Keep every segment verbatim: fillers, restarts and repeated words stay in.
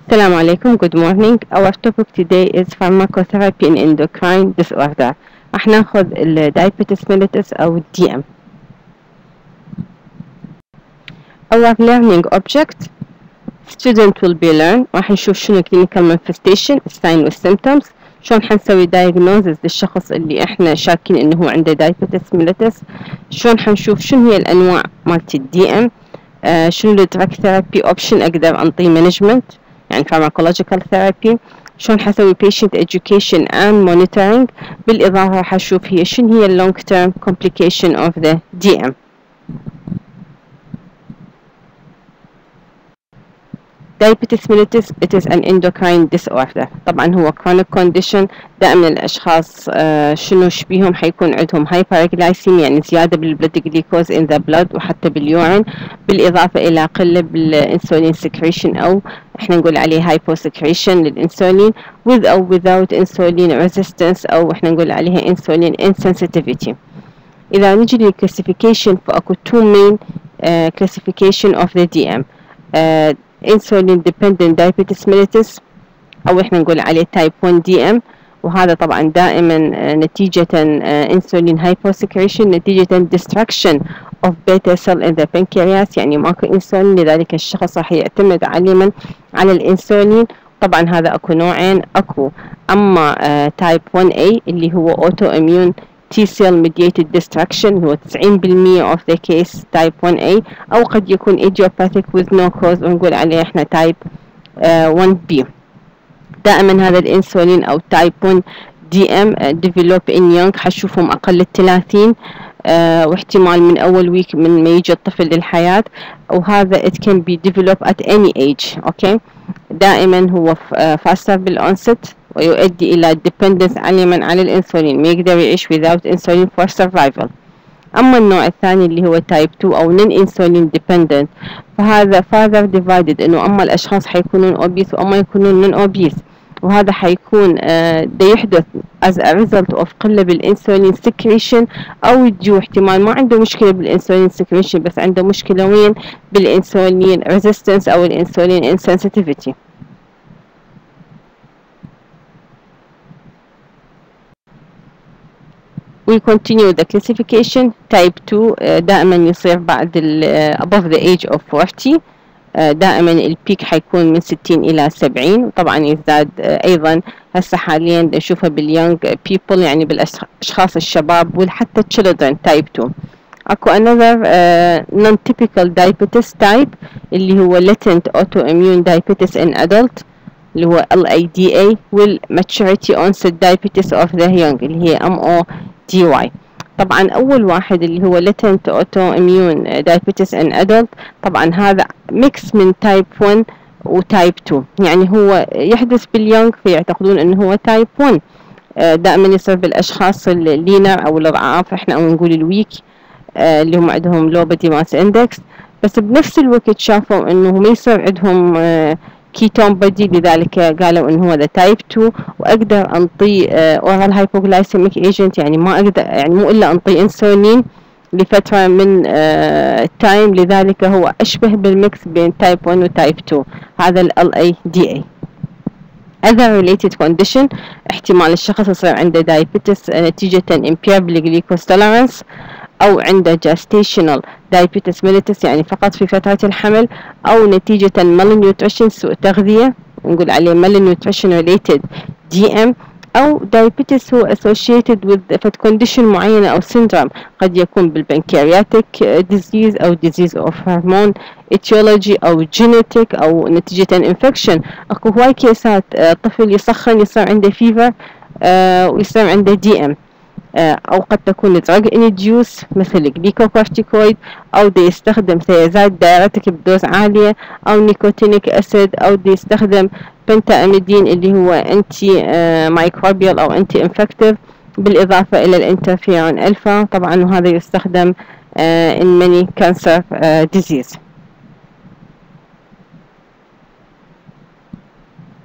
Assalamu alaikum, good morning. Our topic today is pharmacotherapy in endocrine disorder. راح ناخذ ال diabetes mellitus أو D M. Our learning object, student will be learn. راح نشوف شنو clinical manifestation, sign والsymptoms. شلون حنسوي diagnosis للشخص اللي احنا شاكين انه هو عنده diabetes mellitus. شلون حنشوف شنو هي الأنواع مالت ال D M. آه شنو ال drug therapy option أقدر أنطيه management. يعني pharmacological therapy. شلون حسوي patient education and monitoring. بالإضافة راح أشوف هي شنو هي long term complication of the D M. Diabetes mellitus, it is an endocrine disorder. طبعا هو chronic condition. دائما الأشخاص آه شنو شبيهم حيكون عندهم hyperglycemia يعني زيادة بالبلد glucose in the blood وحتى باليورين، بالإضافة إلى قلة بالإنسولين secretion أو إحنا نقول عليه hyposecretion للإنسولين with أو without insulin resistance أو إحنا نقول عليها insulin insensitivity. إذا نجي للclassification فأكو two main uh, classification of the D M. uh, insulin dependent diabetes mellitus أو إحنا نقول عليه type one D M، وهذا طبعا دائما نتيجة insulin hyposecretion نتيجة destruction of beta cell in the pancreas، يعني ماكو انسولين لذلك الشخص راح يعتمد على على الانسولين. طبعا هذا اكو نوعين، اكو اما type one A اللي هو autoimmune T cell mediated destruction هو تسعين بالمية of the case type one A، أو قد يكون idiopathic with no cause ونقول عليه إحنا type uh, one B. دائما هذا الإنسولين أو type one D M uh, develop in young حشوفهم أقل الثلاثين uh, واحتمال من أول ويك من ما يجي الطفل للحياة، وهذا it can be developed at any age. أوكي. دائما هو uh, faster بالأونست ويؤدي إلى dependence علما على الإنسولين، ما يقدر يعيش without insulin for survival. أما النوع الثاني اللي هو type two أو non insulin dependent فهذا further divided إنه أما الأشخاص حيكونون obese وأما يكونون non obese، وهذا حيكون آه ده يحدث as a result of قلة بالإنسولين secretion أو يجو احتمال ما عنده مشكلة بالإنسولين secretion بس عنده مشكلة وين بالإنسولين resistance أو الإنسولين insensitivity. We continue the classification. type two دائما يصير بعد ال above the age of forty. دائما البيك حيكون من ستين إلى سبعين، وطبعا يزداد أيضا هسه حاليا نشوفها باليونج people يعني بالأشخاص الشباب وحتى children type two. أكو another uh, non-typical diabetes type اللي هو latent autoimmune diabetes in adult اللي هو L A D A وال maturity onset diabetes of the young اللي هي M O D Y. طبعا أول واحد اللي هو latent autoimmune diabetes in adult طبعا هذا mix من type one و type two، يعني هو يحدث باليونغ فيعتقدون أنه هو type one. دائما يصير بالأشخاص اللينر أو الرعاف احنا أو نقول الويك اللي هم عندهم low body mass index، بس بنفس الوقت شافوا أنه ما يصير عندهم كيتون بدي، لذلك قالوا انه هو ذا تايب two واقدر انطي اورال هايبوغلايسيميك ايجنت، يعني ما اقدر يعني مو الا انطي انسولين لفتره من التايم، لذلك هو اشبه بالميكس بين تايب one وتايب two. هذا ال L A D A. other related condition احتمال الشخص يصير عنده diabetes نتيجه impaired glucose tolerance أو عنده gestational diabetes mellitus يعني فقط في فترة الحمل، أو نتيجة malnutrition سوء تغذية نقول عليه malnutrition related D M، أو diabetes هو associated with فت condition معينة أو syndrome قد يكون بالبنكرياتيك disease أو disease of hormone etiology أو genetic أو نتيجة infection. أكو هواي كيسات طفل يسخن يصير عنده fever آه ويصير عنده D M، أو قد تكون drug induced مثل glucocorticoid أو دي يستخدم ثيازايد دايرتك بدوز عالية أو نيكوتينيك أسيد أو دي يستخدم بنتاميدين اللي هو أنتي مايكروبيال أو أنتي انفكتيف، بالإضافة إلى الانترفيرون ألفا طبعا، وهذا يستخدم in many cancer disease.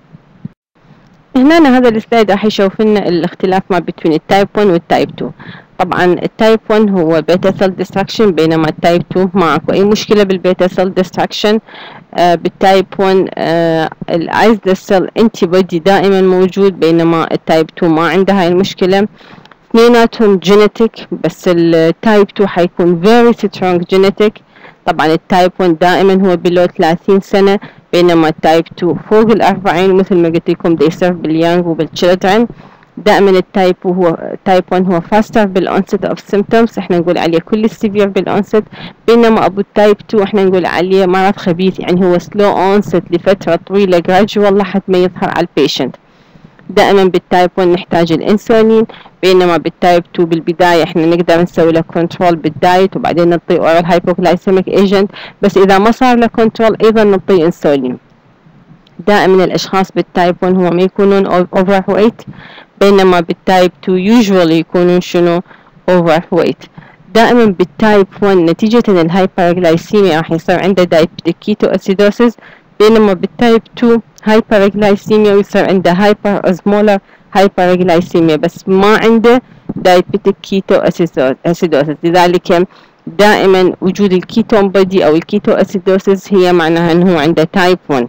هنا هذا السلايد راح يشوف لنا الاختلاف ما بين التايب one والتايب two. طبعا التايب واحد هو بيتا سيل ديستراكشن، بينما التايب اثنين ما اكو اي مشكله بالبيتا سيل ديستراكشن. آه بالتايب واحد آه الايزد سيل انتي بودي دائما موجود، بينما التايب اثنين ما عنده هاي المشكله. اثنيناتهم جينيتك، بس التايب اثنين حيكون very strong genetic. طبعا التايب واحد دائما هو below ثلاثين سنة، بينما التايب اثنين فوق الأربعين، مثل ما قلت لكم they serve باليانج وبالchildren. دائما التايب هو تايب واحد هو faster بالonset of symptoms، احنا نقول عليه كل severe بالonset، بينما ابو التايب اثنين احنا نقول عليه مرض خبيث، يعني هو slow onset لفترة طويلة gradual لحد ما يظهر على البيشنت. دائما بالتايب واحد نحتاج الانسولين، بينما بالتايب اثنين بالبداية احنا نقدر نسوي له كنترول بالدايت، وبعدين نعطي اورال هايبوغلايسيميك ايجنت، بس اذا ما صار له كنترول ايضا نعطي انسولين. دائما الاشخاص بالتايب واحد هو ما يكونون اوفر ويت، بينما بالتايب اثنين usually يكونون شنو اوفر ويت. دائما بالتايب واحد نتيجة الهايبرغلايسيميا راح يصير عنده دايبيتيك كيتو اسيدوسيس، بينما بالتايب اثنين هايبرغلايسيميا ويصير عنده هايبر اوزمولر هايبرغلايسيميا، بس ما عنده دايبيتيك كيتو اسيدوسيس. لذلك دائما وجود الكيتون بودي او الكيتو اسيدوسيس هي معناها انه هو عنده تايب واحد.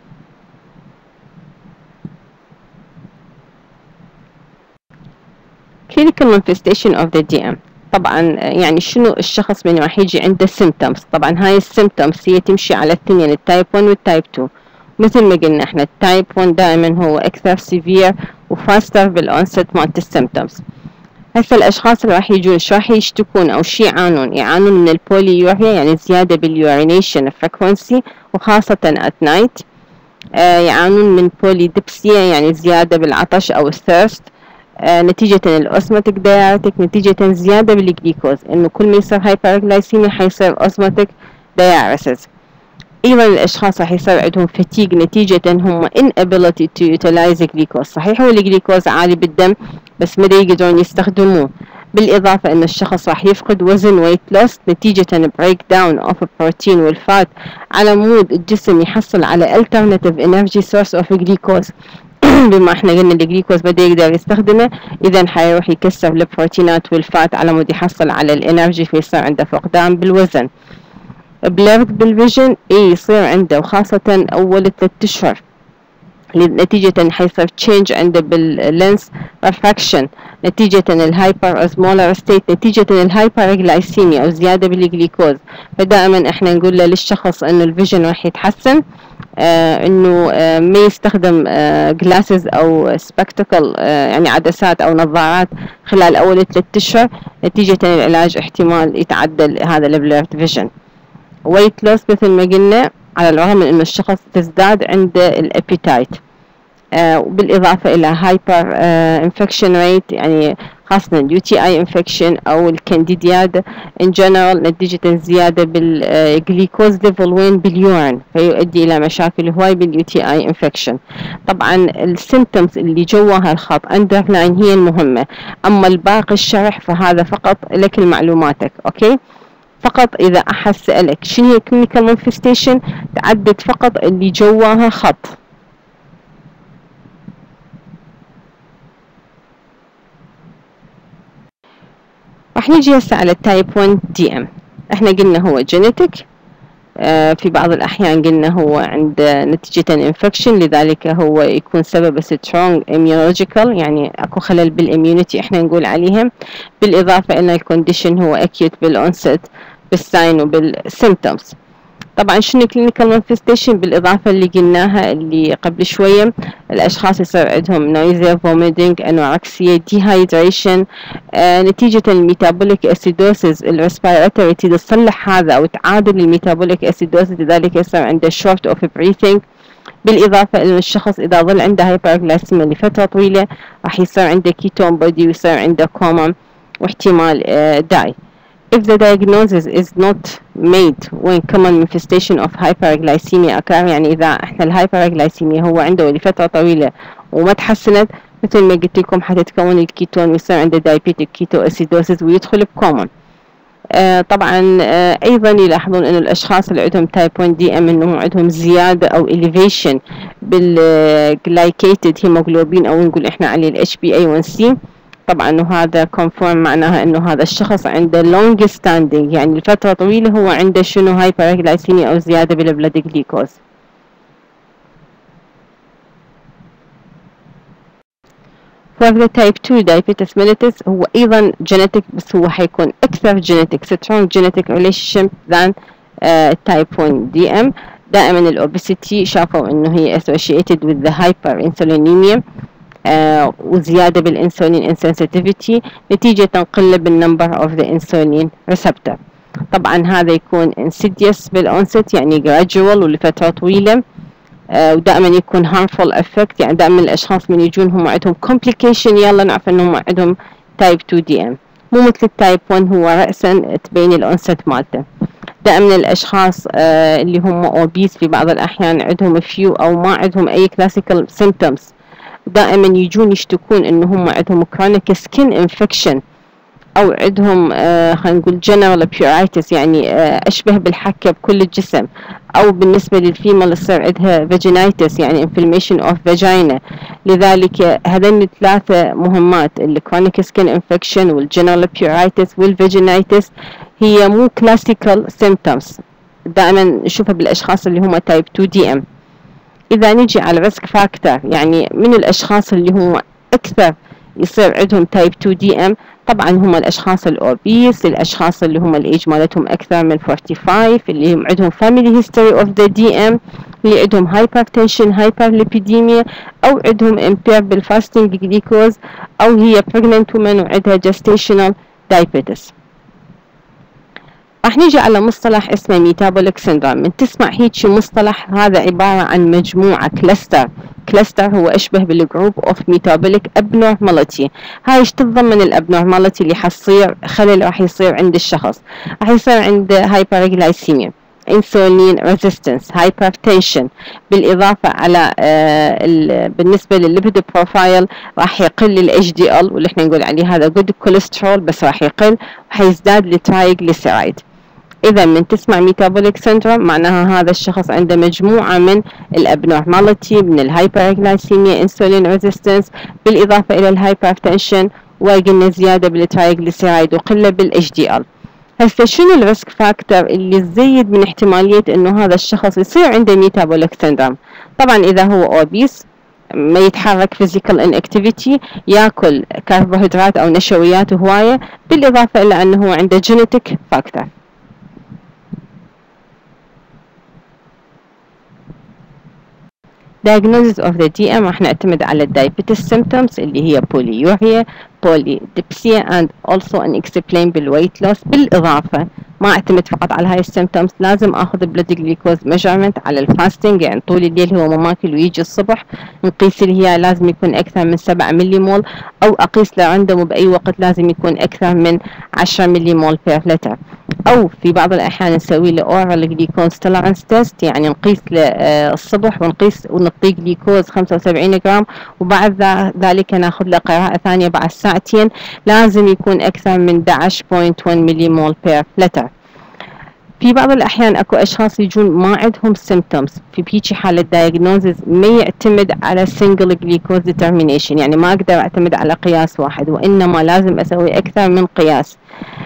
clinical manifestation of the دي إم. طبعا يعني شنو الشخص من راح يجي عنده symptoms؟ طبعا هاي السيمتومز هي تمشي على الاثنين، التايب واحد والتايب اثنين. مثل ما قلنا احنا التايب واحد دائما هو اكثر سيفير وفاستر بالانست مالت السيمتومز. هسه الاشخاص اللي راح يجون شو راح يشتكون او شو يعانون؟ يعانون من البوليوريا، يعني زياده باليورينيشن فريكونسي وخاصه ات نايت. آه يعانون من بوليدبسيا، يعني زياده بالعطش او الثيرست، آه نتيجة الأوزماتيك دايرتك، نتيجة زيادة بالجليكوز، إنه كل ما يصير هايبرغلايسيميا حيصير أوزماتيك دايرسيس. أيضا الأشخاص راح يصير عندهم فتيج نتيجة هم inability to utilize glucose. صحيح هو الجليكوز عالي بالدم بس ما يقدرون يستخدموه. بالإضافة إن الشخص راح يفقد وزن weight loss نتيجة break down of البروتين والفات، على مود الجسم يحصل على alternative energy source of glucose. بما احنا قلنا الجليكوز بدا يقدر يستخدمه، اذا حيروح يكسر البروتينات والفات على مود يحصل على الانرجي، فيصير عنده فقدان بالوزن. بليرد بالفيجن اي يصير عنده، وخاصة اول ثلاث اشهر، نتيجة حيصير تشينج عنده باللينس ريفراكشن، نتيجة الهايبر اوزمولار ستيت، نتيجة الهايبر جلايسيميا او زيادة بالجليكوز. فدائما احنا نقول له للشخص انه الفيجن راح يتحسن، آه انه آه ما يستخدم جلاسز آه او سبكتكل، آه يعني عدسات او نظارات خلال اول ثلاث اشهر، نتيجة العلاج احتمال يتعدل هذا البليرد فيجن. ويت لوس مثل ما قلنا، على الرغم من انه الشخص تزداد عنده الابيتايت، آه وبالاضافه الى هايبر انفكشن ريت، يعني خاصه اليو تي اي انفكشن او الكانديدياد ان جنرال، نتيجه زياده بالجليكوز ليفل وين باليورين، فيؤدي الى مشاكل هواي باليو تي اي انفكشن. طبعا السيمتومز اللي جواها الخط اندرلاين هي المهمه، اما الباقي الشرح فهذا فقط لك لمعلوماتك. اوكي، فقط إذا أحد سألك شنو هي clinical manifestation تعدد فقط اللي جواها خط. راح نجي هسه على التايب واحد دي إم. احنا قلنا هو genetic، آه في بعض الأحيان قلنا هو عند نتيجة infection، لذلك هو يكون سبب strong immunological، يعني أكو خلل بالimmunity احنا نقول عليهم. بالإضافة إلى الكونديشن هو acute بالonset بالساين وبالسيمتومز. طبعا شنو كلينيكال مانفستيشن؟ بالاضافه اللي قلناها اللي قبل شويه، الاشخاص يصير عندهم نويزيا، فوميتنج، انوركسيا، ديهايدريشن، آه نتيجه الميتابوليك اسيدوسيس. الريسبيراتوري تصلح هذا او تعادل الميتابوليك اسيدوسيس، لذلك يصير عنده شورت اوف بريثنج. بالاضافه ان الشخص اذا ظل عنده هايبرغلايسيميا لفتره طويله راح يصير عنده كيتون بودي ويصير عنده كوما واحتمال آه داي. If the diagnosis is not made when common manifestation of hyperglycemia occur، يعني إذا إحنا الهايبرغلايسيميا هو عنده لفترة طويلة وما تحسنت، مثل ما قلت لكم حتتكون الكيتون ويصير عنده diabetic ketoacidosis ويدخل بكوما. آه طبعا آه أيضا يلاحظون إنه الأشخاص اللي عندهم تايب واحد دي إم إنهم عندهم زيادة أو elevation بالglycated hemoglobin، أو نقول إحنا عليه ال إتش بي إيه ون سي، طبعا وهذا confirm معناها انه هذا الشخص عنده long standing، يعني لفترة طويلة هو عنده شنو hyperglycemia او زيادة بالبلد جليكوز. for the type two diabetes mellitus هو ايضا genetic، بس هو حيكون اكثر genetic strong genetic relationship than uh, type one دي إم. دائما الأوبيسيتي شافوا انه هي associated with the hyperinsulinemia uh, وزيادة بالانسولين insensitivity نتيجة تنقل بالنمبر of the insulin receptor. طبعا هذا يكون insidious بالأونست يعني gradual ولفترة طويلة، uh, ودائما يكون harmful effect، يعني دائما الأشخاص من يجون هم عندهم complication يلا نعرف انهم عندهم type two دي إم، مو مثل التايب one هو رأسا تبين الأونست مالته. دائما الأشخاص آه اللي هم obese في بعض الأحيان عندهم few أو ما عندهم أي classical symptoms، دائما يجون يشتكون إنه هم عندهم chronic skin infection أو عندهم آه خلينا نقول general pruritus، يعني آه أشبه بالحكة بكل الجسم، أو بالنسبة للفيميل يصير عندها vaginitis يعني inflammation of vagina. لذلك هذين الثلاثة مهمات ال chronic skin infection وال general pruritus وال vaginitis هي مو classical symptoms، دائما نشوفها بالأشخاص اللي هم type two دي إم. إذا نجي على risk factor يعني من الأشخاص اللي هم أكثر يصير عندهم type two دي إم، طبعا هم الأشخاص الأوبيس، الأشخاص اللي هم الإيج مالتهم أكثر من خمسة وأربعين، اللي هم عندهم family history of the دي إم، اللي عندهم hypertension hyperlipidemia، أو عندهم impaired fasting glucose، أو هي pregnant woman وعندها gestational diabetes. راح نيجي على مصطلح اسمه ميتابوليك سيندروم. من تسمع هيك مصطلح هذا عبارة عن مجموعة كلاستر، كلاستر هو أشبه بالجروب اوف ميتابوليك ابنورماليتي. هاي ايش تتضمن الابنورماليتي اللي حتصير خلل راح يصير عند الشخص؟ راح يصير عنده هايبرغلايسيميا، انسولين ريزيستنس، هايبرتنشن، بالاضافه على آه بالنسبه للليبيد بروفايل راح يقل الاتش دي ال واللي احنا نقول عليه هذا جود كوليسترول بس راح يقل، وحيزداد الترايجليسيرايد. اذا من تسمع ميتابوليك سيندروم معناها هذا الشخص عنده مجموعه من الابنورماليتي، من الهايبرغلايسيميا، انسولين ريزيستنس، بالاضافه الى الهايبرتنشن، وقلنا زياده بالترايجليسيرايد وقله بالاتش دي ال. هسه شنو الريسك فاكتور اللي تزيد من احتمالية انه هذا الشخص يصير عنده ميتابوليك سيندروم؟ طبعا اذا هو اوبيس، ما يتحرك فيزيكال انكتيفيتي، ياكل كربوهيدرات او نشويات هواية، بالاضافة الى انه هو عنده جينيتيك فاكتور. diagnosis of the دي إم راح نعتمد على diabetes symptoms اللي هي polyuria، polydipsia and also unexplained weight loss. بالإضافة ما اعتمد فقط على هاي السيمتومز، لازم اخذ blood glucose measurement على الفاستنج، يعني طول الليل هو ما ماكل ويجي الصبح نقيس اللي هي لازم يكون اكثر من سبعة ملي مول، او اقيس لو عنده باي وقت لازم يكون اكثر من عشرة ملي مول بير لتر، او في بعض الاحيان نسوي له oral glucose tolerance test، يعني نقيس له الصبح ونقيس ونعطيه جليكوز خمسة وسبعين جرام، وبعد ذلك ناخذ له قراءة ثانية بعد ساعتين لازم يكون اكثر من احد عشر فاصلة واحد ملي مول بير لتر. في بعض الأحيان أكو أشخاص يجون ما عندهم symptoms، في بيجي حالة diagnosis ما يعتمد على single glucose determination، يعني ما أقدر أعتمد على قياس واحد وإنما لازم أسوي أكثر من قياس،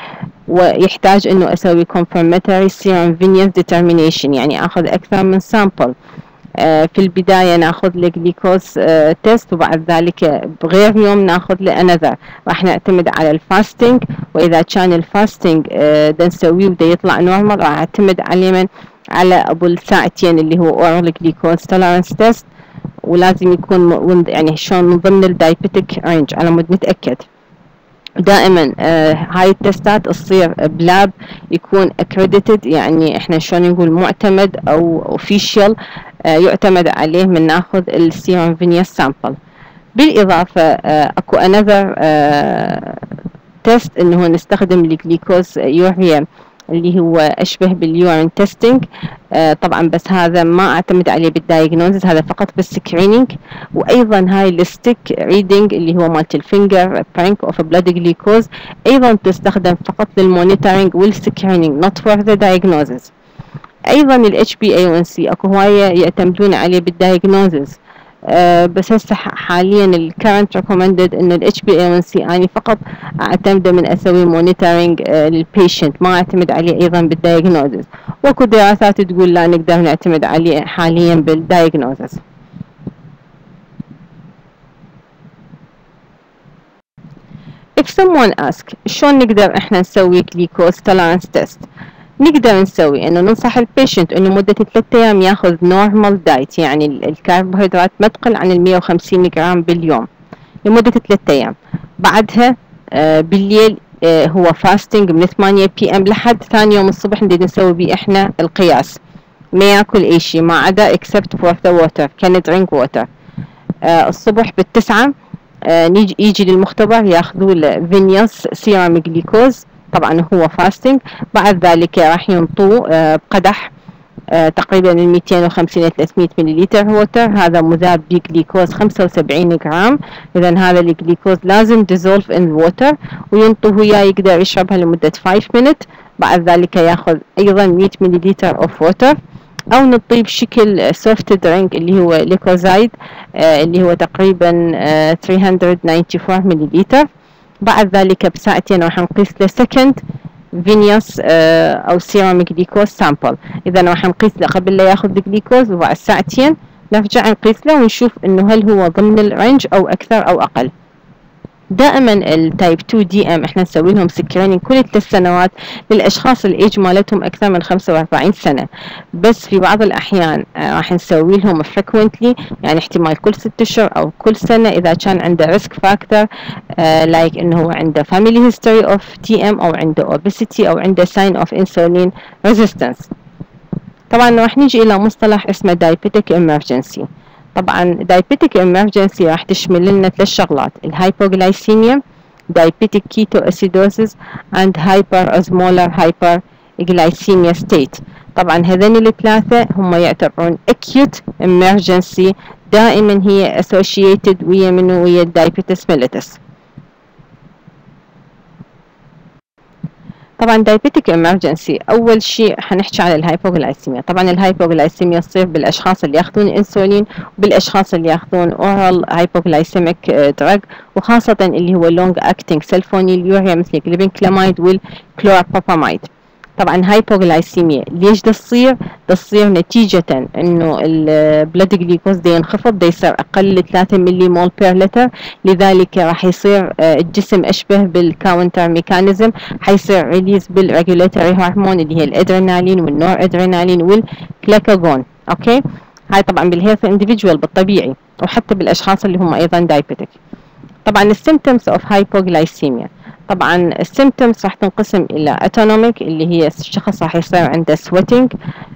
ويحتاج إنه أسوي confirmatory serum venous determination، يعني أخذ أكثر من sample. في البداية ناخذ له جليكوز تيست، وبعد ذلك بغير يوم ناخذ له انذر. راح نعتمد على الفاستنج، واذا كان الفاستنج دا نسويه ودا يطلع نورمال راح اعتمد على من على ابو الساعتين اللي هو اورال جليكوز تولرنس تيست، ولازم يكون يعني شلون من ضمن الدايبيتك رينج على مود نتاكد. دائما آه هاي التستات تصير بلاب يكون accredited، يعني احنا شلون نقول معتمد او official، آه يعتمد عليه من ناخذ السيروم فينيوس سامبل. بالاضافه آه اكو another آه تيست انه نستخدم الجليكوز يوريا اللي هو اشبه باليورين تيستينج، آه طبعا بس هذا ما اعتمد عليه بالدايجنوزز، هذا فقط بالسكرينينج. وايضا هاي الستيك ريدنج اللي هو مالت الفينجر برينك اوف بلاد جليكوز ايضا تستخدم فقط للمونيتورنج والسكرينينج not for the diagnosis. ايضا ال إتش بي إيه وان سي اكو هوايه يعتمدون عليه بالدايجنوزز، أه بس هسه حاليا ال current recommended إنه ال إتش بي إيه وان سي أنا فقط أعتمده من أسوي monitoring أه للبيشنت، ما أعتمد عليه أيضا بالdiagnosis. وأكو دراسات تقول لا نقدر نعتمد عليه حاليا بالdiagnosis. If someone asks شلون نقدر إحنا نسوي glucose tolerance test؟ نقدر نسوي إنه ننصح البيشنت إنه مدة ثلاثة أيام ياخذ normal diet، يعني الكربوهيدرات ما تقل عن المية وخمسين جرام باليوم لمدة ثلاثة أيام. بعدها آه بالليل آه هو فاستنج من ثمانية بي ام لحد ثاني يوم الصبح نريد نسوي بيه إحنا القياس، ما ياكل أي شيء ما عدا except for the water can drink water. آه الصبح بالتسعة آه نيجي يجي للمختبر ياخذوا له فينيوس سيرم جليكوز، طبعا هو فاستنج. بعد ذلك راح ينطوه آه بقدح آه تقريبا من مئتين وخمسين إلى ثلاثمئة مليلتر ووتر، هذا مذاب بجليكوز خمسة وسبعين جرام. إذا هذا الجليكوز لازم dissolve in water وينطوه وياه، يقدر يشربها لمدة خمسة minutes. بعد ذلك ياخذ أيضا مئة مليلتر of water، أو نطيه بشكل soft drink اللي هو ليكوزايد آه اللي هو تقريبا آه ثلاثمئة وأربعة وتسعين مليلتر. بعد ذلك بساعتين راح نقيس له second فينيوس آه أو سيرم جليكوز سامبل. إذا راح نقيس له قبل لا ياخذ الجليكوز، وبعد ساعتين نرجع نقيس له ونشوف إنه هل هو ضمن الرينج أو أكثر أو أقل. دائما التايب تو دي ام احنا نسوي لهم سكرينينج كل ثلاث سنوات للاشخاص الايج مالتهم اكثر من خمسة وأربعين سنه، بس في بعض الاحيان راح نسوي لهم فريكوينتلي، يعني احتمال كل ست اشهر او كل سنه اذا كان عنده ريسك فاكتور لايك انه هو عنده فاميلي هيستوري اوف تي ام او عنده اوبيسيتي او عنده ساين اوف انسولين ريزيستنس. طبعا راح نيجي الى مصطلح اسمه diabetic emergency. طبعا diabetic emergency راح تشمل لنا ثلاث شغلات: الهايبوغلايسيميا، diabetic ketoacidosis and hyperosmolar hyperglycemia state. طبعا هذين الثلاثة هم يعتبرون acute emergency، دائما هي associated ويا منو ويا diabetes mellitus. طبعا diabetic emergency أول شيء حنحكي على الهايبوغلايسيميا. طبعا الهايبوغلايسيميا تصير بالأشخاص اللي ياخذون انسولين وبالأشخاص اللي ياخذون oral hypoglycemic drug، وخاصة اللي هو long acting sulfonylurea مثل الجليبنكلاميد والكلورابروباميد. طبعا هايبوغلايسيميا ليش تصير؟ تصير نتيجة انه البلد جليكوز دي ينخفض، دي يصير اقل ثلاثة ملي مول بير لتر، لذلك راح يصير الجسم اشبه بالكاونتر ميكانيزم، حيصير ريليز بالريجوليتوري هرمون اللي هي الادرينالين والنور ادرينالين والكلاكاجون. اوكي، هاي طبعا بالهيلث انديفيدوال بالطبيعي، وحتى بالاشخاص اللي هم ايضا دايبيتك. طبعا السيمتومز اوف هايبوغلايسيميا، طبعا السيمتومز راح تنقسم الى اتونوميك اللي هي الشخص راح يصير عنده سويتنج،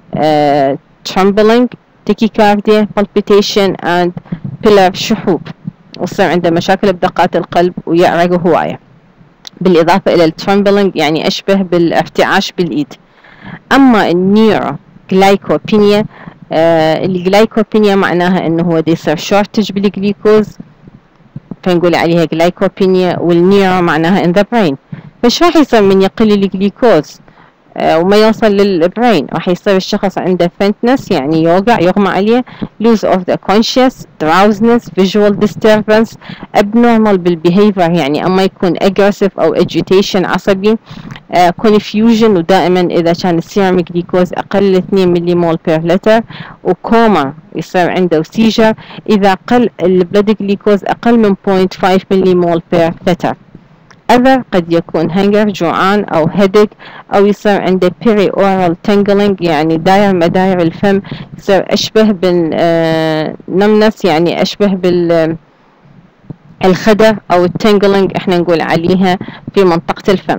ترمبلينج، تيكيكارديا، بالبيتيشن اند بيلر شحوب، ويصير عنده مشاكل بدقات القلب ويعرق هوايه، بالاضافه الى الترمبلينج يعني اشبه بالارتعاش بالايد. اما النيورو جلايكوبينيا، آه الجلايكوبينيا معناها انه هو دي يصير شورتج بالجليكوز، فنقول عليها جلايكوبينيا، والنيرو معناها in the brain. فش راح يصير من يقل الجليكوز آه وما يوصل للبرين؟ راح يصير الشخص عنده faintness يعني يوقع يغمى عليه، lose of the conscious، drowsiness، visual disturbance، abnormal بالbehavior يعني اما يكون aggressive او agitation عصبي، آه confusion، ودائما اذا كان السيرم جليكوز اقل اثنين ملي مول بير لتر، وكوما يصير عنده سيجر اذا قل البلد جليكوز اقل من صفر فاصلة خمسة ملي مول بير لتر. other قد يكون هنجر جوعان او headache، او يصير عنده peri oral tingling يعني داير مداير الفم يصير اشبه بالنمنس يعني اشبه بال الخدر، او التنجلينج احنا نقول عليها في منطقة الفم.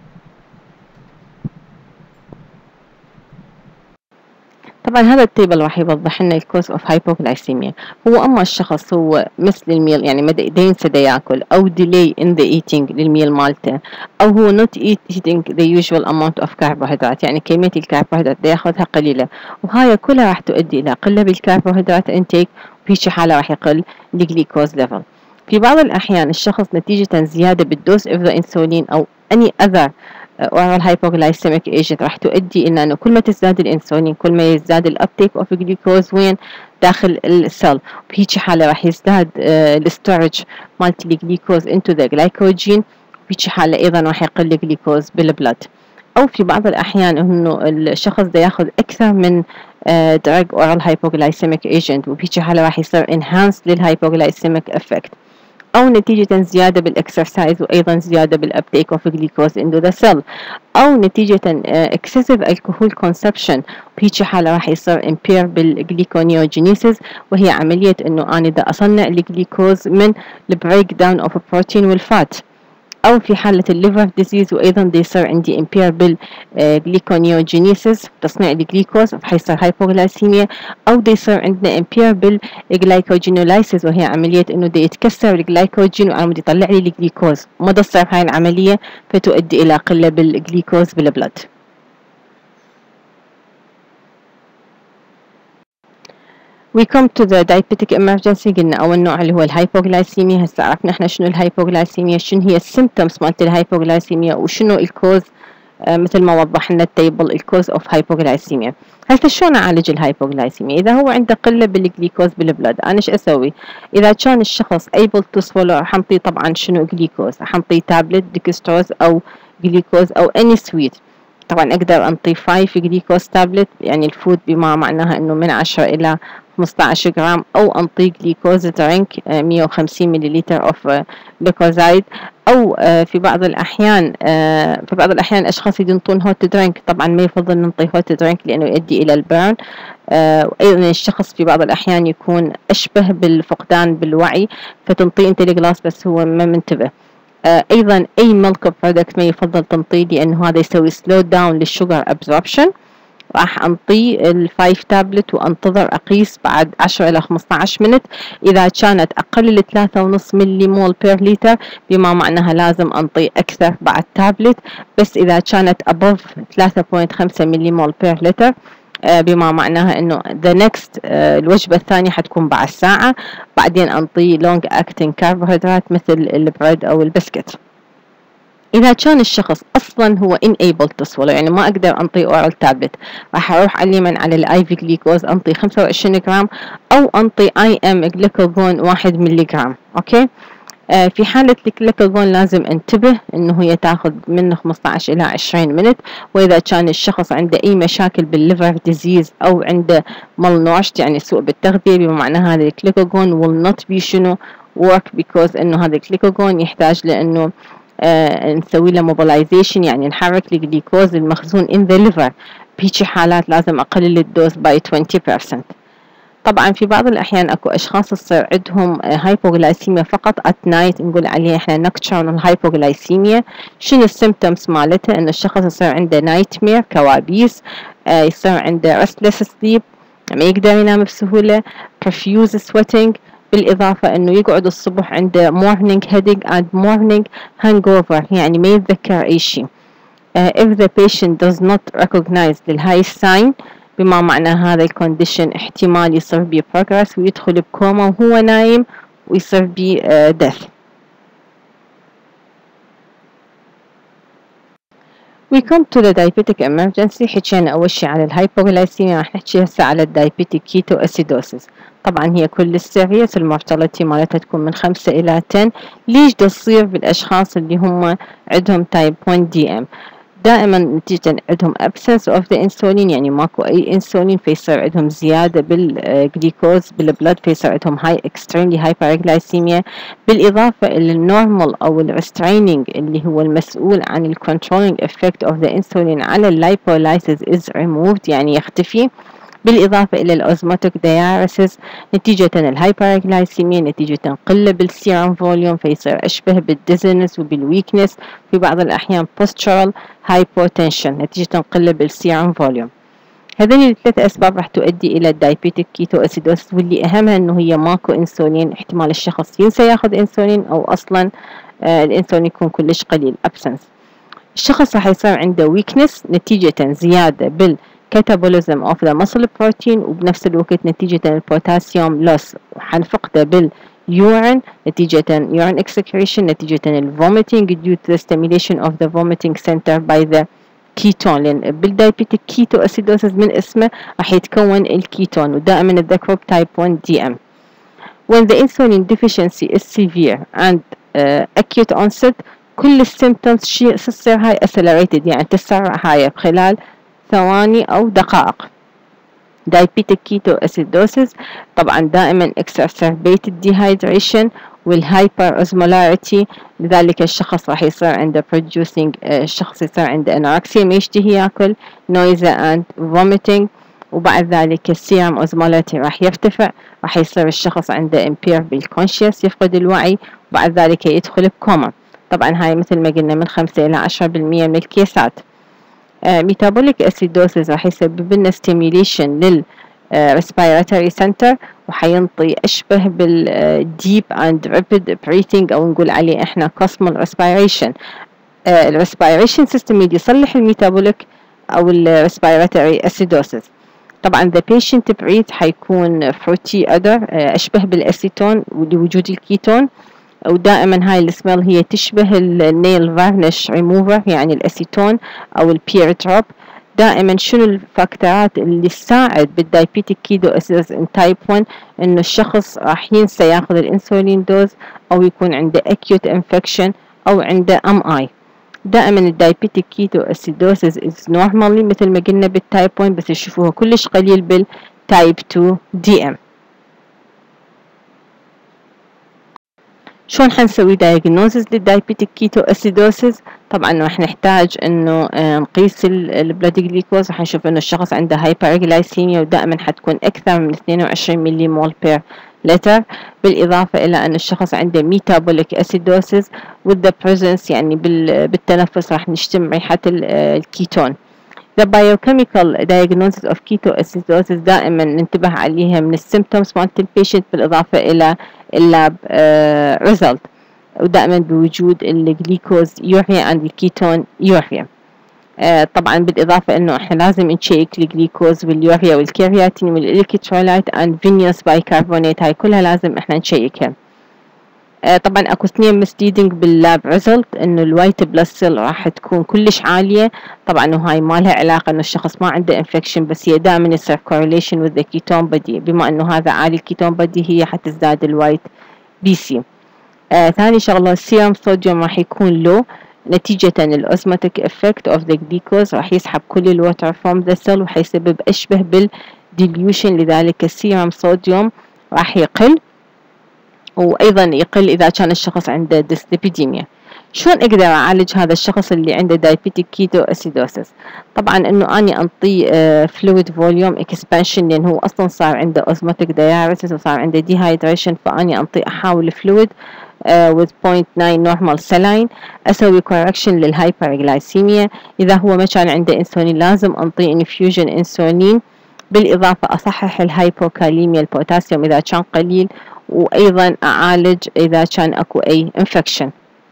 طبعا هذا التيبل راح يوضح لنا الكوز اوف هايبوغلايسيميا. هو اما الشخص هو مثل الميل يعني ما ينسى دا ياكل، او delay in the eating للميل مالته، او هو not eating the usual amount of carbohydrate يعني كمية الكربوهيدرات دا ياخذها قليلة، وهاي كلها راح تؤدي الى قلة بالكربوهيدرات انتيك، وفي حالة راح يقل الجليكوز ليفل. في بعض الاحيان الشخص نتيجة زيادة بالدوز اوف ذا انسولين او any other oral hypoglycemic agent راح تؤدي إلى أنه كل ما تزداد الإنسولين كل ما يزداد الأبتيك أوف جلوكوز وين داخل السيل. بهيجي حالة راح يزداد الستورج مالت الجليكوز into the glycogen، بهيجي حالة أيضا راح يقل الجليكوز بالبلد. أو في بعض الأحيان إنه الشخص ده ياخذ أكثر من drug oral hypoglycemic agent، وبهيجي حالة راح يصير enhance للhypoglycemic effect، أو نتيجة زيادة بالإكسرسايز وأيضا زيادة بالأبتيك of glucose into the cell، أو نتيجة excessive alcohol consumption، بهيجي حالة راح يصير impair بالglyconeogenesis، وهي عملية إنه أنا دا أصنع الجليكوز من البريك داون of protein والفات. أو في حالة الليفر ديزيز وأيضا دي يصير عندي impair بالجليكونيوجينيسيس تصنيع الجليكوز فحيصير هايبوغلايسيميا، أو دي يصير عندنا impair بالجلايكوجينولايسيس وهي عملية إنه دي يتكسر الجلايكوجين وعم يطلع لي الجليكوز، وما تصير هاي العملية فتؤدي إلى قلة بالجليكوز بالبلد. We come to the diabetic emergency. قلنا أول نوع اللي هو الهايبوغلايسيميا. هسه عرفنا إحنا شنو الهايبوغلايسيميا، شنو هي السيمبتومز مالت الهايبوغلايسيميا، وشنو الكوز آه مثل ما وضح لنا التيبل الكوز اوف هايبوغلايسيميا. هسه شلون أعالج الهايبوغلايسيميا؟ إذا هو عنده قلة بالجليكوز بالبلد أنا إيش أسوي؟ إذا كان الشخص able to swallow راح أنطيه طبعا شنو جليكوز، راح أنطيه تابلت ديكستروز أو جليكوز أو any sweet. طبعا أقدر أنطيه خمسة جليكوز تابلت يعني الفود بما معناها إنه من عشرة إلى خمسة عشر جرام، أو أنطيه جليكوز درينك مية وخمسين مليلتر أوف جلوكوزايد، أو في بعض الأحيان في بعض الأحيان الأشخاص ينطون هوت درينك. طبعا ما يفضل ننطي هوت درينك لأنه يؤدي إلى البيرن. وأيضا الشخص في بعض الأحيان يكون أشبه بالفقدان بالوعي فتنطيه أنت الجلاس بس هو ما منتبه. أيضا أي ميلك برودكت ما يفضل تنطيه لأنه هذا يسوي سلو داون للشوجر أبزوربشن. راح أنطيه الفايف تابلت وأنتظر أقيس بعد عشرة إلى خمسة عشر منت. إذا كانت أقل لثلاثة ونص ملي مول بير لتر بما معناها لازم أنطيه أكثر بعد تابلت، بس إذا كانت above ثلاثة فاصلة خمسة ملي مول بير لتر بما معناها إنه the next الوجبة الثانية حتكون بعد ساعة. بعدين أنطيه long acting كربوهيدرات مثل البريد أو البسكت. إذا كان الشخص أصلا هو inable to swallow يعني ما أقدر أنطي oral tablet، راح أروح على اليمن على الآي في جليكوز أنطي خمسة وعشرين جرام، أو أنطي آي إم جليكوجون واحد ملي جرام. أوكي. آه في حالة الجليكوجون لازم انتبه إنه هي تاخذ من خمسة عشر إلى عشرين منت. وإذا كان الشخص عنده أي مشاكل بالليفر ديزيز أو عنده malnourished يعني سوء بالتغذية بمعنى هذا الجليكوجون will not be شنو work because إنه هذا الجليكوجون يحتاج لأنه آه نسوي له mobilization يعني نحرك الجليكوز المخزون in the liver. بهيجي حالات لازم أقلل الدوز by عشرين بالمية. طبعا في بعض الأحيان أكو أشخاص تصير عندهم هايبوغلايسيميا فقط at night نقول عليها إحنا nocturnal hypoglycemia. شنو السيمبتومز مالتها؟ إنه الشخص يصير عنده nightmare كوابيس، آه يصير عنده restless sleep ما يقدر ينام بسهولة، profuse sweating، بالإضافة إنه يقعد الصبح عنده morning headache and morning hangover يعني ما يتذكر أي شيء. uh, if the patient does not recognize الهاي sign بما معنى هذا الكونديشن احتمال يصير بيه progress ويدخل بكوما وهو نايم ويصير بيه uh, death. We come to the diabetic emergency. حكينا أول شيء على الهايبوغلايسيميا، راح نحكي هسه على الدايبيتيك كيتو أسيدوسيس. طبعا هي كل السيريس المورتاليتي مالتها تكون من خمسة إلى عشرة. ليش تصير بالأشخاص اللي هم عندهم تايب واحد دي ام؟ دائما نتيجة عندهم absence of the insulin يعني ماكو أي انسولين فيصير عندهم زيادة بالجليكوز بالبلد فيصير عندهم high extremely hyperglycemia. بالإضافة إلى النورمال أو الريسترينينج اللي هو المسؤول عن ال controlling effect of the insulin على اللايبولايسيس is removed يعني يختفي. بالإضافة إلى الأوزموتيك دياريسيس نتيجة الهايبرغلايسيميا نتيجة قلة بالسيرم فوليوم فيصير أشبه بالديزنس وبالويكنس. في بعض الأحيان postural hypotension نتيجة قلة بالسيرم فوليوم. هذين الثلاث أسباب راح تؤدي إلى الدايبيتيك كيتو أسيدوس، واللي أهمها إنه هي ماكو إنسولين، احتمال الشخص ينسى ياخذ إنسولين أو أصلا آه الإنسولين يكون كلش قليل absence. الشخص راح يصير عنده weakness نتيجة زيادة بال catabolism of the muscle protein، وبنفس الوقت نتيجة البوتاسيوم loss حنفقده باليورين نتيجة urine excretion نتيجة الvomiting due to the stimulation of the vomiting center by the كيتون، لأن بالدايبيتيك كيتو أسيدوسيس من اسمه راح يتكون الكيتون، ودائما نتذكره بتايب واحد دي ام. When the insulin deficiency is severe and uh, acute onset كل السيمتومز شو تصير هاي accelerated، يعني تسرع هاي بخلال ثواني أو دقائق. diabetic ketoacidosis طبعا دائما exacerbated dehydration والهايبر osmolarity، لذلك الشخص راح يصير عنده producing الشخص يصير عنده anorexia ما يشتهي ياكل، nausea and vomiting، وبعد ذلك السيرم osmolarity راح يرتفع، راح يصير الشخص عنده impair بالconscious يفقد الوعي، وبعد ذلك يدخل بكوما. طبعا هاي مثل ما قلنا من خمسة إلى عشرة بالمية من الكيسات. ميتابوليك أسيدوسيس راح يسبب لنا stimulation لل respiratory center وحينطي أشبه بال deep and rapid breathing أو نقول عليه إحنا cosmal respiration. ال respiration system يجي يصلح الميتابوليك أو ال respiratory acidosis. طبعا the patient breath حيكون fruity odor أشبه بالأسيتون لوجود الكيتون، ودائما هاي السميل هي تشبه النيل فارنش ريموفر يعني الأسيتون أو البير دروب. دائما شنو الفاكتورات اللي تساعد بالدايبيتيك كيتو أسيدوز ان تايب واحد انه الشخص راح ينسى ياخذ الانسولين دوز او يكون عنده acute infection او عنده ام اي. دائما الدايبيتيك كيتو أسيدوسيس is normally مثل ما قلنا بالتايب واحد بس تشوفوها كلش قليل بالتايب اثنين دي ام. شلون حنسوي diagnosis للدايبيتيك كيتو أسيدوسيس؟ طبعا راح نحتاج انه نقيس البلاد جليكوز، راح نشوف انه الشخص عنده هايبرغلايسيميا ودائما حتكون اكثر من اثنين وعشرين ملي مول بير لتر، بالاضافه الى ان الشخص عنده ميتابوليك أسيدوسيس with the presence يعني بالتنفس راح نشتم ريحه الكيتون. The biochemical diagnosis of ketoacidosis دائما ننتبه عليها من السيمتومز مالت البيشنت بالاضافه الى اللاب ريزلت، ودائما بوجود الجليكوز يوريا عند الكيتون يوريا. آه طبعا بالاضافه انه احنا لازم نشيك الجليكوز واليوريا والكرياتين والالكترولايت اند فينيوس بايكربونات، هاي كلها لازم احنا نشيكها. آه طبعا اكو اثنين مسليدنج باللاب ريزلت، انه الوايت بلاد سيل راح تكون كلش عاليه، طبعا وهاي ما لها علاقه انه الشخص ما عنده انفكشن، بس هي دائما يصير كورليشن وذ كيتون بدي، بما انه هذا عالي الكيتون بدي هي حتزداد الوايت بي سي. آه ثاني شغله السيرم صوديوم راح يكون لو نتيجة الأوزماتيك افكت اوف ذا جليكوز، راح يسحب كل الوتر فروم ذا سيل وحيسبب أشبه بالديليوشن، لذلك السيرم صوديوم راح يقل، وأيضا يقل إذا كان الشخص عنده ديسليبيديميا. شلون أقدر أعالج هذا الشخص اللي عنده دايبيتيك كيتو أسيدوسيس؟ طبعا إنه أني أنطيه فلويد فوليوم اكسبانشن، لأن هو أصلا صار عنده أوزماتيك دايوريسيس وصار عنده ديهايدريشن، فأني أنطيه أحاول فلويد Uh, with zero point nine normal saline. أسوي correction للهايبرغلايسيميا، إذا هو ما كان عنده إنسولين لازم أنطيه infusion إنسولين، بالإضافة أصحح الهايبوكاليميا البوتاسيوم إذا كان قليل، وأيضا أعالج إذا كان أكو أي infection.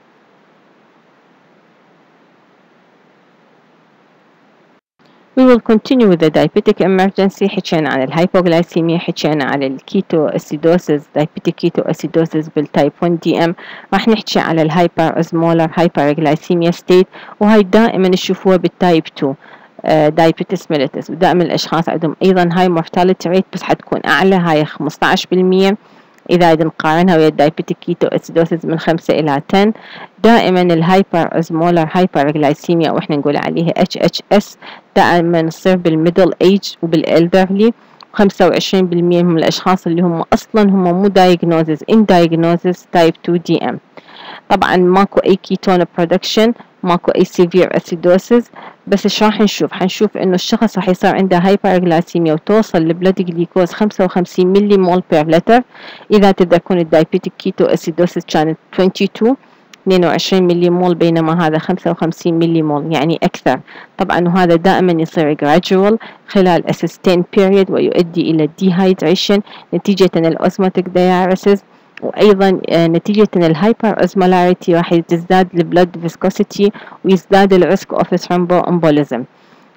We will continue with the diabetic emergency. حكينا عن الهايبوغلايسيميا، حكينا عن الكيتو أسيدوسيس diabetic كيتو أسيدوسيس بالتايب واحد دي ام، راح نحكي على الهايبر أزمولر هايبرغلايسيميا ستيت، وهاي دائما نشوفوها بالتايب اثنين دايبيتس ميليتس، ودائما الأشخاص عندهم أيضا هاي mortality rate بس حتكون أعلى، هاي خمسة عشر بالمية إذا نقارنها ويا الدايبيتيك كيتو أسيدوسيس من خمسة إلى عشرة. دائما الهايبر أزمولر هايبرغلايسيميا وإحنا نقول عليها اتش اتش اس دائما تصير بالميدل ايج وبالالدرلي، خمسة وعشرين بالمية من الأشخاص اللي هم أصلا هم مو diagnosis in diagnosis type اثنين دي ام. طبعا ماكو أي كيتون برودكشن، ماكو أي severe acidosis، بس ايش راح نشوف؟ حنشوف إنه الشخص راح يصير عنده هايبرغلايسيميا وتوصل لبلد جليكوز خمسة وخمسين ملي مول بير لتر. إذا تذكرون الدايبيتيك كيتو أسيدوسيس كانت اثنين وعشرين اثنين وعشرين ملي مول، بينما هذا خمسة وخمسين ملي مول يعني أكثر. طبعا وهذا دائما يصير gradual خلال a sustained period ويؤدي إلى dehydration نتيجة الأوزماتيك diuresis، وأيضا نتيجة الهايبر أزمولاريتي راح تزداد البلد فيسكوسيتي ويزداد الريسك اوف ثرومبوامبوليزم.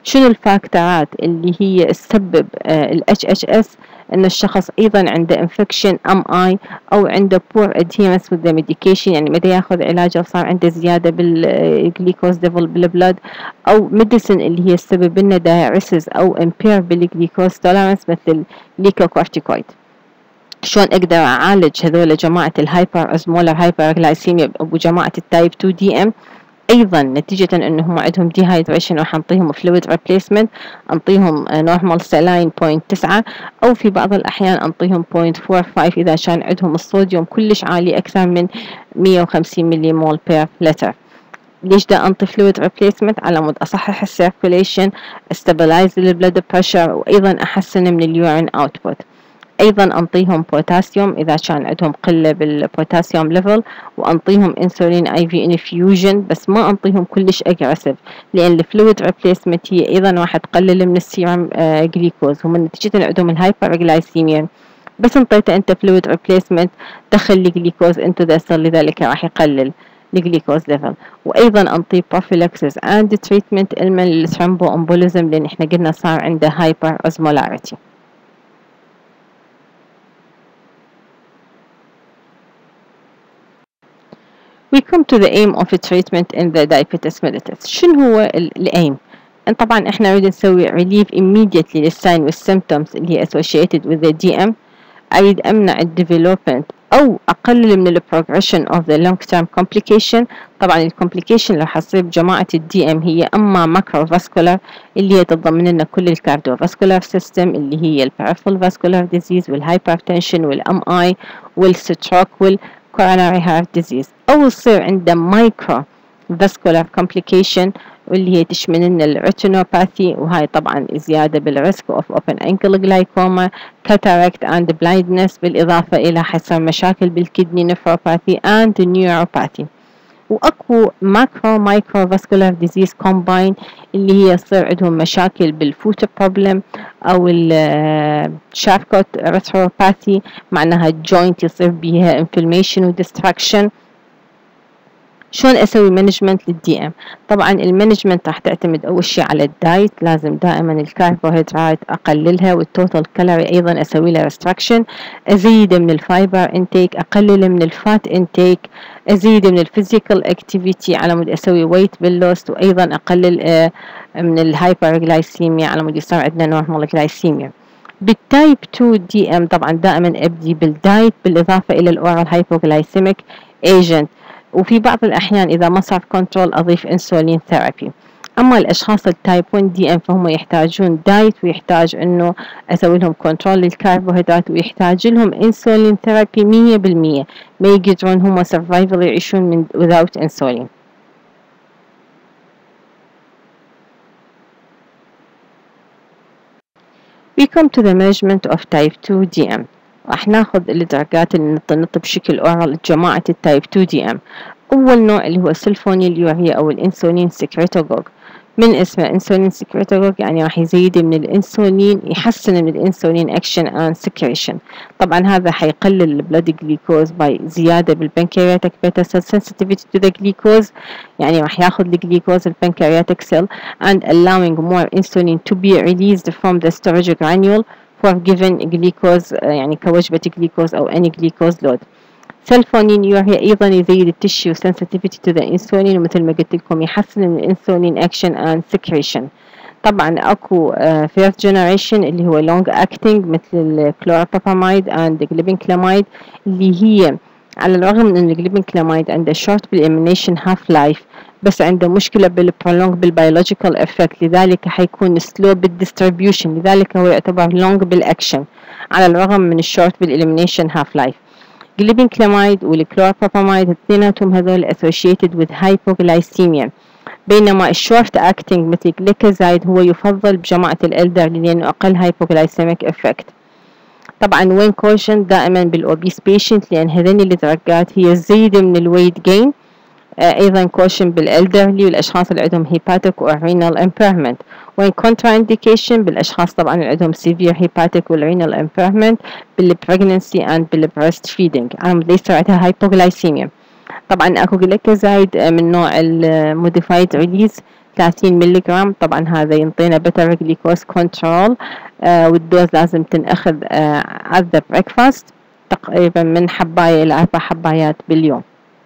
شنو الفاكتورات اللي هي تسبب ال إتش إتش إس؟ ان الشخص ايضا عنده infection ام اي او عنده poor adherence with the medication، يعني متى ياخذ علاج صار عنده زياده بالجليكوز ليفل بالبلد، او medicine اللي هي تسبب لنا diuresis او impair بالجليكوز tolerance مثل الجليكوكورتيكويد. شلون اقدر اعالج هذول جماعه الهايبر ازمولر هايبرغلايسيميا وجماعه التايب تو دي ام؟ ايضا نتيجه انهم عندهم ديهايدريشن راح نعطيهم فلويد ريبليسمنت، انطيهم نورمال سلاين صفر تسعة او في بعض الاحيان انطيهم صفر أربعة خمسة اذا كان عندهم الصوديوم كلش عالي اكثر من مية وخمسين ملي مول بير لتر. ليش دا انطي فلويد ريبليسمنت؟ على مود اصحح السيركوليشن، استابلايز البلد بريشر، وايضا احسن من اليورين اوتبوت. ايضا انطيهم بوتاسيوم اذا كان عندهم قله بالبوتاسيوم ليفل، وانطيهم انسولين اي في انفيوجن، بس ما انطيهم كلش اجريسيف لان الفلويد ريبليسمنت هي ايضا راح تقلل من السيرم آه جليكوز، ومن نتيجه عندهم الهايبر جلايسيميا بس انطيته انت فلويد ريبليسمنت دخل الجليكوز انتو ذا سيل، لذلك راح يقلل الجليكوز ليفل. وايضا انطي بروفيلاكسس اند تريتمنت علما للثرومبو امبوليزم لان احنا قلنا صار عنده هايبر اوزمولاريتي. We come to the aim of treatment in the diabetes mellitus. شنو هو الايم؟ طبعا احنا نريد نسوي relief immediately للساين والsymptoms اللي هي associated with the دي إم. اريد امنع الديفلوبمنت او اقلل من البروجريشن of the long term complication. طبعا الكومبليكيشن اللي حتصير بجماعه الدي ام هي اما ماكروفاسكولار اللي هي تتضمن لنا كل الكارديوفاسكولار سيستم اللي هي البريفرال فاسكولار ديزيز والهايبرتنشن والام اي والستروك والكوروناري هارت ديزيز، او يصير عنده مايكرو فاسكولار كومبليكيشن واللي هي تشمل لنا الريتينوباثي، وهاي طبعا زيادة بالريسك اوف اوبن انكل جلايكوما، كاتاراكت اند بلايندنس، بالاضافة الى حصل مشاكل بالكدني نفروباثي اند نيوروباثي. واكو ماكرو مايكرو فاسكولار ديزيز كومباين اللي هي يصير عندهم مشاكل بالفوت بروبلم او الشاركوت ريتروباثي، معناها الجوينت يصير بيها انفلميشن وديستراكشن. شلون اسوي مانجمنت للدي ام؟ طبعا المانجمنت راح تعتمد اول شيء على الدايت، لازم دائما الكربوهيدرات اقللها، والتوتال كالوري ايضا اسوي له ريستركشن، ازيد من الفايبر انتيك، اقلل من الفات انتيك، ازيد من الفيزيكال اكتيفيتي على مود اسوي ويت باللوست، وايضا اقلل من الهايبر جلايسيميا على مود يصير عندنا نورمال جلايسيميا. بالتايب تو دي ام طبعا دائما ابدي بالدايت بالاضافه الى الاورال هايبوغلايسيميك ايجنت، وفي بعض الأحيان إذا ما صار كنترول أضيف إنسولين ثيرابي. أما الأشخاص التايب واحد دي إم فهم يحتاجون دايت، ويحتاج إنه أسوي لهم كنترول للكربوهيدرات، ويحتاج لهم إنسولين ثيرابي مية بالمية، ما يقدرون هم سرفايفل يعيشون من without إنسولين. We come to the management of type two دي إم. راح ناخذ الدرجات اللي نطي بشكل اورال جماعة التايب تو دي ام. اول نوع اللي هو السلفونيليوريا او الانسولين سكريتوغوج، من اسمه انسولين سكريتوغوج يعني راح يزيد من الانسولين، يحسن من الانسولين اكشن اند سكريشن. طبعا هذا حيقلل البلد جليكوز باي زياده بالبنكرياتيك بيتا سيل sensitivity to the glucose، يعني راح ياخذ الجليكوز البنكرياتيك سيل and allowing more insulin to be released from the storage granule for given glucose يعني كوجبة جليكوز أو any glucose load. سلفونيليوريا أيضا يزيد التشيو sensitivity to the insulin، ومثل ما قلت لكم يحسن الانسولين action and secretion. طبعا أكو uh, first generation اللي هو long acting مثل الكلورابامايد and glibinclamide، اللي هي على الرغم من الجليبنكلاميد عنده short بالelimination half life بس عنده مشكلة بالprolong بالbiological effect، لذلك حيكون slow بالdistribution، لذلك هو يعتبر long بالaction على الرغم من الshort بالelimination half life. جليبنكلاميد والكلورابامايد اثنيناتهم هذول associated with hypoglycemia، بينما الشورت acting مثل جليكازايد هو يفضل بجماعة الالدرلي لأنه أقل hypoglycemic effect. طبعا وين كوشن دائما بالاوبيس بيشنت لان هذين الدرجات هي زيد من الويت جين. آه ايضا كوشن بالالدرلي والاشخاص اللي عندهم هيباتيك ورينال امبيرمنت. وين كونترا انديكيشن بالاشخاص طبعا اللي عندهم سيفير هيباتيك والرينال امبيرمنت بالبريجنسي اند بالبريست فيدنج على ليس عندها هايبوغلايسيميا. طبعا اكو جليكازايد من نوع الموديفايد ريليز ثلاثين ملي جرام. طبعا هذا ينطينا better glucose control. آه والدوز لازم تنأخذ آه at the breakfast تقريبا من حباية إلى أربع حبايات باليوم.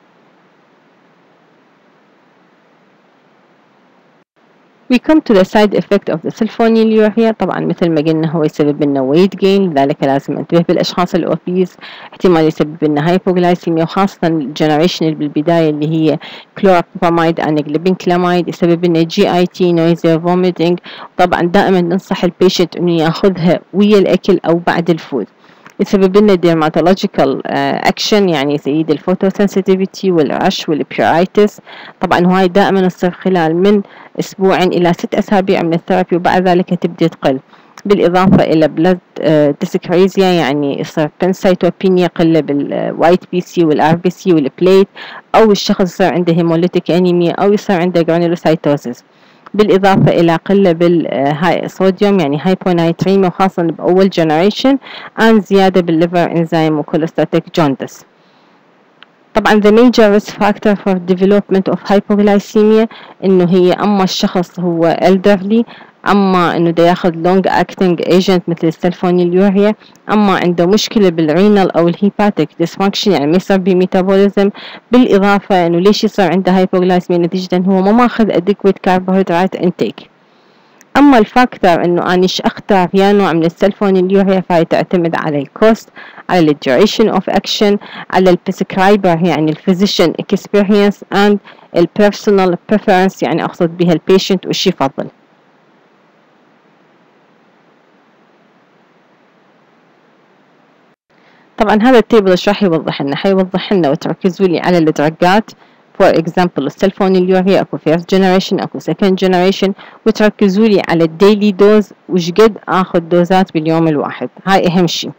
We come to the side effect of the sulfonylurea. طبعا مثل ما قلنا هو يسبب لنا weight gain، لذلك لازم ننتبه بالأشخاص الأوبيز. احتمال يسبب لنا hypoglycemia، وخاصة الجنريشن اللي بالبداية اللي هي chloropamide and glibenclamide يسبب لنا جي اي تي nausea vomiting. طبعا دائما ننصح البيشنت انه ياخذها ويا الأكل أو بعد الفود. يسبب لنا dermatological اكشن يعني زي الفوتوسنسيتيفيتي والرش والبيورايتس. طبعا هاي دائما تصير خلال من اسبوعين الى ست اسابيع من الثيرابي، وبعد ذلك تبدي تقل. بالاضافه الى بلد ديسكريزيا يعني يصير بنسايتوبينيا، قله بالوايت بي سي والار بي سي والبليت، او الشخص يصير عنده هيموليتيك انيميا او يصير عنده جرانيولوسايتوزيس. بالإضافة إلى قلة بالصوديوم يعني هايبونايتريميا، وخاصة بأول جنريشن، عن زيادة بالليفر إنزيم وكوليستاتيك جوندس. طبعا the major risk factor for development of hypoglycemia إنه هي أما الشخص هو elderly، أما إنه دا ياخذ long acting agent مثل السلفونيليوريا، أما عنده مشكلة بالرينال أو الهيباتيك dysfunction يعني ما يصير بميتابوليزم. بالإضافة إنه ليش يصير عنده hypoglycemia نتيجة إنه هو ما ماخذ adequate carbohydrate intake. أما الفاكتور إنه أنا إيش أختار يا نوع من السلفونيليوريا، فهي تعتمد على الكوست، على ال duration of action، على ال prescriber يعني ال physician experience and ال personal preference يعني أقصد بها ال patient وش يفضل. طبعا هذا التيبل ايش راح يوضح لنا؟ حيوضح لنا وتركزوا لي على الدرجات. for example السلفونيليوريا اكو first generation اكو second generation، وتركزوا لي على الديلي دوز وش قد اخذ دوزات باليوم الواحد، هاي اهم شيء.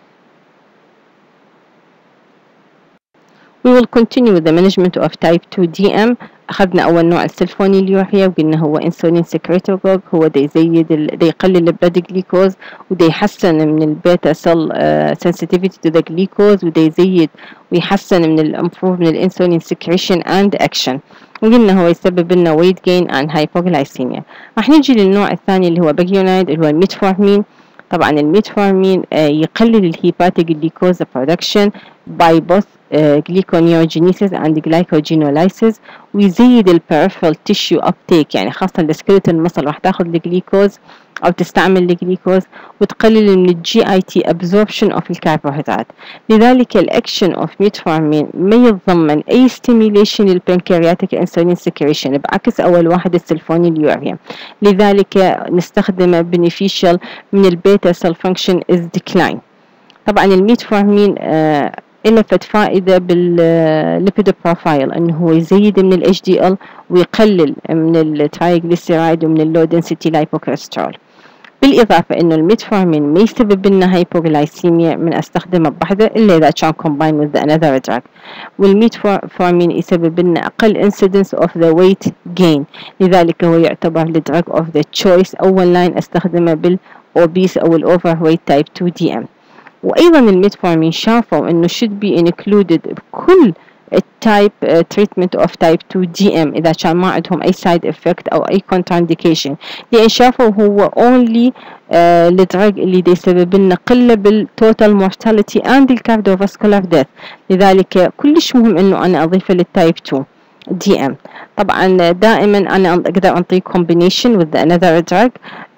We will continue with the management of type two D M. أخذنا أول نوع السلفونيليوريا وقلنا هو انسولين سكريتوغوج، هو دا يزيد ال... دا يقلل البلد جليكوز ودا يحسن من البيتا سيل sensitivity to the glucose، ودا يزيد ويحسن من الامبروف من الانسولين سكريشن اند اكشن. وقلنا هو يسبب لنا weight gain and hypoglycemia. راح نجي للنوع الثاني اللي هو باجيونايد اللي هو الميتفورمين. طبعا الميتفورمين يقلل الهيباتيك جليكوز برودكشن by both gluconeogenesis and glycogenolysis، ويزيد ال peripheral tissue uptake يعني خاصة السكيلتال muscle راح تاخذ الجليكوز أو تستعمل الجليكوز، وتقلل من الجي اي تي absorption of الكربوهيدرات. لذلك الأكشن of metformin ما يتضمن أي stimulation للبنكرياتيك انسولين سكريشن بعكس أول واحد السلفونيليوريا. لذلك نستخدمه beneficial من البيتا cell function is decline. طبعا الميتفورمين آه إله فد فائدة بالليبيد بروفايل إنه هو يزيد من ال إتش دي إل ويقلل من الترايغليسيرايد ومن اللو دنسيتي لايبوكوليسترول. بالإضافة إنه الميتفورمين ما يسبب لنا هايبوغلايسيميا من أستخدمه بوحده إلا إذا كان combined with another drug. والميتفورمين يسبب لنا أقل incidence of the weight gain، لذلك هو يعتبر ال drug of the choice أول لاين أستخدمه بالأوبيس أو الأوفر type two D M. وأيضا الميتفورمين شافوا إنه should be included بكل التايب تريتمنت اوف تايب two D M إذا كان ما عندهم أي سايد افكت أو أي contraindication، لأن شافوا هو only الدرج اللي دي يسبب لنا قلة بالتوتال مورتاليتي and الكارديوفاسكولار ديث. لذلك كلش مهم إنه أنا أضيفه للتايب two D M. طبعا دائما أنا أقدر أعطيه combination with another drug.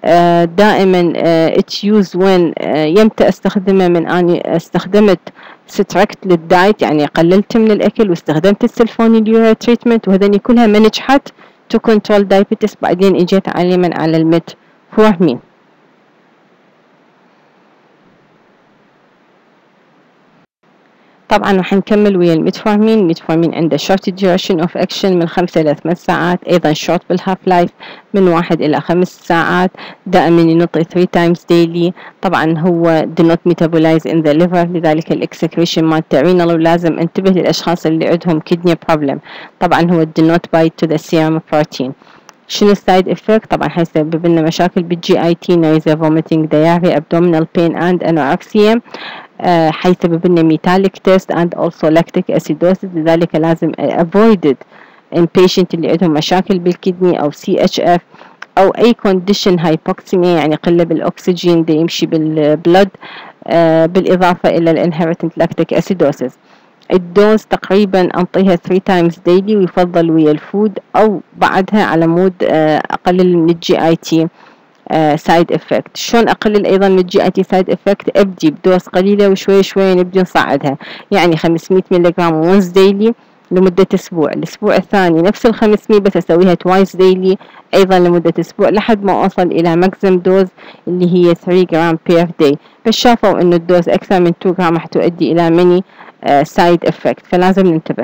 دائما it's used when يمتى استخدمه من أني استخدمت ستركت للدايت يعني قللت من الأكل واستخدمت السلفونيليوريا تريتمنت، وهذني كلها ما نجحت to control diabetes، بعدين اجيت علما على الميتفورمين. طبعا راح نكمل ويا الميتفورمين. الميتفورمين عنده short duration of action من خمسة إلى ثمان ساعات، أيضا short بالهاف لايف من واحد إلى خمس ساعات، دائما ينطي three times daily. طبعا هو do not metabolize in the liver، لذلك الاكسكريشن مالته renal، ولازم انتبه للأشخاص اللي عندهم kidney problem. طبعا هو do not bind to the serum protein. شنو السايد افكت؟ طبعا حيسبب لنا مشاكل بالجي اي تي، nausea, vomiting, diarrhea, abdominal pain and anorexia. آه حيسبب لنا metallic test and also lactic acidosis، لذلك لازم avoided in patient اللي عندهم مشاكل بالكدني أو سي إتش إف أو أي condition hypoxemia يعني قلة بالأكسجين ده يمشي بالبلد، آه بالإضافة إلى ال inherited lactic acidosis. الدوز تقريبا أنطيها three times daily ويفضل ويا الفود أو بعدها على مود آه أقلل من الجي آي تي سايد افكت. شلون اقلل ايضا من الجي اي تي سايد افكت؟ ابدي بدوز قليله وشوي شوي نبدي نصعدها، يعني خمسمية ملغ ونس ديلي لمدة أسبوع. الأسبوع الثاني نفس ال خمسمية بس أسويها توايس ديلي أيضا لمدة أسبوع لحد ما أوصل إلى ماكسيم دوز اللي هي ثري جرام بير داي. بس شافوا إنه الدوز أكثر من تو جرام راح تؤدي إلى ميني سايد افكت، فلازم ننتبه.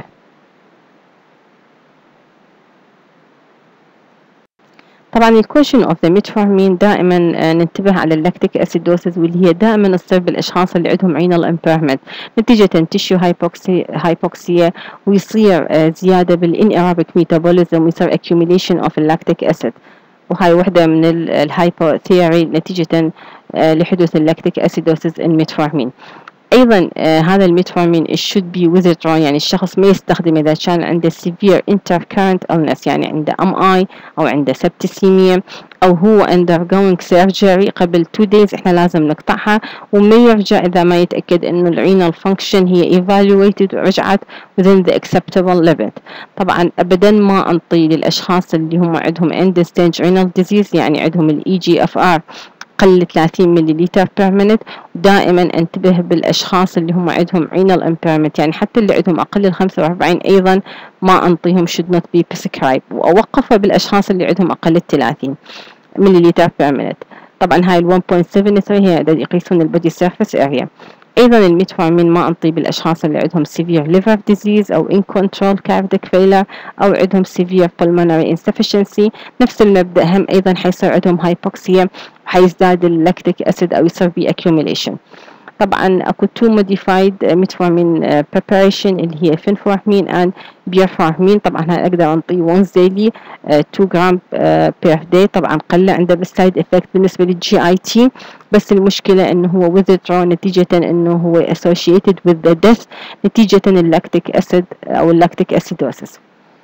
طبعا الكوشن اوف ذا ميتفورمين دائما ننتبه على اللاكتيك اسيدوسيس واللي هي دائما تصير بالاشخاص اللي عندهم رينال امبيرمنت نتيجه تيشيو هايبوكسيا ويصير زياده بالانيرابيك ميتابوليزم ويصير accumulation اوف اللاكتيك اسيد، وهاي وحده من الهايبوثيوري نتيجه لحدوث اللاكتيك اسيدوسيس الميتفورمين. ايضا آه هذا الميتفورمين should be withdrawn، يعني الشخص ما يستخدم اذا كان عنده severe intercurrent illness يعني عنده ام اي او عنده septicemia او هو undergoing surgery قبل two days احنا لازم نقطعها، وما يرجع اذا ما يتاكد انه الرينال function هي evaluated ورجعت within the acceptable limit. طبعا ابدا ما انطي للاشخاص اللي هم عندهم end stage renal disease يعني عندهم الاي جي اف ار قل ثلاثين مليلتر بير مينت. ودائما انتبه بالاشخاص اللي هم عندهم رينال امبيرمنت يعني حتى اللي عندهم اقل ال خمسة وأربعين ايضا ما انطيهم should not be prescribed، واوقفه بالاشخاص اللي عندهم اقل ال ثلاثين مليلتر بير مينت. طبعا هاي ال واحد فاصلة سبعة ثري هي يقيسون البودي سيرفيس اريا. ايضا الميتفورمين ما انطيه بالاشخاص اللي عندهم severe liver disease او uncontrolled cardiac failure او عندهم severe pulmonary insufficiency. نفس المبدا هم ايضا حيصير عندهم هايبوكسيا وحيزداد اللاكتيك اسيد او يصير بي accumulation. طبعا اكو تو موديفايد ميتفورمين preparation اللي هي فينفورمين and بيرفورمين. طبعا هاي اقدر انطيه once daily تو جرام بير داي. طبعا قله عنده بالسايد افكت بالنسبه للجي اي تي، بس المشكله انه هو withdrawn نتيجه انه هو associated with the death نتيجه اللاكتيك اسيد او اللاكتيك اسيدوسيس.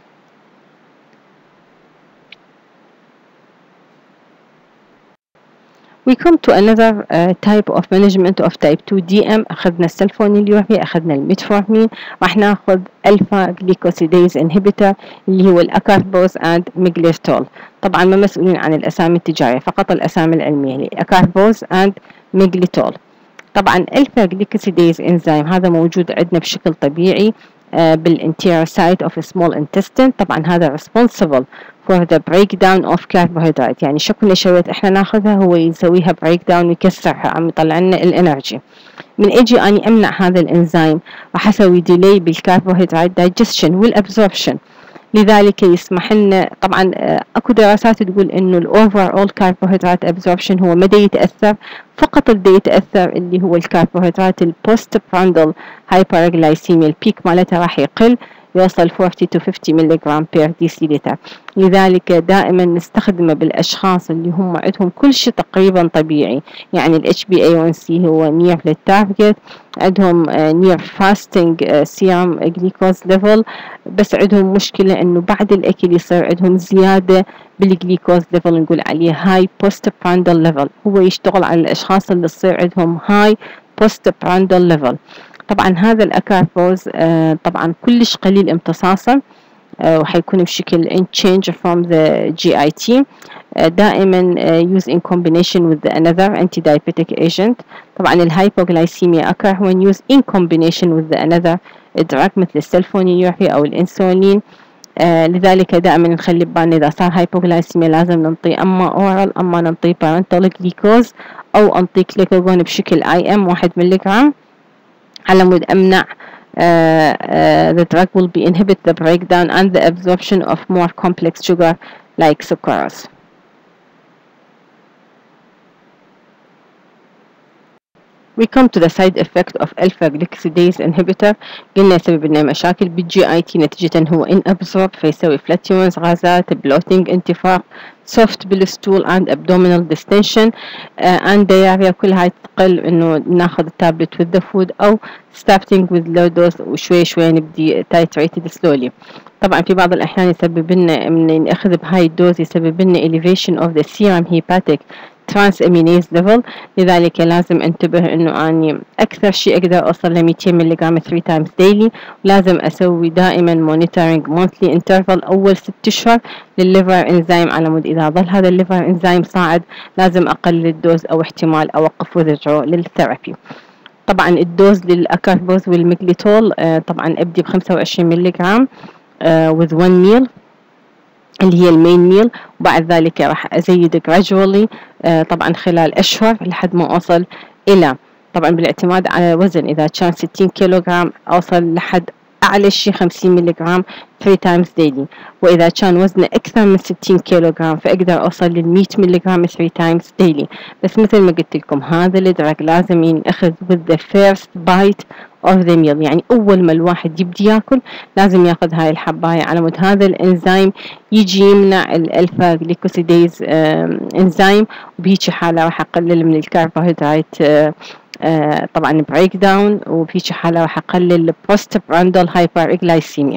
We come to another uh, type of management of type two دي إم. أخذنا السلفونيليوهي، أخذنا الميتفورمين، راح ناخذ ألفا جليكوسيديز انهبيتور اللي هو الأكاربوز and ميجليرتول. طبعا ما مسؤولين عن الأسامي التجارية، فقط الأسامي العلمية اللي أكاربوز and ميجليتول. طبعا ألفا جليكوسيديز انزيم هذا موجود عندنا بشكل طبيعي بالانتيريور سايت اوف small intestine. طبعا هذا responsible for the breakdown of carbohydrate، يعني شكل نشويات احنا ناخذها هو يسويها breakdown ويكسرها عم يطلع لنا الانرجي. من اجي اني امنع هذا الانزيم راح اسوي ديلي بالكربوهيدرات digestion والابزوربشن، لذلك يسمح لنا. طبعا اكو دراسات تقول انه الاوفر اول كربوهيدرات ابزوربشن هو ما يتاثر، فقط اللي يتاثر اللي هو الكربوهيدرات البوست براندل هايبرغلايسيميا البيك مالتها راح يقل يوصل أربعين to خمسين ملغ بير ديسيلتر. لذلك دائما نستخدمه بالاشخاص اللي هم عندهم كل شيء تقريبا طبيعي، يعني ال إتش بي إيه وان سي هو نير للتارجت، عندهم نير فاستنج سيرم جليكوز ليفل، بس عندهم مشكله انه بعد الاكل يصير عندهم زياده بالجليكوز ليفل نقول عليه هاي بوست براندل ليفل. هو يشتغل على الاشخاص اللي تصير عندهم هاي بوست براندل ليفل. طبعا هذا الأكاربوز آه طبعا كلش قليل امتصاصا آه وحيكون بشكل in change from the جي آي تي. آه دائما آه use in combination with another anti-diabetic agent. طبعا الهايبوغلايسيميا occur when used in combination with another drug مثل السلفونيليوهي أو الإنسولين. آه لذلك دائما نخلي بالنا إذا صار هايبوغلايسيميا لازم ننطي أما أورال أما ننطي parenteral جليكوز أو أنطي كليكوغون بشكل آي إم واحد ملغرام على مود أمنع uh, uh, the drug will be inhibit the breakdown and the absorption of more complex sugar like sucrose. We come to the side effect of alpha glucosidase inhibitor. قلنا يسبب لنا مشاكل بالجي اي تي نتيجة هو inabsorb فيسوي flatulence غازات bloating انتفاخ soft بالستول and abdominal distension uh, and diarrhea. كل هاي تقل انه ناخذ التابلت with the food او starting with low dose وشوي شوي نبدي titrated slowly. طبعا في بعض الأحيان يسبب لنا من نأخذ بهاي الدوز يسبب لنا elevation of the serum hepatic transaminase level. لذلك لازم انتبه انه اني اكثر شيء اقدر اوصل ل مئتين ملغ ثلاثة times daily. ولازم اسوي دائما monitoring monthly interval اول ست اشهر للليفر انزيم على مود اذا ظل هذا الليفر انزيم صاعد لازم اقلل الدوز او احتمال اوقف withdrawal للثيرابي. طبعا الدوز للاكاربوز والميجليتول آه طبعا ابدي ب خمسة وعشرين ملغ uh, with one meal اللي هي المين ميل، وبعد ذلك راح أزيد gradually uh, طبعا خلال أشهر لحد ما أوصل إلى طبعا بالاعتماد على الوزن. إذا كان ستين كيلوغرام أوصل لحد أعلى شيء خمسين ملغ three times daily، وإذا كان وزنه أكثر من ستين كيلوغرام فأقدر أوصل للمية ملغ three times daily. بس مثل ما قلت لكم هذا الدرج لازم ينأخذ with the first bite of the meal، يعني أول ما الواحد يبدي يأكل لازم يأخذ هاي الحباية على مود هذا الإنزيم يجي يمنع الألفا جليكوسيديز إنزيم، وبهيك حالة راح أقلل من الكربوهيدرات آه طبعا بريك داون، وبهيك حالة راح أقلل postprandial hyperglycemia.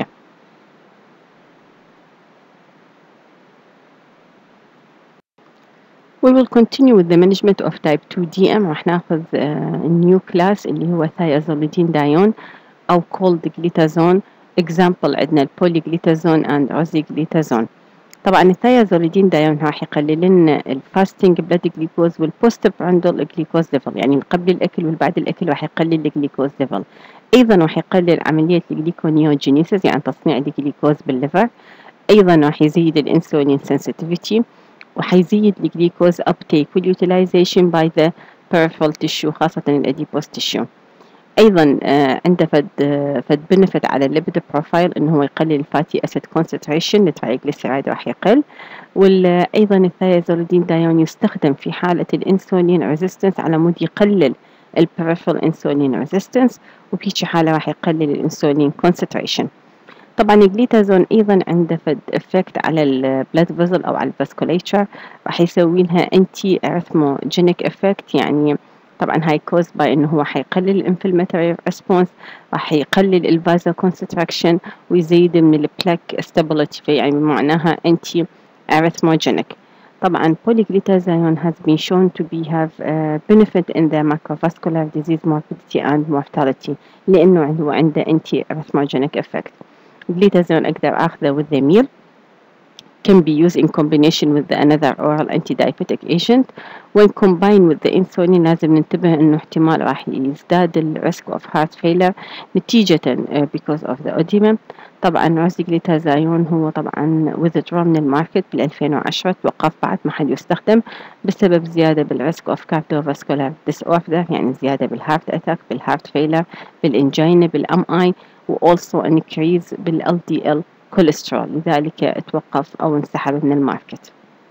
We will continue with the management of type two D M. راح ناخذ new class اللي هو thiazolidine dione أو cold glitazone. example عندنا البوليغليتازون and روزيغليتازون. طبعا الثيازوليدين دايون راح يقلل لنا الفاستنج بلاد جليكوز والبوست براندل جليكوز ليفل، يعني قبل الاكل والبعد الاكل راح يقلل الجليكوز ليفل. ايضا راح يقلل عمليه الجليكونيوجينيسيس يعني تصنيع الجليكوز بالليفر. ايضا راح يزيد الانسولين سنسيتيفيتي، وحيزيد الجليكوز uptake واليوتيلايزيشن باي ذا peripheral tissue خاصه الاديبوس تيشو. ايضا آه عنده فد آه فد بنفيت على الليبيد بروفايل انه هو يقلل الفاتي اسيد كونسنتريشن، الترايجليسيرايد راح يقل. وايضا الثيازوليدين دايون يستخدم في حاله الانسولين ريزيستنس على مود يقلل البريفرال انسولين ريزيستنس، وبهيك حاله راح يقلل الانسولين كونسنتريشن. طبعا الجليتازون ايضا عنده فد افكت على البلاد فيزل او على الفاسكوليتشر، راح يسوي لها انتي ارثموجينيك افكت، يعني طبعا هاي كوز باي انه هو حيقلل الانفلاماتوري ريسبونس، راح يقلل الفازو كونستراكشن ويزيد من البلاك ستابيليتي، يعني معناها انتي ارثموجينيك. طبعا polyglutathione has been shown to be have a benefit in the macrovascular disease morbidity and mortality لانه هو عنده anti arithmogenic effect. Glitazone اقدر اخذه with the meal, can be used in combination with another oral antidiabetic agent. when combined with the insulin لازم ننتبه انه احتمال راح يزداد ال risk of heart failure نتيجة uh, because of the edema. طبعا روزيغليتازايون هو طبعا withdraw من الماركت بال ألفين وعشرة، توقف بعد ما حد يستخدم بسبب زيادة بالريسك of cardiovascular disorder، يعني زيادة بالهارت اتاك بالهارت failure بالانجينا بالام اي، و also increase بال إل دي إل كوليسترول، لذلك توقف أو انسحب من الماركت.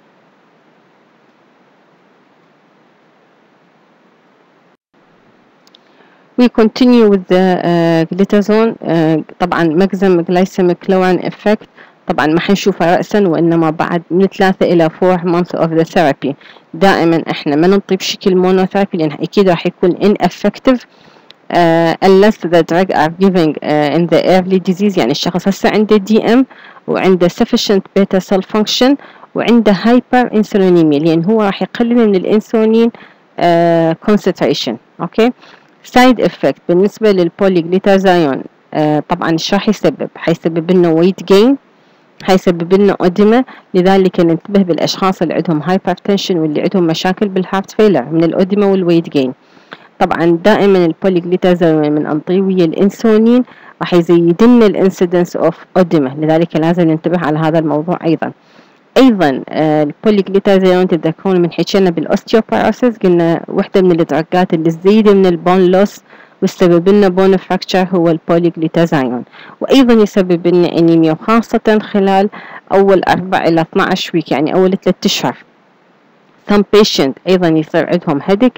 We continue with the uh, glitazone. uh, طبعا maximum glycemic lowering effect طبعا ما حنشوفه رأسا، وإنما بعد من ثلاثة إلى four months of the therapy. دائما إحنا ما ننطي بشكل مونوثيرابي لأن أكيد راح يكون ineffective Uh, unless the drug are giving uh, in the early disease، يعني الشخص هسه عنده دي ام وعنده sufficient beta cell function وعنده hyper insulinemia، لأن هو راح يقلل من الانسولين uh, concentration. اوكي. side effect بالنسبة للبوليغليتازايون uh, طبعا ايش راح يسبب؟ حيسبب لنا weight gain، حيسبب لنا أدمة، لذلك ننتبه بالأشخاص اللي عندهم hypertension واللي عندهم مشاكل بالهارت فيلر من الأدمة والويت جين. طبعا دائما البوليغليتازايون من أنطيه ويا الانسولين راح يزيد لنا الانسيدنس اوف أدمة، لذلك لازم ننتبه على هذا الموضوع. ايضا ايضا آه البوليغليتازايون تتذكرون من حكينا بالاوستيوباروسيس قلنا وحده من الدرجات اللي تزيد من البون لوس ويسبب لنا بون فراكتشر هو البوليغليتازايون، وايضا يسبب لنا انيميا وخاصه خلال اول أربع الى اثنعش ويك، يعني اول ثلاثة اشهر. some patient ايضا يصير عندهم headache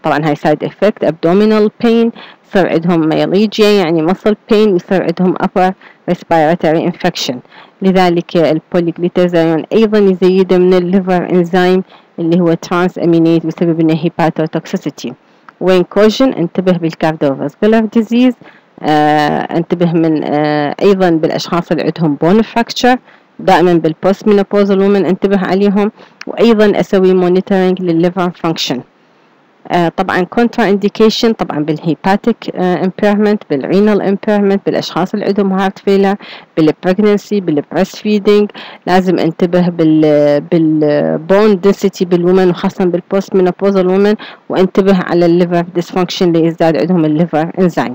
طبعا هاي سايد افكت. abdominal pain يصير عندهم myalgia يعني muscle pain، يصير عندهم upper respiratory infection. لذلك البوليغليتازايون أيضا يزيد من الليفر انزيم اللي هو ترانس امينيز بسبب انه هيباتوتوكسيسيتي. وين كوجن انتبه بالكارديوفاسكولار ديزيز، آه انتبه من آه ايضا بالاشخاص اللي عندهم بون فراكتشر، دائما بالبوست مينوبوزال وومن انتبه عليهم، وايضا اسوي مونيتورنج للليفر فانكشن. آه طبعا كونترا انديكيشن طبعا بالهيباتيك امبيرمنت، بالرينال امبيرمنت، بالاشخاص اللي عندهم هارت فيلر، بالبريجنسي، بالبريست فيدنج. لازم انتبه بال بالبون دنسيتي بالومن وخاصه بالبوست مينوبوزال وومن، وانتبه على الليفر ديسفانكشن اللي يزداد عندهم الليفر انزيم.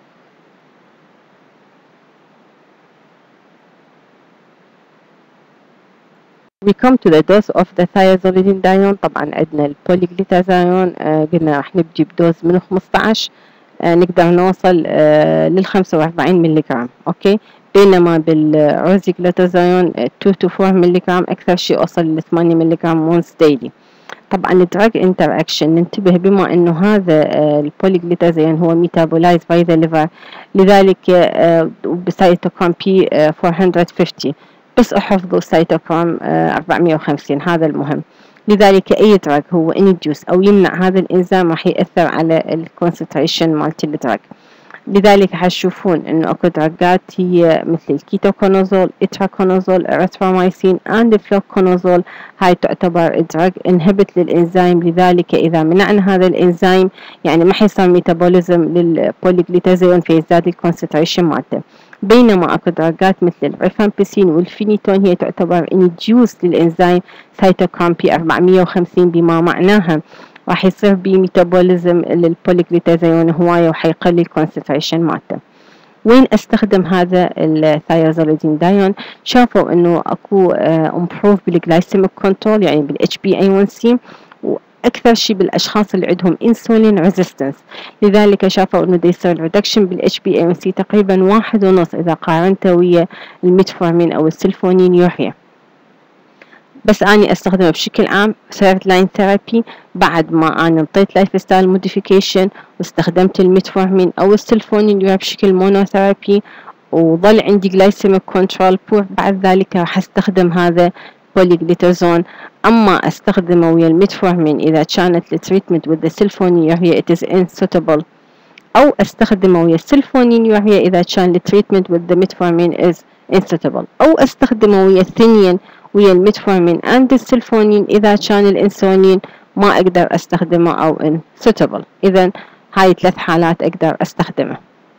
We come to the dose of the thiazolidinedione. طبعا عندنا البوليغليتازايون آه قلنا راح نبدي بدوز من خمسطعش، آه نقدر نوصل آه لل خمسة وأربعين ملي جرام، اوكي. بينما بالروزيغليتازايون two to four ملي جرام، اكثر شيء اوصل ل ثمانية ملي جرام once daily. طبعا الدراج انتراكشن ننتبه بما انه هذا آه البوليغليتازايون هو ميتابولايز باي ذا ليفر، لذلك آه بسيتوكروم بي آه four fifty، بس احفظوا سيتوكروم أربعمية وخمسين، هذا المهم. لذلك اي دراج هو انديوس او يمنع هذا الانزيم راح ياثر على الكونسنتريشن مالت الدراج. لذلك حتشوفون انه اكو دراجات هي مثل الكيتوكونازول، اتراكونازول، اريثرومايسين اند فلوكونازول، هاي تعتبر دراج انهبت للانزيم. لذلك اذا منعنا هذا الانزيم يعني ما حيصير ميتابوليزم للبوليغليتازايون فيزداد الكونسنتريشن مالته. بينما اكو دراجات مثل الريفامبيسين والفينيتون هي تعتبر انديوس للانزيم سيتوكروم بي أربعمية وخمسين، بما معناها راح يصير بي ميتابوليزم للبوليغليتازايون هواية وحيقلل الكونسنتريشن مالته. وين استخدم هذا الثيازوليديندايون؟ شافوا انه اكو امبروف بالجلايسيميك كنترول يعني بالاتش بي اي ون سي، اكثر شيء بالاشخاص اللي عندهم انسولين ريزيستنس. لذلك شافوا انه يصير ريدكشن بالاتش بي اي ون سي تقريبا واحد ونص اذا قارنته ويا الميتفورمين او السلفونين يوريا. بس اني استخدمه بشكل عام ثيرد لاين ثيرابي بعد ما انا انطيت لايف ستايل موديفيكيشن واستخدمت الميتفورمين او السلفونين يوريا بشكل مونوثيرابي، وظل عندي جلايسيميك كنترول بور. بعد ذلك راح استخدم هذا بوليغليتازون. اما استخدمه ويا الميتفورمين اذا كانت التريتمنت with the sulfonyl urea it is unsuitable، او استخدمه ويا السلفونين يوريا اذا كان التريتمنت with the metformin is unsuitable، او استخدمه ويا الثنين ويا الميتفورمين and السلفونين اذا كان الانسولين ما اقدر استخدمه او unsuitable. اذا هاي ثلاث حالات اقدر استخدمه.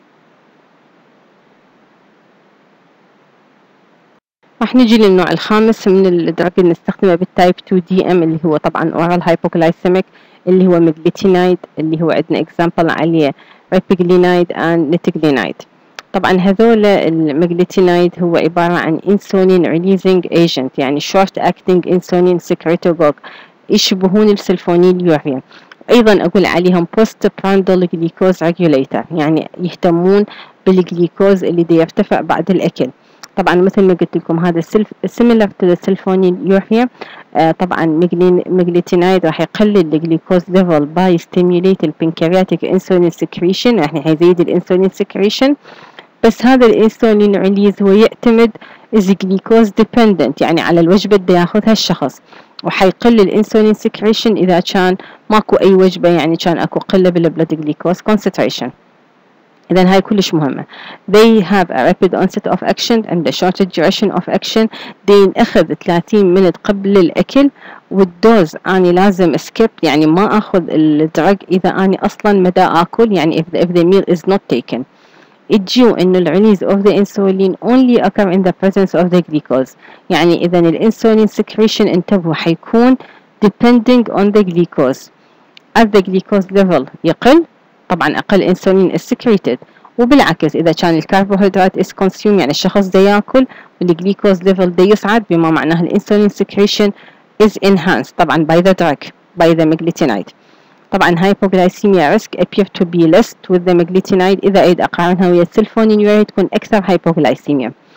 راح نجي للنوع الخامس من الدراج اللي نستخدمه بالتايب تو دي ام اللي هو طبعا اورال هايبوغلايسيميك، اللي هو ميجليتينايد، اللي هو عندنا اكزامبل عليه ريبيجلينايد اند نيتيجلينايد. طبعا هذول الميجليتينايد هو عبارة عن انسولين ريليزنج ايجنت، يعني شورت اكتنج انسولين سكريتوجوج، يشبهون السلفونيل يوريا. ايضا اقول عليهم بوست براندل جليكوز ريجوليتر، يعني يهتمون بالجليكوز اللي دي يرتفع بعد الاكل. طبعا مثل ما قلت لكم هذا سيميلر تو السلفونيل يوريا. آه طبعا ميجليتينايد راح يقلل الجليكوز ليفل باي ستيميوليت البنكرياتيك انسولين سكريشن، يعني حيزيد الانسولين سكريشن. بس هذا الانسولين ريليز هو يعتمد از جليكوز ديبندنت، يعني على الوجبه اللي ياخذها الشخص، وحيقلل الانسولين سكريشن اذا كان ماكو اي وجبه، يعني كان اكو قله بالبلد جليكوز كونسنتريشن. إذن هاي كلش مهمة. They have a rapid onset of action and a short duration of action. دي أخذ ثلاثين minute قبل الأكل، والدوز أنا لازم skip، يعني ما أخذ الدرج إذا أنا أصلا مدى أكل، يعني if the, if the meal is not taken. الجيو إنه الريليز of the insulin only occur in the presence of the glucose، يعني إذا الانسولين secretion انتبهوا حيكون depending on the glucose. as the glucose level يقل طبعا أقل انسولين is secreted، وبالعكس إذا كان الكربوهيدرات is consumed يعني الشخص دا يأكل والجليكوز ليفل دا يصعد، بما معناه الانسولين secretion is enhanced طبعا by the drug by the meglitinides. طبعا hypoglycemia risk appear to be less with the meglitinides إذا أريد أقارنها ويا السلفونين يوريا تكون أكثر hypoglycemia.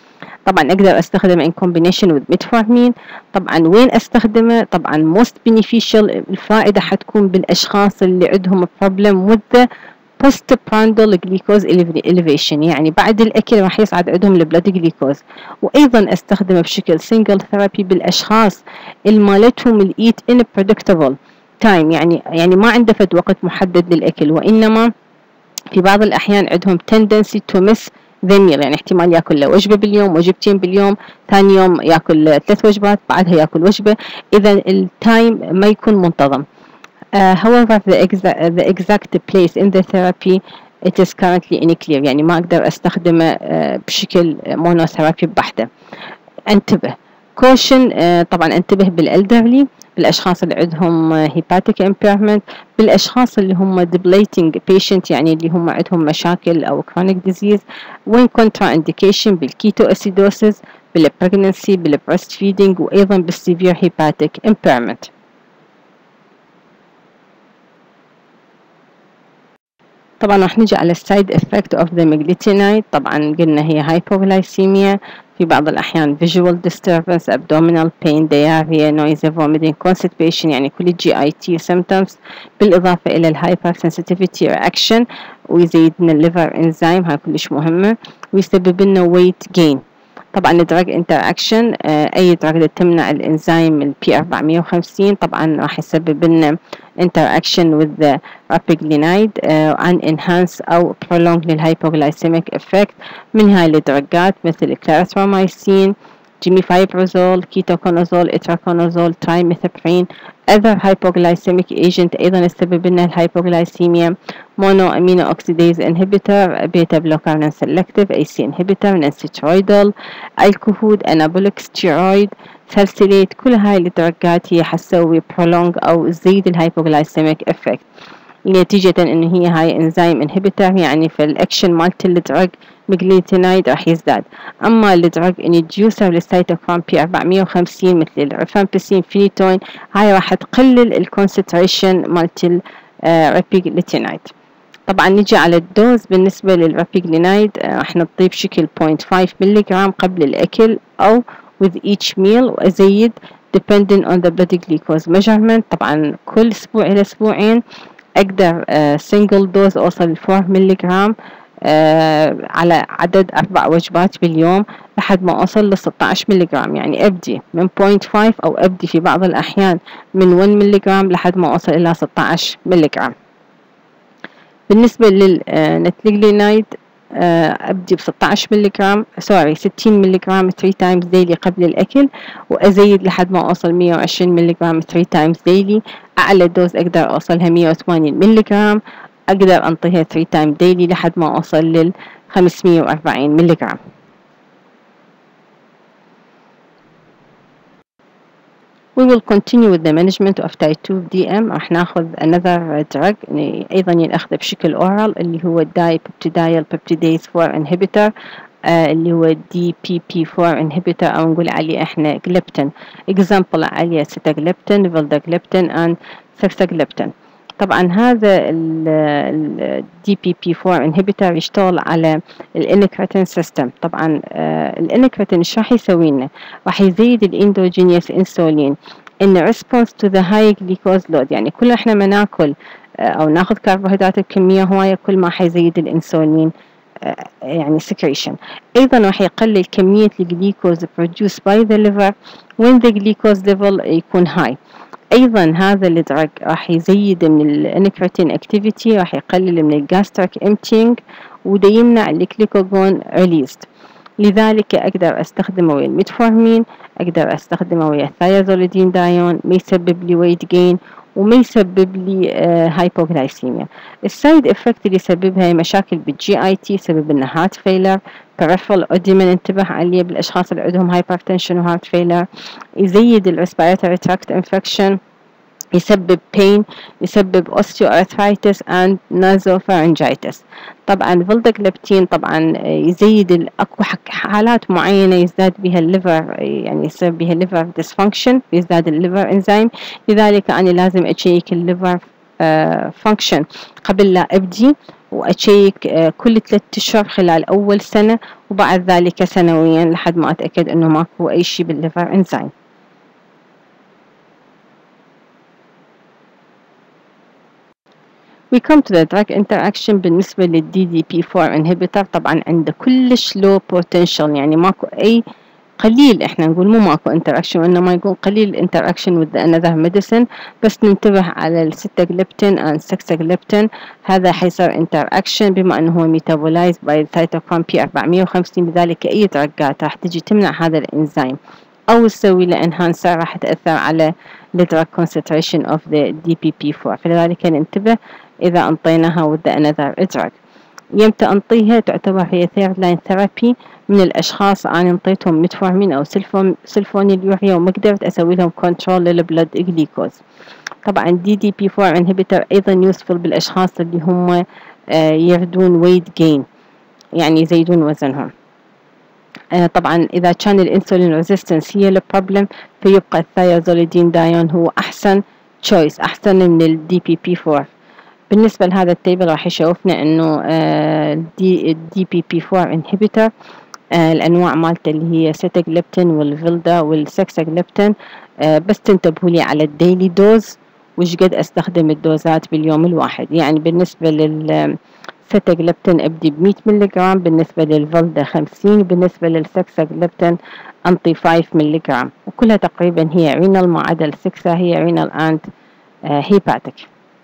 طبعا أقدر أستخدمه in combination with metformin. طبعا وين أستخدمه؟ طبعا most beneficial الفائدة حتكون بالأشخاص اللي عندهم problem with the postprandial glucose elevation، يعني بعد الأكل راح يصعد عندهم البلاد جليكوز. وأيضا أستخدمه بشكل single therapy بالأشخاص اللي مالتهم الإيت unpredictable time، يعني يعني ما عنده فد وقت محدد للأكل، وإنما في بعض الأحيان عندهم tendency to miss the meal، يعني احتمال يأكل له وجبة باليوم، وجبتين باليوم، ثاني يوم يأكل ثلاث وجبات، بعدها يأكل وجبة، إذا التايم ما يكون منتظم. Uh, however the exact the exact place in the therapy it is currently unclear، يعني ما أقدر أستخدمه uh, بشكل مونوثيرابي بحتة. انتبه caution، uh, طبعا انتبه بالelderly، بالأشخاص اللي عندهم hepatic impairment، بالأشخاص اللي هم depleting patient، يعني اللي هم عندهم مشاكل أو chronic disease، when contraindication بالketoacidosis، بالpregnancy، بالbreastfeeding، وأيضا بالsevere hepatic impairment. طبعا راح نجي على السايد افكت اوف ذا ميجليتينايد. طبعا قلنا هي hypoglycemia، في بعض الأحيان visual disturbance، abdominal pain، diarrhea، nausea، vomiting، constipation، يعني كل جي اي تي symptoms، بالإضافة إلى الهايبر sensitivity reaction، ويزيد من الليفر انزيم، هاي كلش مهمة، ويسبب لنا weight gain. طبعا الدراج انتراكشن، اي دراج اللي تمنع الانزيم البي أربعمية وخمسين طبعا راح يسبب لنا interaction with the rapaglinide uh, and enhance او prolong للhypoglycemic effect من هاي الدراجات مثل clarithromycin، جيميفايبروزول، كيتوكونازول، اتراكونازول، ترايميثابرين. other hypoglycemic agent أيضا يسبب لنا الهايبوغلايسيميا، mono amino oxidase inhibitor، beta blocker non selective، إيه سي inhibitor، non-steroidal، alcohol، anabolic steroid، salicylate. كل هاي الدرجات هي حتسوي prolong أو تزيد الهايبوغلايسيميك effect نتيجة إن هي هاي انزيم انهبيتر، يعني في الأكشن مالت الدراج ميجليتينايد راح يزداد. أما الدراج انديوسر للسيتوكروم بي أربعمية وخمسين مثل الريفامبيسين، فينيتوين، هاي راح تقلل الكونسنتريشن مالت الرابيجليتينايد. طبعا نجي على الدوز. بالنسبة للرابيجلينايد راح نضيف بشكل صفر فاصلة خمسة ملي جرام قبل الأكل أو with each meal، وأزيد depending on the blood glucose measurement. طبعا كل أسبوع إلى أسبوعين أقدر سنجل دوز أوصل لأربعة ملي جرام على عدد أربع وجبات باليوم لحد ما أوصل ل ستة عشر ملي جرام، يعني أبدي من صفر فاصلة خمسة أو أبدي في بعض الأحيان من واحد ملي جرام لحد ما أوصل إلى ستة عشر ملي جرام. بالنسبة للنتليجلينايد أبدي ب ستة عشر ملي جرام سوري ستين ملي جرام ثلاثة تايمز ديلي قبل الأكل، وأزيد لحد ما أوصل مية وعشرين ملي جرام ثلاثة تايمز ديلي. أعلى دوز أقدر أوصلها مية وثمانين ملي جرام، أقدر أنطيها ثلاثة تايمز ديلي لحد ما أوصل لل خمسمية وأربعين ملي جرام. We will continue with the management of type two دي إم. راح ناخذ another drug أيضا ينأخذ بشكل oral اللي هو dipeptidyl peptidase four inhibitor، آه اللي هو دي بي بي فور inhibitor، أو نقول عليه إحنا gliptin. example عليه sitagliptin، vildagliptin and sitagliptin. طبعا هذا ال دي بي بي فور inhibitor يشتغل على الانكريتين سيستم. طبعا الانكريتين ايش راح يسوي لنا؟ راح يزيد الاندوجينيوس انسولين in response to the high glucose load، يعني كل احنا ما ناكل او ناخذ كربوهيدرات بكميه هوايه كل ما حيزيد الانسولين يعني secretion. ايضا راح يقلل كميه الجليكوز produced by the liver when the glucose level يكون high. أيضا هذا الدراج راح يزيد من الانكريتين اكتيفيتي، راح يقلل من الجاستريك امتينج، وده يمنع الجليكوجون ريليزد. لذلك أقدر أستخدمه ويا الميتفورمين، أقدر أستخدمه ويا الثايازوليدين دايون، ما يسبب لي ويت جين وما يسبب لي هايبوغلايسيميا. السايد افكت اللي يسببها هي مشاكل بالجي اي تي، يسبب لنا هارت فيلر، peripheral edema ننتبه عليه بالأشخاص اللي عندهم hypertension و heart failure، يزيد ال respiratory tract infection، يسبب pain، يسبب osteoarthritis and nasopharyngitis. طبعا vildagliptin طبعا يزيد اكو حالات معينة يزداد بها الليفر، يعني يصير بها الليفر dysfunction، يزداد الليفر انزيم، لذلك أنا لازم أشيك الليفر function قبل لا أبدي، وأشيك كل ثلاثة أشهر خلال أول سنة، وبعد ذلك سنويا لحد ما أتأكد أنه ماكو أي شيء بالليفر إنزيم. We come to the drug interaction بالنسبة لل دي دي بي فور inhibitor. طبعا عنده كلش low potential، يعني ماكو أي قليل، احنا نقول مو ماكو interaction وإنما يكون قليل interaction with the another medicine، بس ننتبه على السيتاغليبتين and سكساغليبتين. هذا حيصير interaction بما أنه هو metabolized by cytochrome بي أربعمية وخمسين، لذلك أي دراجات راح تجي تمنع هذا الإنزيم أو تسوي له enhancer راح تأثر على the drug concentration of the دي بي بي فور، فلذلك ننتبه إذا أنطيناها with another drug. يمتى أنطيها؟ تعتبر هي third line therapy من الأشخاص أنا انطيتهم ميتفورمين أو سلفونيليوريا وما قدرت أسوي لهم كنترول للبلد جليكوز. طبعا دي دي بي فور inhibitor أيضا useful بالأشخاص اللي هم يردون weight gain، يعني يزيدون وزنهم. طبعا إذا كان الانسولين ريزيستنس هي البروبلم فيبقى الثيازوليدين دايون هو أحسن تشويس، أحسن من الدي بي بي فور. بالنسبة لهذا التيبل راح يشوفنا إنه الدي بي بي فور انهبيتر الأنواع مالته اللي هي سيتاغليبتين والفيلدا والسكساغليبتين. بس تنتبهوا لي على الديلي دوز وش قد أستخدم الدوزات باليوم الواحد. يعني بالنسبة للسيتاغليبتين أبدي بمية ملغرام، بالنسبة للفيلدا خمسين، بالنسبة للسكساغليبتين أنطي خمسة ملغرام، وكلها تقريبا هي رينال ما عدا السكسا هي رينال أند هيباتيك.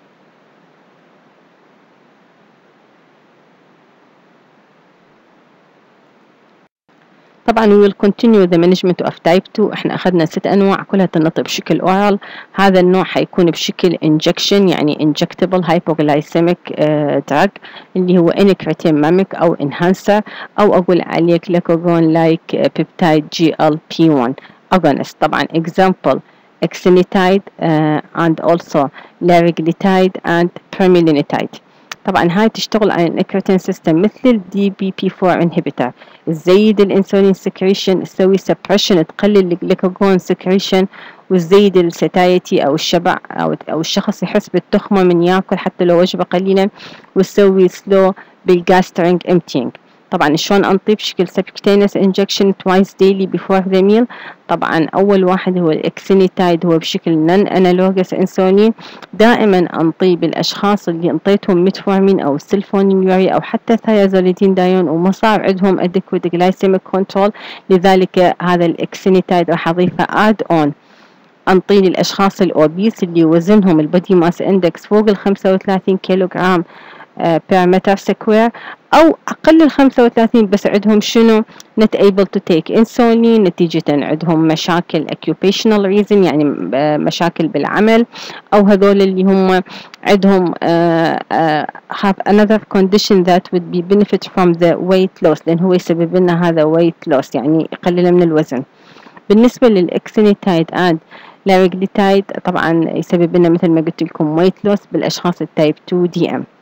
طبعا we will continue the management of type two. احنا اخذنا ست انواع كلها تنطي بشكل oral. هذا النوع حيكون بشكل injection يعني injectable hypoglycemic uh, drug اللي هو incretin-mimic او enhancer او اقول عليه glucagon like peptide جي إل بي واحد agonist. طبعا example exenatide uh, and also liraglutide and bremelanotide. طبعا هاي تشتغل على الانكريتين سيستم مثل الدي بي بي فور انهبيتر، تزيد الانسولين سكريشن، تسوي سبريشن، تقلل الجلوكاجون سكريشن، وتزيد الساتايتي او الشبع او او الشخص يحس بالتخمه من ياكل حتى لو وجبه قليلا، وتسوي سلو بالجاسترينج امتينج. طبعا شلون انطي؟ بشكل سبكتينس انجكشن توايس ديلي بيفور ذا ميل. طبعا اول واحد هو الاكسينيتايد، هو بشكل نون انالوجس انسولين. دائما انطيه بالاشخاص اللي انطيتهم ميتفورمين او سلفونيليوريا او حتى ثيازوليدين دايون وما صار عندهم ادكويت جلايسيميك كنترول، لذلك هذا الاكسينيتايد راح اضيفه اد اون. انطيه للاشخاص الاوبيس اللي وزنهم البودي ماس اندكس فوق ال خمسة وثلاثين كيلوغرام بير متر سكوير أو أقل ال خمسة وثلاثين بس عندهم شنو not able to take insulin نتيجة عندهم مشاكل occupational reason يعني مشاكل بالعمل، أو هذول اللي هم عندهم uh, uh, have another condition that would be benefit from the weight loss، لأن هو يسبب لنا هذا weight loss يعني يقلل من الوزن. بالنسبة للإكسينيتايد and لاريجليتايد طبعا يسبب لنا مثل ما قلت لكم weight loss بالأشخاص التايب تو دي إم.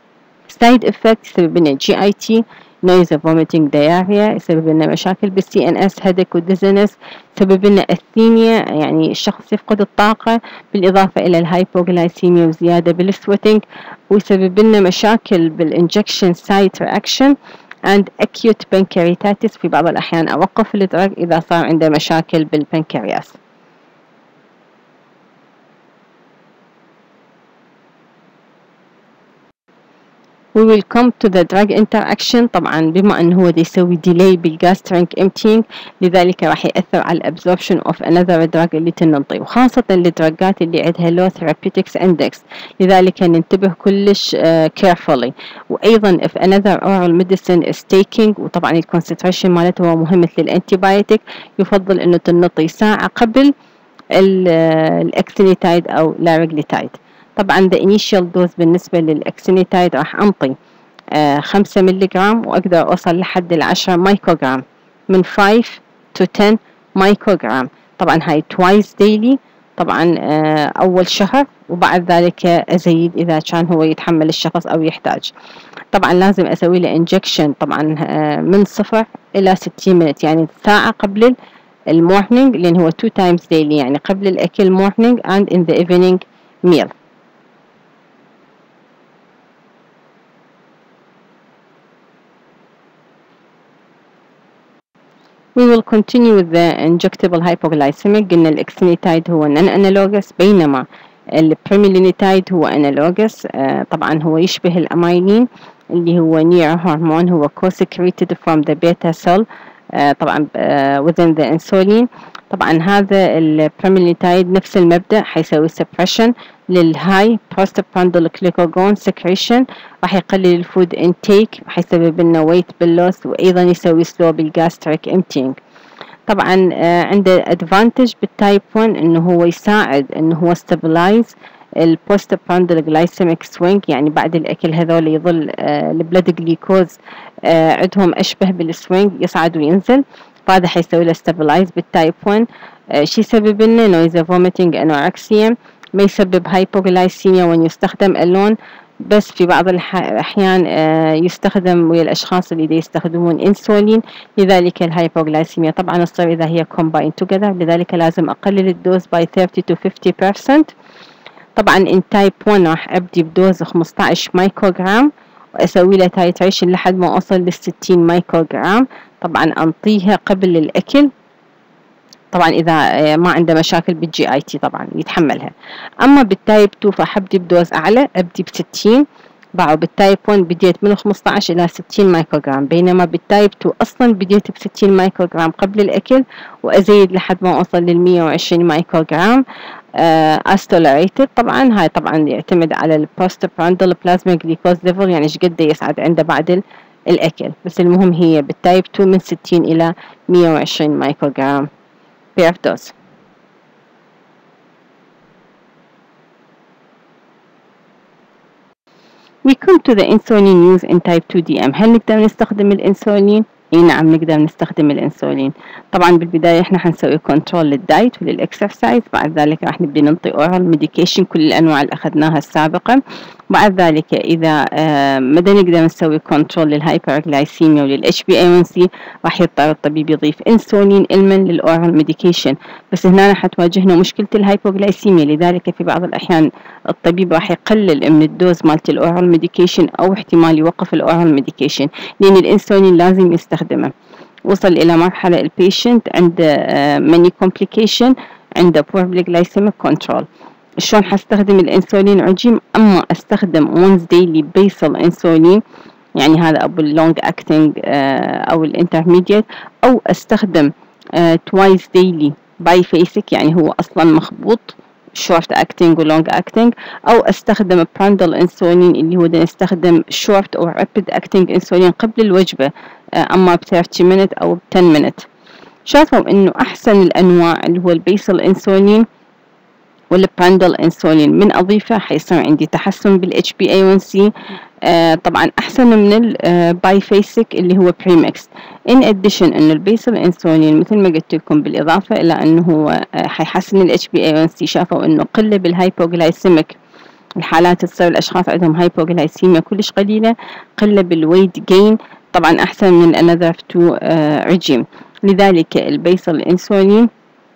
side effects يسبب لنا جي اي تي nausea vomiting diarrhea، يسبب لنا مشاكل بالسي ان اس headache وديزنس، يسبب لنا اثينيا يعني الشخص يفقد الطاقة، بالإضافة إلى الهايبوغلايسيميا وزيادة بالسويتنج، ويسبب لنا مشاكل بالانجكشن سايت رياكشن and acute pancreatitis. في بعض الأحيان أوقف الدرج إذا صار عنده مشاكل بالبنكرياس. We will come to the drug interaction. طبعا بما أنه هو يسوي delay بالgastric emptying لذلك راح يأثر على الابزوربشن of another drug اللي تننطي، وخاصة الدرجات اللي عندها low therapeutics index، لذلك ننتبه كلش uh, carefully. وأيضا if another oral medicine is taking، وطبعا الكونسنتريشن مالته هو مهم مثل الانتيبايوتيك، يفضل أنه تنطي ساعة قبل الأكسينيتايد أو لاريجليتايد. طبعا the initial dose بالنسبة للأكسينيتايد راح أنطي آه خمسة ملغرام، وأقدر أوصل لحد العشرة مايكروغرام، من خمسة to عشرة مايكروغرام. طبعا هاي twice daily طبعا آه أول شهر، وبعد ذلك أزيد إذا كان هو يتحمل الشخص أو يحتاج. طبعا لازم أسوي له injection طبعا آه من صفر إلى ستين minutes، يعني ساعة قبل المورنينج، لأن هو two times daily يعني قبل الأكل morning and in the evening meal. We will continue with the injectable hypoglycemic. قلنا الاكسينيتايد هو non analogous بينما البريميلينيتايد هو analogous. آه طبعا هو يشبه الأمايلين اللي هو near هرمون، هو co-secreted from the beta cell آه طبعا آه within the insulin. طبعا هذا البريميلينيتايد نفس المبدأ، حيسوي suppression للهاي prostaglandin glucagon secretion، راح يقلل الفود intake، راح يسبب لنا weight باللوس، وأيضا يسوي slow بالgastric emptying. طبعا آه عنده advantage بالتايب واحد انه هو يساعد انه هو stabilize البوستبراندل جلايسيميك سوينج، يعني بعد الاكل هذول يظل آه البلد جليكوز آه عندهم اشبه بالسوينج، يصعد وينزل، فهذا حيسوي له stabilize بالتايب واحد. آه شي يسبب لنا نويزا فوميتنج انوركسيا، ما يسبب هايبوغلايسيميا وين يستخدم اللون، بس في بعض الأحيان يستخدم ويا الأشخاص اللي يستخدمون إنسولين، لذلك الهايبوغلايسيميا طبعا تصير إذا هي combined together، لذلك لازم أقلل الدوز by thirty to fifty percent. طبعا in type واحد راح أبدي بدوز خمسطعش مايكروغرام وأسوي له تايتريشن لحد ما أوصل للستين مايكروغرام. طبعا أنطيها قبل الأكل، طبعا إذا ما عنده مشاكل بالجي آي تي طبعا يتحملها. أما بالتايب اثنين فحبدي بدوز أعلى، أبدي بستين، باعوا بالتايب واحد بديت من خمسطعش إلى ستين مايكروغرام، بينما بالتايب اثنين أصلا بديت بستين مايكروغرام قبل الأكل وأزيد لحد ما أوصل للمية وعشرين مايكروغرام. as tolerated. طبعا هاي طبعا يعتمد على البوستبراندل بلازما جليكوز ليفل، يعني ايش قد يصعد عنده بعد الأكل، بس المهم هي بالتايب اثنين من ستين إلى مية وعشرين مايكروغرام per dose. We come to the insulin use in type two D M. هل نقدر نستخدم الانسولين؟ اي نعم نقدر نستخدم الانسولين. طبعا بالبداية احنا حنسوي كنترول للدايت وللاكسرسايز، بعد ذلك راح نبدي ننطي اورال ميديكيشن كل الانواع اللي اخذناها السابقا. بعد ذلك اذا آه مدى نقدر نسوي كنترول للهايبرغلايسيميا وللاتش بي اي ون سي، راح يضطر الطبيب يضيف انسولين علما للاورال ميديكيشن، بس هنا حتواجهنا مشكلة الهايبوغلايسيميا، لذلك في بعض الاحيان الطبيب راح يقلل من الدوز مالت الاورال ميديكيشن او احتمال يوقف الاورال ميديكيشن، لان الانسولين لازم يستخدمه. وصل الى مرحلة البيشنت عنده ماني كومبليكيشن، عنده poor glycemic control. شلون حستخدم الانسولين عجيم؟ اما استخدم once daily basal انسولين، يعني هذا ابو اللونج اكتنج او الانترميديت، او استخدم twice daily بايفيسيك، يعني هو اصلا مخبوط short acting و long acting، أو أستخدم براندل انسولين اللي هو نستخدم short أو rapid acting انسولين قبل الوجبة، أما ب thirty minute أو ب ten minute. شافوا إنه أحسن الأنواع اللي هو البيسل انسولين والبراندل انسولين، من أضيفه حيصير عندي تحسن بالاتش بي اي ون سي، آه طبعا أحسن من البايفيسيك اللي هو بريمكس. in addition إنه البيسل انسولين مثل ما قلت لكم بالإضافة إلى إنه هو آه حيحسن الاتش بي اي ون سي، شافوا إنه قلة بالهايبوغلايسيميك، الحالات تصير الأشخاص عندهم هايبوغلايسيميا كلش قليلة، قلة بالويت جين، طبعا أحسن من another two آه ريجيم. لذلك البيسل انسولين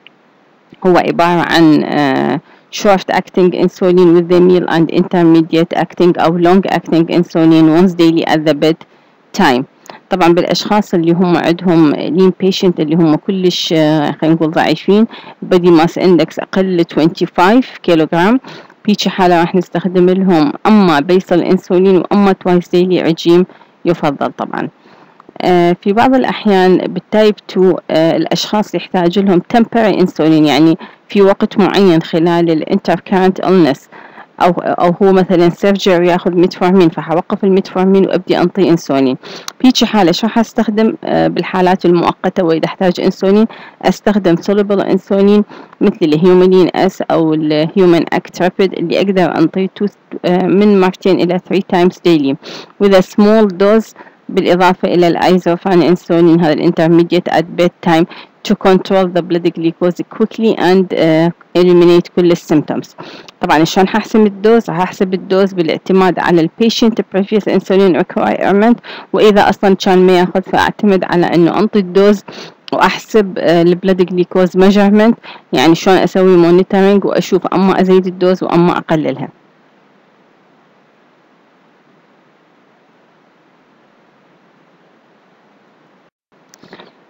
هو عبارة عن uh, short acting insulin with the meal and intermediate acting أو long acting insulin once daily at the bed time. طبعا بالأشخاص اللي هم عندهم lean patient اللي هم كلش uh, خلينا نقول ضعيفين، body mass index أقل twenty-five كيلوغرام، بيجي حالة راح نستخدم لهم أما بيسل انسولين وأما twice daily رجيم يفضل. طبعا آه في بعض الأحيان بالتايب two آه الأشخاص يحتاج لهم temporary insulin، يعني في وقت معين خلال الانتركارنت illness، أو أو هو مثلا surgery ياخذ ميتفورمين، فحوقف الميتفورمين وأبدي أنطي انسولين. بيجي حالة شو حستخدم آه بالحالات المؤقتة وإذا احتاج انسولين، أستخدم soluble انسولين مثل الهيومالين اس أو الهيومن اكت رابيد اللي أقدر أنطيه آه من مرتين إلى three times daily with a small dose، بالإضافة إلى الأيزوفان إنسولين هذا الانترميديت at bedtime to control the blood glucose quickly and uh, eliminate كل السيمتومز. طبعا شلون ححسب الدوز؟ هحسب الدوز بالاعتماد على البيشنت previous insulin requirement، وإذا أصلا كان ما ياخذ فأعتمد على إنه أنطي الدوز وأحسب البلد جليكوز measurement، يعني شلون أسوي مونيتورينج وأشوف أما أزيد الدوز وأما أقللها.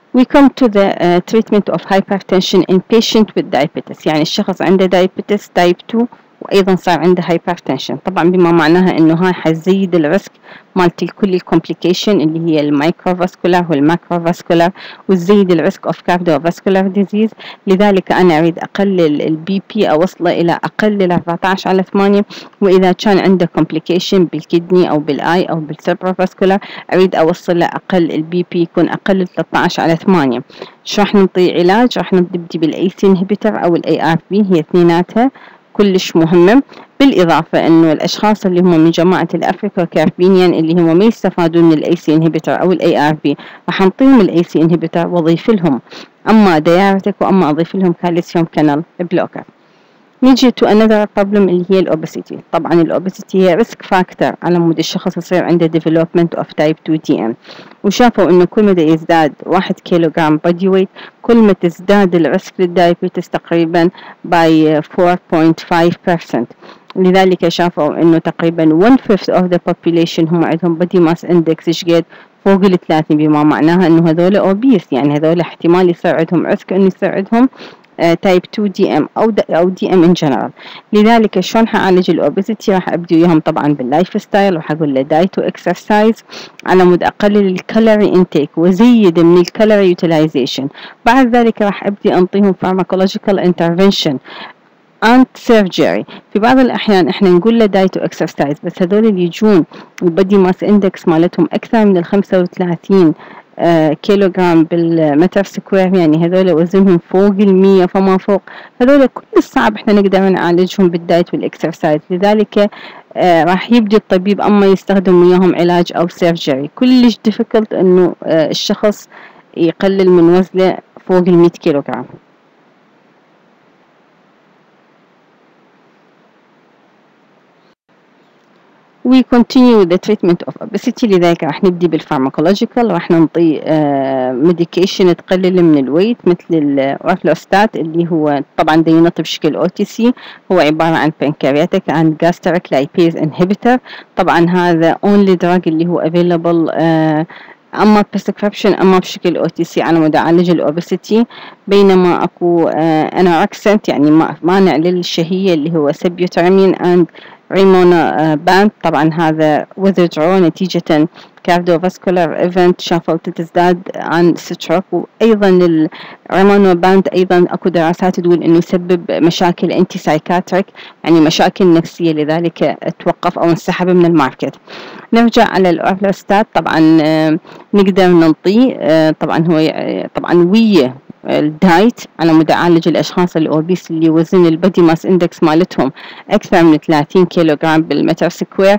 We come to the uh, treatment of hypertension in patient with diabetes. يعني الشخص عنده diabetes type two وأيضا صار عنده hypertension، طبعا بما معناها إنه هاي حتزيد الريسك مالت كل الكومبليكيشن اللي هي المايكروفاسكولار والماكروفاسكولار، وتزيد الريسك of cardiovascular disease. لذلك أنا أريد أقلل البي بي أوصله إلى أقل ال أربعة عشر على ثمانية، وإذا كان عنده complication بالكدني أو بالآي أو بالسيربروفاسكولار أريد أوصله أقل البي بي يكون أقل ثلاثة عشر على ثمانية. شو راح نعطي علاج؟ راح نبدي بالاي سي انهبيتر أو الاي ار بي، هي اثنيناتها كلش مهمة. بالإضافة إنه الأشخاص اللي هم من جماعة الأفريكا كاربينيان اللي هم ما يستفادون من الاي سي انهبيتر أو الاي ار بي راح نعطيهم الاي سي انهبيتر وأضيف لهم أما ديارتك وأما أضيف لهم كالسيوم كانال بلوكر. نيجي to another problem اللي هي الأوبسيتي. طبعا الأوبسيتي هي ريسك فاكتور على مود الشخص يصير عنده development of type two دي إم، وشافوا إنه كل ما يزداد واحد كيلوغرام body weight كل ما تزداد الريسك للدايابيتس تقريبا by four point five percent. لذلك شافوا إنه تقريبا one fifth of the population هم عندهم body mass index شقد فوق الثلاثين، بما معناها إنه هذول obese، يعني هذول احتمال يصير عندهم ريسك إنه يصير عندهم تايب تو دي إم أو أو دي إم إن جنرال. لذلك شلون حعالج الأوبيسيتي؟ راح أبدي وياهم طبعا باللايف ستايل، راح أقول له دايت وإكسرسايز على مود أقلل الكالوري انتيك وزيد من الكالوري يوتيلايزيشن. بعد ذلك راح أبدي أنطيهم فارماكولوجيكال انترفنشن and surgery. في بعض الأحيان إحنا نقول له دايت وإكسرسايز، بس هذول اللي يجون البادي ماس إندكس مالتهم أكثر من الخمسة وثلاثين آه كيلوغرام بالمتر سكوير، يعني هذول وزنهم فوق المية فما فوق، هذول كل الصعب إحنا نقدر نعالجهم بالدايت والإكسرسايز. لذلك آه راح يبدي الطبيب أما يستخدم وياهم علاج أو سيرجري. كلش difficult إنه آه الشخص يقلل من وزنه فوق المية كيلوغرام. We continue the treatment of obesity. لذلك راح نبدي بالفارماكولوجيكال، راح نعطي ميديكيشن تقلل من الويت مثل الأورفلوستات اللي هو طبعا دي ينطي بشكل او تي سي، هو عبارة عن بنكرياتيك عن gastric lipase inhibitor. طبعا هذا only drug اللي هو available uh, اما prescription اما بشكل او تي سي على مود اعالج الاوبسيتي. بينما اكو انوركسنت يعني مانع للشهية اللي هو سبيوترامين and ريمونا باند. طبعا هذا withdrawal نتيجة كارديوفاسكولار ايفنت شافوا تزداد عن ستروك. وايضا الريمونا باند ايضا اكو دراسات تقول انه يسبب مشاكل انتي سايكاتريك يعني مشاكل نفسية، لذلك توقف او انسحب من الماركت. نرجع على الاورفلوستات. طبعا نقدر نعطيه طبعا هو طبعا ويا الدايت على مود اعالج الاشخاص الاوبيس اللي وزن البادي ماس اندكس مالتهم اكثر من ثلاثين كيلوغرام بالمتر سكوير،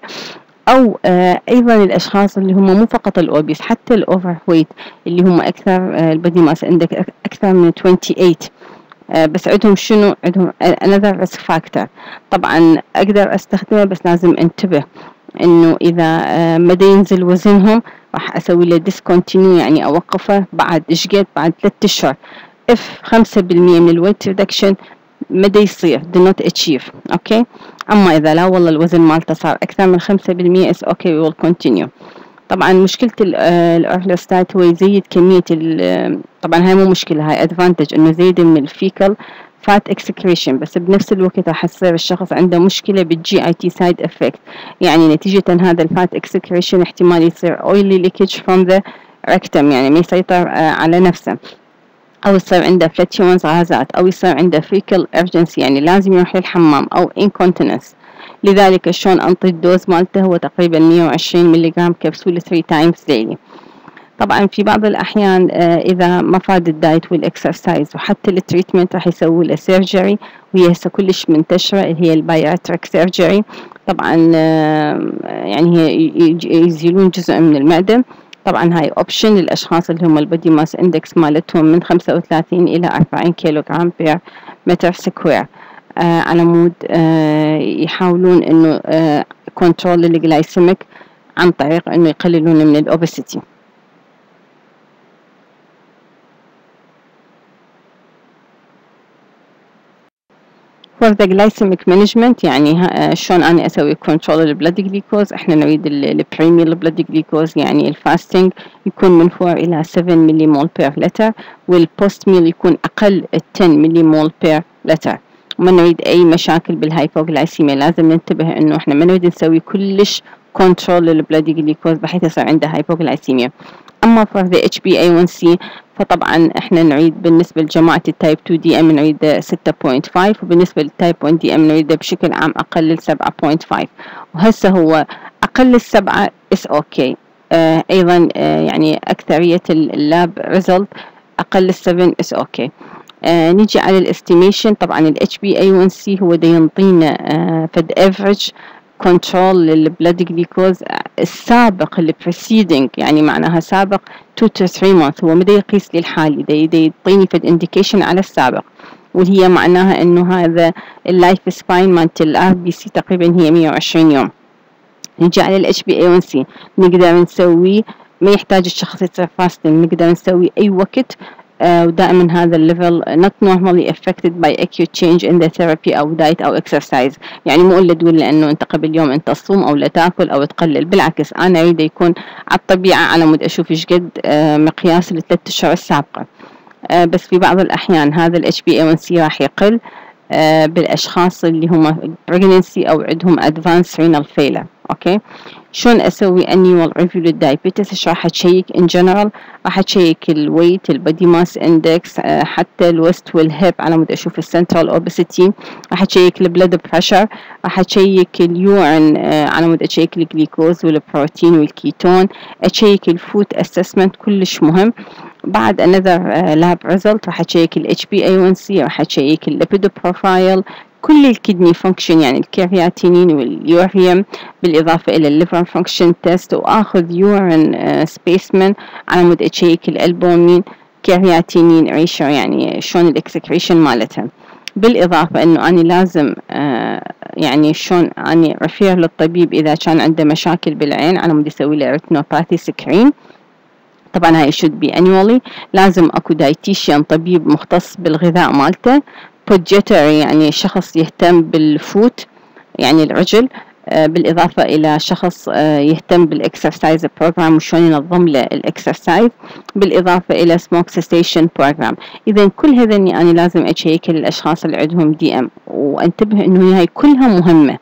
او آه ايضا الاشخاص اللي هم مو فقط الاوبيس حتى الاوفر ويت اللي هم اكثر آه البادي ماس اندكس اكثر من ثمانية وعشرين آه بس عندهم شنو؟ عندهم another risk factor. طبعا اقدر استخدمه بس لازم انتبه انه اذا آه مدى ينزل وزنهم راح اسوي له discontinue يعني اوقفه بعد اشقد بعد ثلاثة اشهر if خمسة بالمية من الويت ريدكشن مدى يصير do not achieve. اوكي. اما اذا لا والله الوزن مالته صار اكثر من خمسة بالمية is okay we will continue. طبعا مشكلة الاورفلوستات هو يزيد كمية طبعا هاي مو مشكلة، هاي ادفانتج انه يزيد من الفيكال فات اكسكريشن، بس بنفس الوقت راح يصير الشخص عنده مشكلة بالجي اي تي سايد افكت، يعني نتيجة هذا الفات اكسكريشن احتمال يصير اويلي ليكج فروم ذا ريكتم يعني ما يسيطر على نفسه، او يصير عنده فلاتيونز غازات، او يصير عنده فيكال ارجنسي يعني لازم يروح للحمام او انكونتيننس. لذلك شلون انطي الدوز مالته هو تقريبا مية وعشرين ملي جرام كبسولة ثلاثة تايمز ديلي. طبعا في بعض الأحيان إذا ما فاد الدايت والإكسرسايز وحتى التريتمنت راح يسوي له سيرجري، وهي هسه كلش منتشرة اللي هي الباياتريك سيرجري. طبعا يعني هي يزيلون جزء من المعدة. طبعا هاي اوبشن للأشخاص اللي هم البودي ماس اندكس مالتهم من خمسة وثلاثين إلى أربعين كيلوغرام بير متر سكوير، آه على مود آه يحاولون إنه آه كنترول الجلايسيميك عن طريق إنه يقللون من الأوبسيتي. for the glycemic management يعني شلون أنا أسوي control البلد جليكوز. إحنا نريد البريميال بلد جليكوز يعني الفاستنج يكون من four إلى seven ملي per liter، والبوست ميل يكون أقل ten ملي per liter. وما نريد أي مشاكل بالهايبوغلايسيميا. لازم ننتبه إنه إحنا ما نريد نسوي كلش كنترول للبلد جليكوز بحيث يصير عنده هايبوغلايسيميا. أما for the إتش بي إيه وان سي فطبعا إحنا نريد بالنسبة لجماعة التايب two دي إم نريد ستة point five، وبالنسبة للتايب one دي إم نريد بشكل عام أقل سبعة point five، وهسه هو أقل السبعة is okay. آه أيضا آه يعني أكثرية اللاب ريزلت أقل السبن is okay. آه نيجي على الاستيميشن. طبعا ال إتش بي إيه وان سي هو دا ينطينا آه فد افريج كنترول للبلد جليكوز السابق اللي preceding، يعني معناها سابق two to three months. هو مدى يقيس لي الحالي، دا يعطيني فد indication على السابق، واللي هي معناها انه هذا اللايف سباين مالت الار بي سي تقريبا هي مية وعشرين يوم. نجي على الاتش بي اي وان سي نقدر نسوي، ما يحتاج الشخص يصير فاستنج، نقدر نسوي اي وقت. Uh, ودائما هذا الليفل not normally affected by acute change in the therapy أو diet أو exercise. يعني مو إلا تقول لأنه أنت قبل يوم أنت تصوم أو لا تاكل أو تقلل، بالعكس أنا أريد يكون على الطبيعة على مود أشوف إيش قد uh, مقياس الثلاث أشهر السابقة. uh, بس في بعض الأحيان هذا ال إتش بي إيه وان سي راح يقل uh, بالأشخاص اللي هم pregnancy أو عندهم advanced renal failure. أوكي، شلون أسوي annual review للدايبيتس؟ إيش راح أشيك in general؟ راح أشيك الويت، البودي ماس اندكس، حتى الوست والهيب على مود أشوف السنترال اوبسيتي، راح أشيك البلد بريشر، راح أشيك اليورين على مود أشيك الجليكوز والبروتين والكيتون، أشيك الفود اسسمنت كلش مهم. بعد another lab result راح أشيك ال إتش بي إيه وان سي، راح أشيك الليبيد بروفايل، كل الكدني فانكشن يعني الكرياتينين واليوريم، بالإضافة إلى الليفر فانكشن تيست، وآخذ يورين سبيسمن على مود أشيك الألبومين كرياتينين ريشيو يعني شلون الإكسكريشن مالتها. بالإضافة إنه أنا لازم آه يعني شلون أني رفير للطبيب إذا كان عنده مشاكل بالعين على مود يسوي له ريتينوباثي سكرين. طبعا هاي should be annually. لازم أكو دايتيشيان طبيب مختص بالغذاء مالته، بودجيتري يعني شخص يهتم بالفوت يعني العجل، آه بالإضافة إلى شخص آه يهتم بالإكسرسايز بروجرام وشون ينظم له الإكسرسايز، بالإضافة إلى سموك سيستيشن بروجرام. إذا كل هذني أنا لازم أشيك الأشخاص اللي عندهم دي إم، وأنتبه إنه هاي كلها مهمة.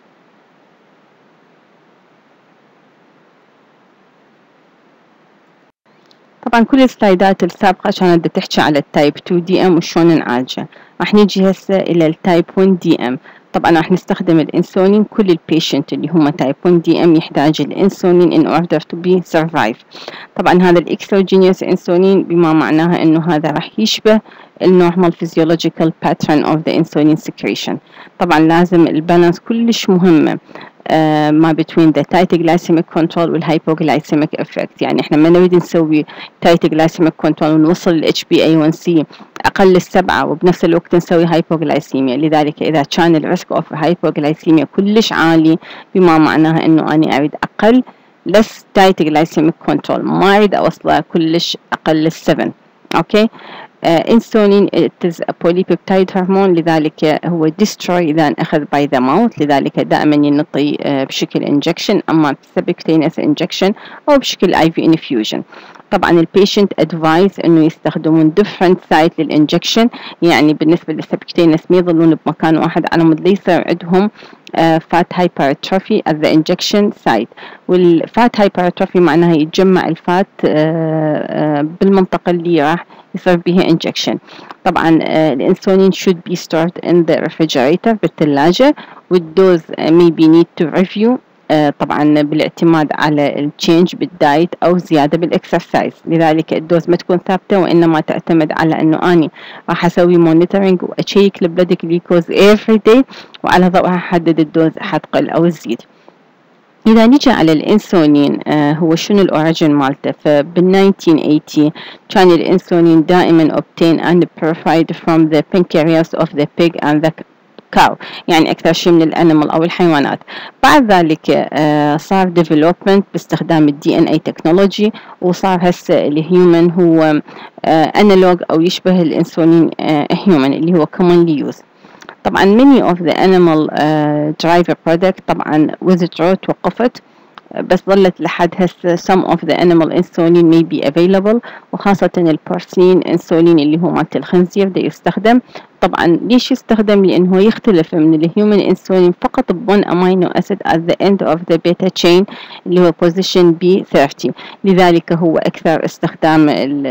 طبعا كل السلايدات السابقة كانت تحكي على التايب two دي إم وشون نعالجه. راح نيجي هسه إلى التايب one دي إم. طبعا راح نستخدم الانسولين. كل البيشنت اللي هم تايب one دي إم يحتاج الانسولين in order to be survive. طبعا هذا الاكسوجينيوس انسولين بما معناها انه هذا راح يشبه النورمال physiological pattern of the insulin secretion. طبعا لازم البالانس كلش مهمة Uh, ما between the tight glycemic control والhypoglycemic effect. يعني احنا ما نريد نسوي tight glycemic control ونوصل ل إتش بي إيه وان سي أقل السبعة وبنفس الوقت نسوي hypoglycemia. لذلك إذا كان الريسك of hypoglycemia كلش عالي بما معناها إنه أنا أريد أقل less tight glycemic control، ما أريد أوصله كلش أقل السبن. أوكي. انسولين uh, it is a polypeptide hormone، لذلك هو destroy إذا أخذ by the mouth، لذلك دائما ينطي uh, بشكل injection، أما subcutaneous injection أو بشكل آي في infusion. طبعا البيشنت advice إنه يستخدمون different site للinjection، يعني بالنسبة للسبكتينس ما يظلون بمكان واحد على مود يصير عندهم Uh, fat hypertrophy at the injection site. والفات hypertrophy معناها يتجمع الفات uh, uh, بالمنطقة اللي راح يصير بها injection. طبعا uh, الانسولين should be stored in the refrigerator بالثلاجة، والدوز uh, maybe need to review uh, طبعا بالاعتماد على التشينج بالدايت أو زيادة بالإكسرسايز. لذلك الدوز ما تكون ثابتة، وإنما تعتمد على أنه أني راح أسوي مونيتورينج وأشيك البلد جليكوز every day، وعلى ضوءها أحدد الدوز حتقل أو تزيد. إذا نيجي على الإنسولين آه هو شنو الأوريجين مالته؟ فبال nineteen eighty كان الإنسولين دائما obtained and purified from the pancreas of the pig and the cow، يعني أكثر شيء من الأنيمال أو الحيوانات. بعد ذلك آه صار development باستخدام الدي ان اي تكنولوجي، وصار هسه الهيومن هو آه analog أو يشبه الإنسولين آه هيومن اللي هو commonly used. طبعا many of the animal uh, driver product طبعا withdrew توقفت، بس ظلت لحد هسه some of the animal insulin may be available، وخاصة البورسلين انسولين اللي هو مالت الخنزير ده يستخدم. طبعا ليش يستخدم؟ لأنه يختلف من الهيومن انسولين فقط ب one amino acid at the end of the beta chain اللي هو position B thirty، لذلك هو أكثر استخدام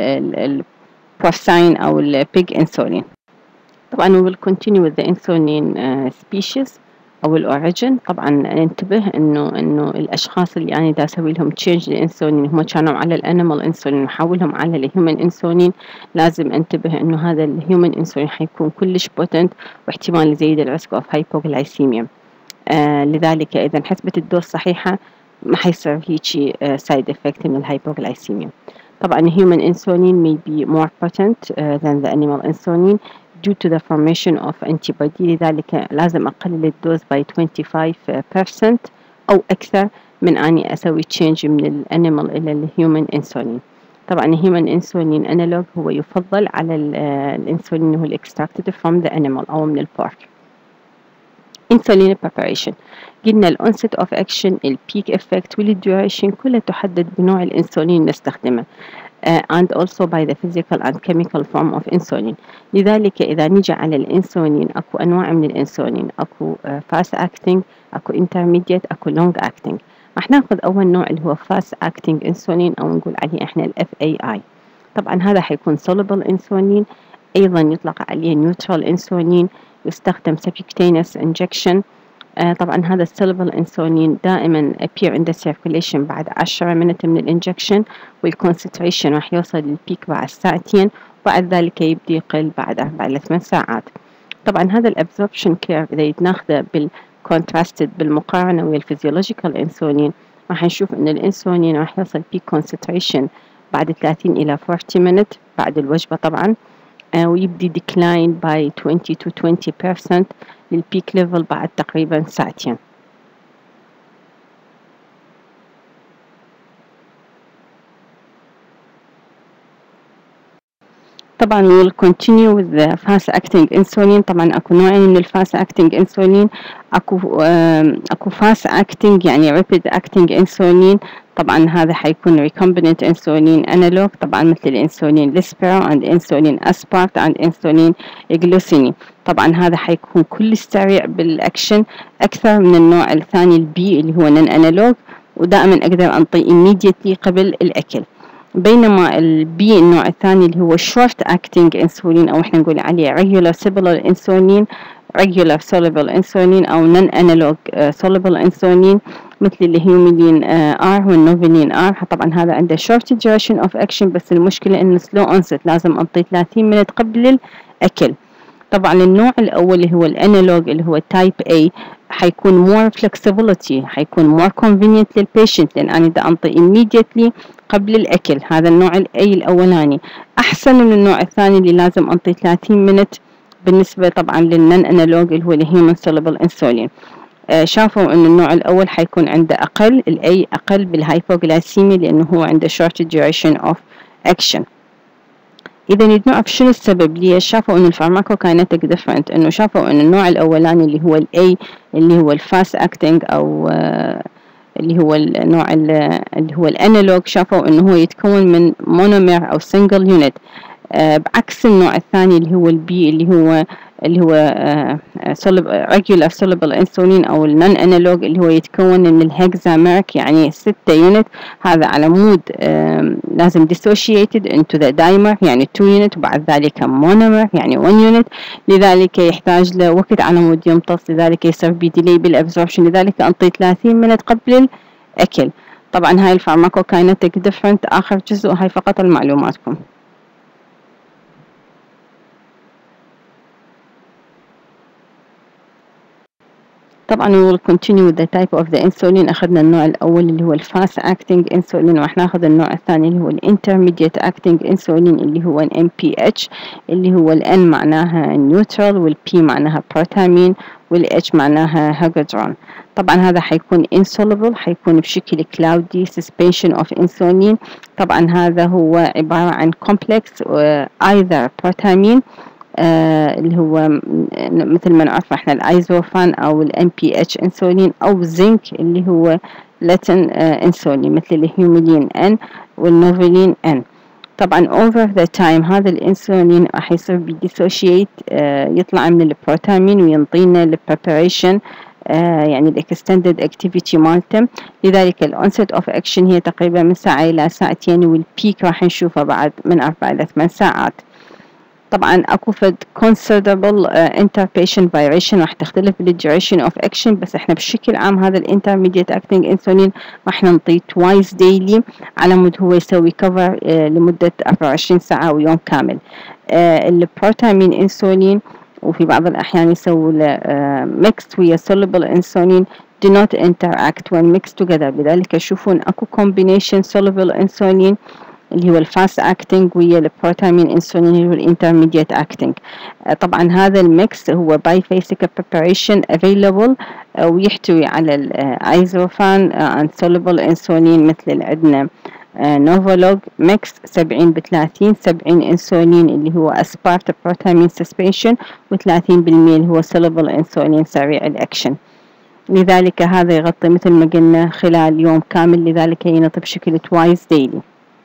البورسين أو البيج انسولين. طبعا we will continue with the insulin uh, species أو الأوريجين. طبعا ننتبه إنه إنه الأشخاص اللي أنا دا أسوي لهم تشينج للإنسولين هم كانوا على الأنيمال إنسولين وحولهم على الهيومن إنسولين، لازم انتبه إنه هذا الهيومن إنسولين حيكون كلش بوتنت واحتمال يزيد الريسك أوف هايبوغلايسيميا. آه لذلك إذا انحسبت الدوز صحيحة ما حيصير هيجي سايد إفكت من الهايبوغلايسيميا. طبعا الهيومن إنسولين may be more potent uh, than the animal insulin due to the formation of antibody، لذلك لازم أقلل الدوز by twenty-five percent أو أكثر من أني أسوي change من الانيمال إلى الهيومن انسولين. طبعا الهيومن انسولين انالوج هو يفضل على الانسولين اللي هو extracted from the animal أو من البورك. insulin preparation قلنا ال onset of action، ال peak effect وال duration كلها تحدد بنوع الانسولين اللي نستخدمه. Uh, and also by the physical and chemical form of insulin. لذلك إذا نجي على الإنسولين أكو أنواع من الإنسولين، أكو uh, fast acting، أكو intermediate، أكو long acting. راح ناخذ أول نوع اللي هو fast acting insulin أو نقول عليه إحنا ال إف إيه آي. طبعا هذا حيكون soluble insulin، أيضا يطلق عليه neutral insulin، يستخدم subcutaneous injection. آه طبعا هذا السولبل انسولين دائما appear in the circulation بعد عشرة minutes من الانجكشن، والكونسنتريشن راح يوصل للبيك بعد ساعتين، وبعد ذلك يبدأ يقل بعد أربع إلى ثمان ساعات. طبعا هذا الابزوربشن كيرف إذا يتناخذه بالكونتراستد بالمقارنة ويا الفيزيولوجيكال انسولين راح نشوف إن الانسولين راح يوصل بيك كونسنتريشن بعد ثلاثين إلى أربعين minutes بعد الوجبة طبعا، آه ويبدي decline by twenty to twenty percent للبيك ليفل بعد تقريبا ساعتين. طبعا we will continue with the fast acting insulin. طبعا اكو نوعين من الفاست acting insulin، اكو اكو fast acting يعني rapid acting insulin. طبعا هذا حيكون recombinant insulin analog طبعا مثل الانسولين ليسبرا and insulin aspart and insulin glucine. طبعا هذا حيكون كل سريع بالاكشن اكثر من النوع الثاني البي اللي هو نون انالوج، ودائما اقدر انطي immediately قبل الاكل. بينما البي النوع الثاني اللي هو short acting insulin او احنا نقول عليه regular soluble insulin regular soluble insulin او non analog uh, soluble insulin مثل الهيوميلين ار والنوفيلين ار. طبعا هذا عنده short duration of action، بس المشكلة انه slow onset، لازم انطي ثلاثين minutes قبل الاكل. طبعا النوع الاول اللي هو الانالوج اللي هو تايب A حيكون more flexibility، حيكون more convenient للبيشنت لان انا بدي انطي immediately قبل الاكل. هذا النوع الاي الاولاني احسن من النوع الثاني اللي لازم انطي ثلاثين minutes بالنسبة طبعا للنون انالوج اللي هو الهيومن سولبل انسولين. آه شافوا ان النوع الاول حيكون عنده اقل الاي اقل بالهايبوغلايسيميا لانه هو عنده short duration of action. إذا نعرف شنو السبب ليش شافوا إنه الفارماكوكاينيتيك ديفرنت، إنه شافوا إن النوع الأولاني اللي هو ال A اللي هو الفاست أكتنج أو آه اللي هو النوع اللي هو الأنالوج، شافوا إنه هو يتكون من مونومير أو سنجل يونت، آه بعكس النوع الثاني اللي هو ال B اللي هو اللي هو آه regular soluble insulin أو النون أنالوج اللي هو يتكون من الهكزاميرك يعني ستة يونت. هذا على مود آه لازم dissociated into the dimer يعني two يونت، وبعد ذلك monomer يعني one يونت، لذلك يحتاج له وقت على مود يمتص، لذلك يصير بديلي بالابزوربشن، لذلك أنطي ثلاثين minutes قبل الأكل. طبعا هاي الفارماكوكاينيتيك ديفرنت آخر جزء، هاي فقط المعلوماتكم. طبعا we will continue with the type of the insulin. أخذنا النوع الأول اللي هو الفاست acting insulin، وراح ناخذ النوع الثاني اللي هو intermediate acting insulin اللي هو ال إم بي إتش اللي هو ال N معناها neutral وال P معناها protamine وال H معناها hagedron. طبعا هذا حيكون insoluble، حيكون بشكل cloudy suspension of insulin. طبعا هذا هو عبارة عن complex either protamine آه اللي هو مثل ما نعرف احنا الايزوفان او الام بي اتش انسولين او الزنك اللي هو لاتن آه انسولين مثل الهيوميلين ان والنوفيلين ان. طبعا over the time هذا الانسولين راح يصير بيديسوشيت آه يطلع من البروتامين وينطينا البريباريشن آه يعني الاكستندد اكتيفيتي مالته. لذلك الانست اوف اكشن هي تقريبا من ساعة الى ساعتين، والبيك راح نشوفه بعد من اربع الى ثمان ساعات. طبعا اكو فد considerable uh, inter-patient variation راح تختلف بالduration of action، بس احنا بشكل عام هذا الانترميديت acting insulin راح ننطيه twice daily على مود هو يسوي cover uh, لمدة أربعة وعشرين ساعة ويوم كامل. uh, البروتامين انسولين وفي بعض الأحيان يسووا له uh, mixed ويا soluble insulin do not interact when mixed together. لذلك يشوفون اكو combination soluble insulin اللي هو الفاست اكتنج ويا البروتامين انسولين اللي هو الانترميديت اكتنج. طبعا هذا الميكس هو باي فيسيكال بريباريشن افيلبل ويحتوي على الايزوفان اند سولوبل انسولين مثل اللي عندنا نوفولوج ميكس سبعين بثلاثين سبعين انسولين اللي هو اسبارت بروتامين سسبنشن وثلاثين بالمئة اللي هو سولوبل انسولين سريع الاكشن. لذلك هذا يغطي مثل ما قلنا خلال يوم كامل، لذلك ينطي بشكل توايس ديلي.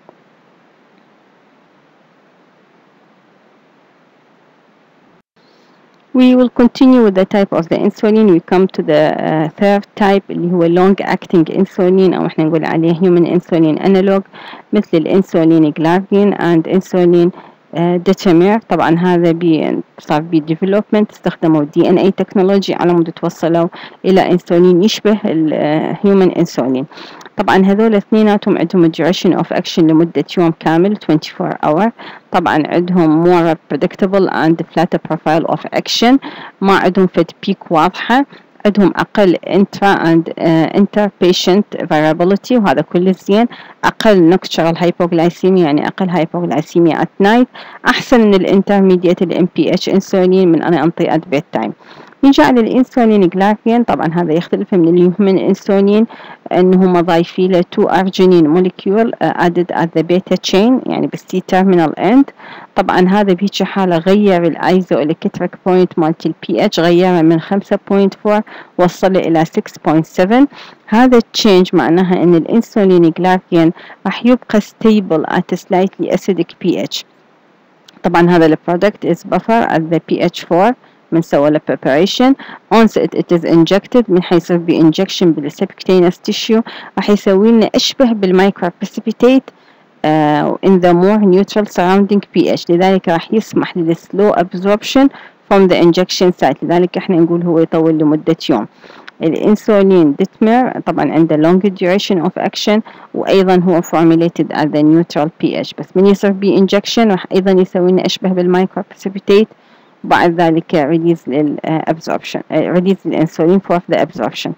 We will continue with the type of the insulin. We come to the uh, third type اللي هو long acting insulin أو احنا نقول عليه human insulin analog مثل الانسولين جلافين and insulin ديتامير. طبعا هذا بي صار بي ديفلوبمنت استخدموا دي ان اي تكنولوجي على مود توصلوا الى انسولين يشبه الهيومن انسولين. طبعا هذول اثنيناتهم عندهم duration of action لمدة يوم كامل twenty-four hour. طبعا عندهم more predictable and flatter profile of action، ما عندهم فد بيك واضحة، عندهم أقل intra and uh, inter patient variability وهذا كله زين، أقل nocturnal hypoglycemia يعني أقل hypoglycemia at night، أحسن من الانترميديت ال إم بي إتش insulin من أنا أنطي at bedtime. نيجي على الانسولين جلافين، طبعا هذا يختلف من الهيومن انسولين انهم ضايفين له two arginine molecule added at the beta chain يعني بالسي terminal end. طبعا هذا بهيك حالة غير الايزو الكتريك بوينت مالت البي اتش، غيرها من خمسة فاصلة أربعة وصله الى six point seven. هذا التشينج معناها ان الانسولين جلافين راح يبقى stable at slightly acidic pH. طبعا هذا البرودكت is buffer at the pH four من سوى له preparation. once it, it is injected من حيصير ب injection بالسبكتينس tissue راح يسوي لنا اشبه بالمايكرو precipitate uh, in the more neutral surrounding pH. لذلك راح يسمح للسلو absorption from the injection site، لذلك احنا نقول هو يطول لمدة يوم. الانسولين ديتمر طبعا عنده long duration of action وايضا هو formulated at the neutral pH، بس من يصير ب injection راح ايضا يسوي لنا اشبه بالمايكرو precipitate، بعد ذلك release للabsorption release للانسولين for the absorption.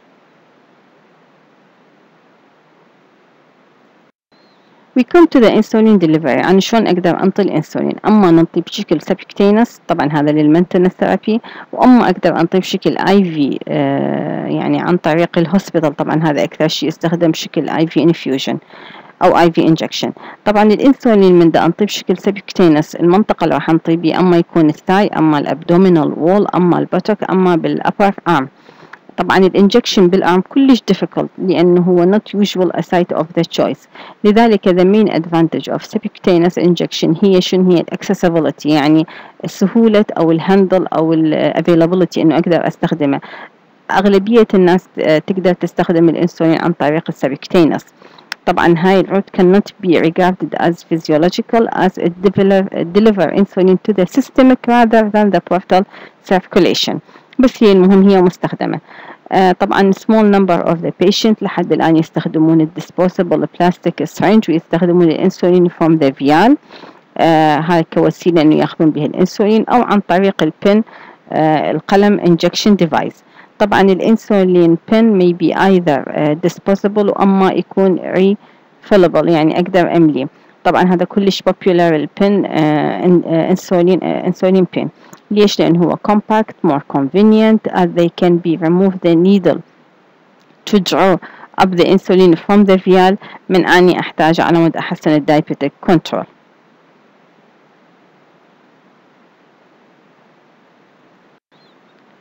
We come to the insulin delivery. أنا شلون أقدر أنطي الإنسولين؟ أما ننطي بشكل subcutaneous طبعا هذا للمينتنس ثيرابي، وأما أقدر أنطي بشكل آي في آه يعني عن طريق الهوسبيتال، طبعا هذا أكثر شيء يستخدم بشكل آي في infusion أو آي في injection. طبعا الإنسولين من دا أنطي بشكل subcutaneous المنطقة اللي راح أنطي بيه أما يكون الثاي أما الأبدومينال وول أما البوتوك أما بالأبر arm. طبعا الانجكشن بالارم كلش difficult لانه هو not usual a site of the choice. لذلك the main advantage of subcutaneous injection هي شنو؟ هي accessibility يعني سهولة او الهندل او availability انه اقدر استخدمه. اغلبية الناس تقدر تستخدم الانسولين عن طريق السبكتينس. طبعا هاي الروت cannot be regarded as physiological as it deliver, deliver insulin to the systemic rather than the portal circulation، بس هي المهم هي مستخدمة. آه طبعا small number of the patient لحد الآن يستخدمون ال disposable plastic syringe ويستخدمون الانسولين from the vial آه هاي كوسيلة انه ياخذون بها الانسولين او عن طريق البن آه القلم injection device. طبعا الانسولين pen may be either uh, disposable واما يكون refillable يعني اقدر املي. طبعا هذا كلش popular البن انسولين انسولين بن. ليش؟ لأن هو compact more convenient as they can be remove the needle to draw up the insulin from the vial من أني أحتاج على مود أحسن الدايبيتك control.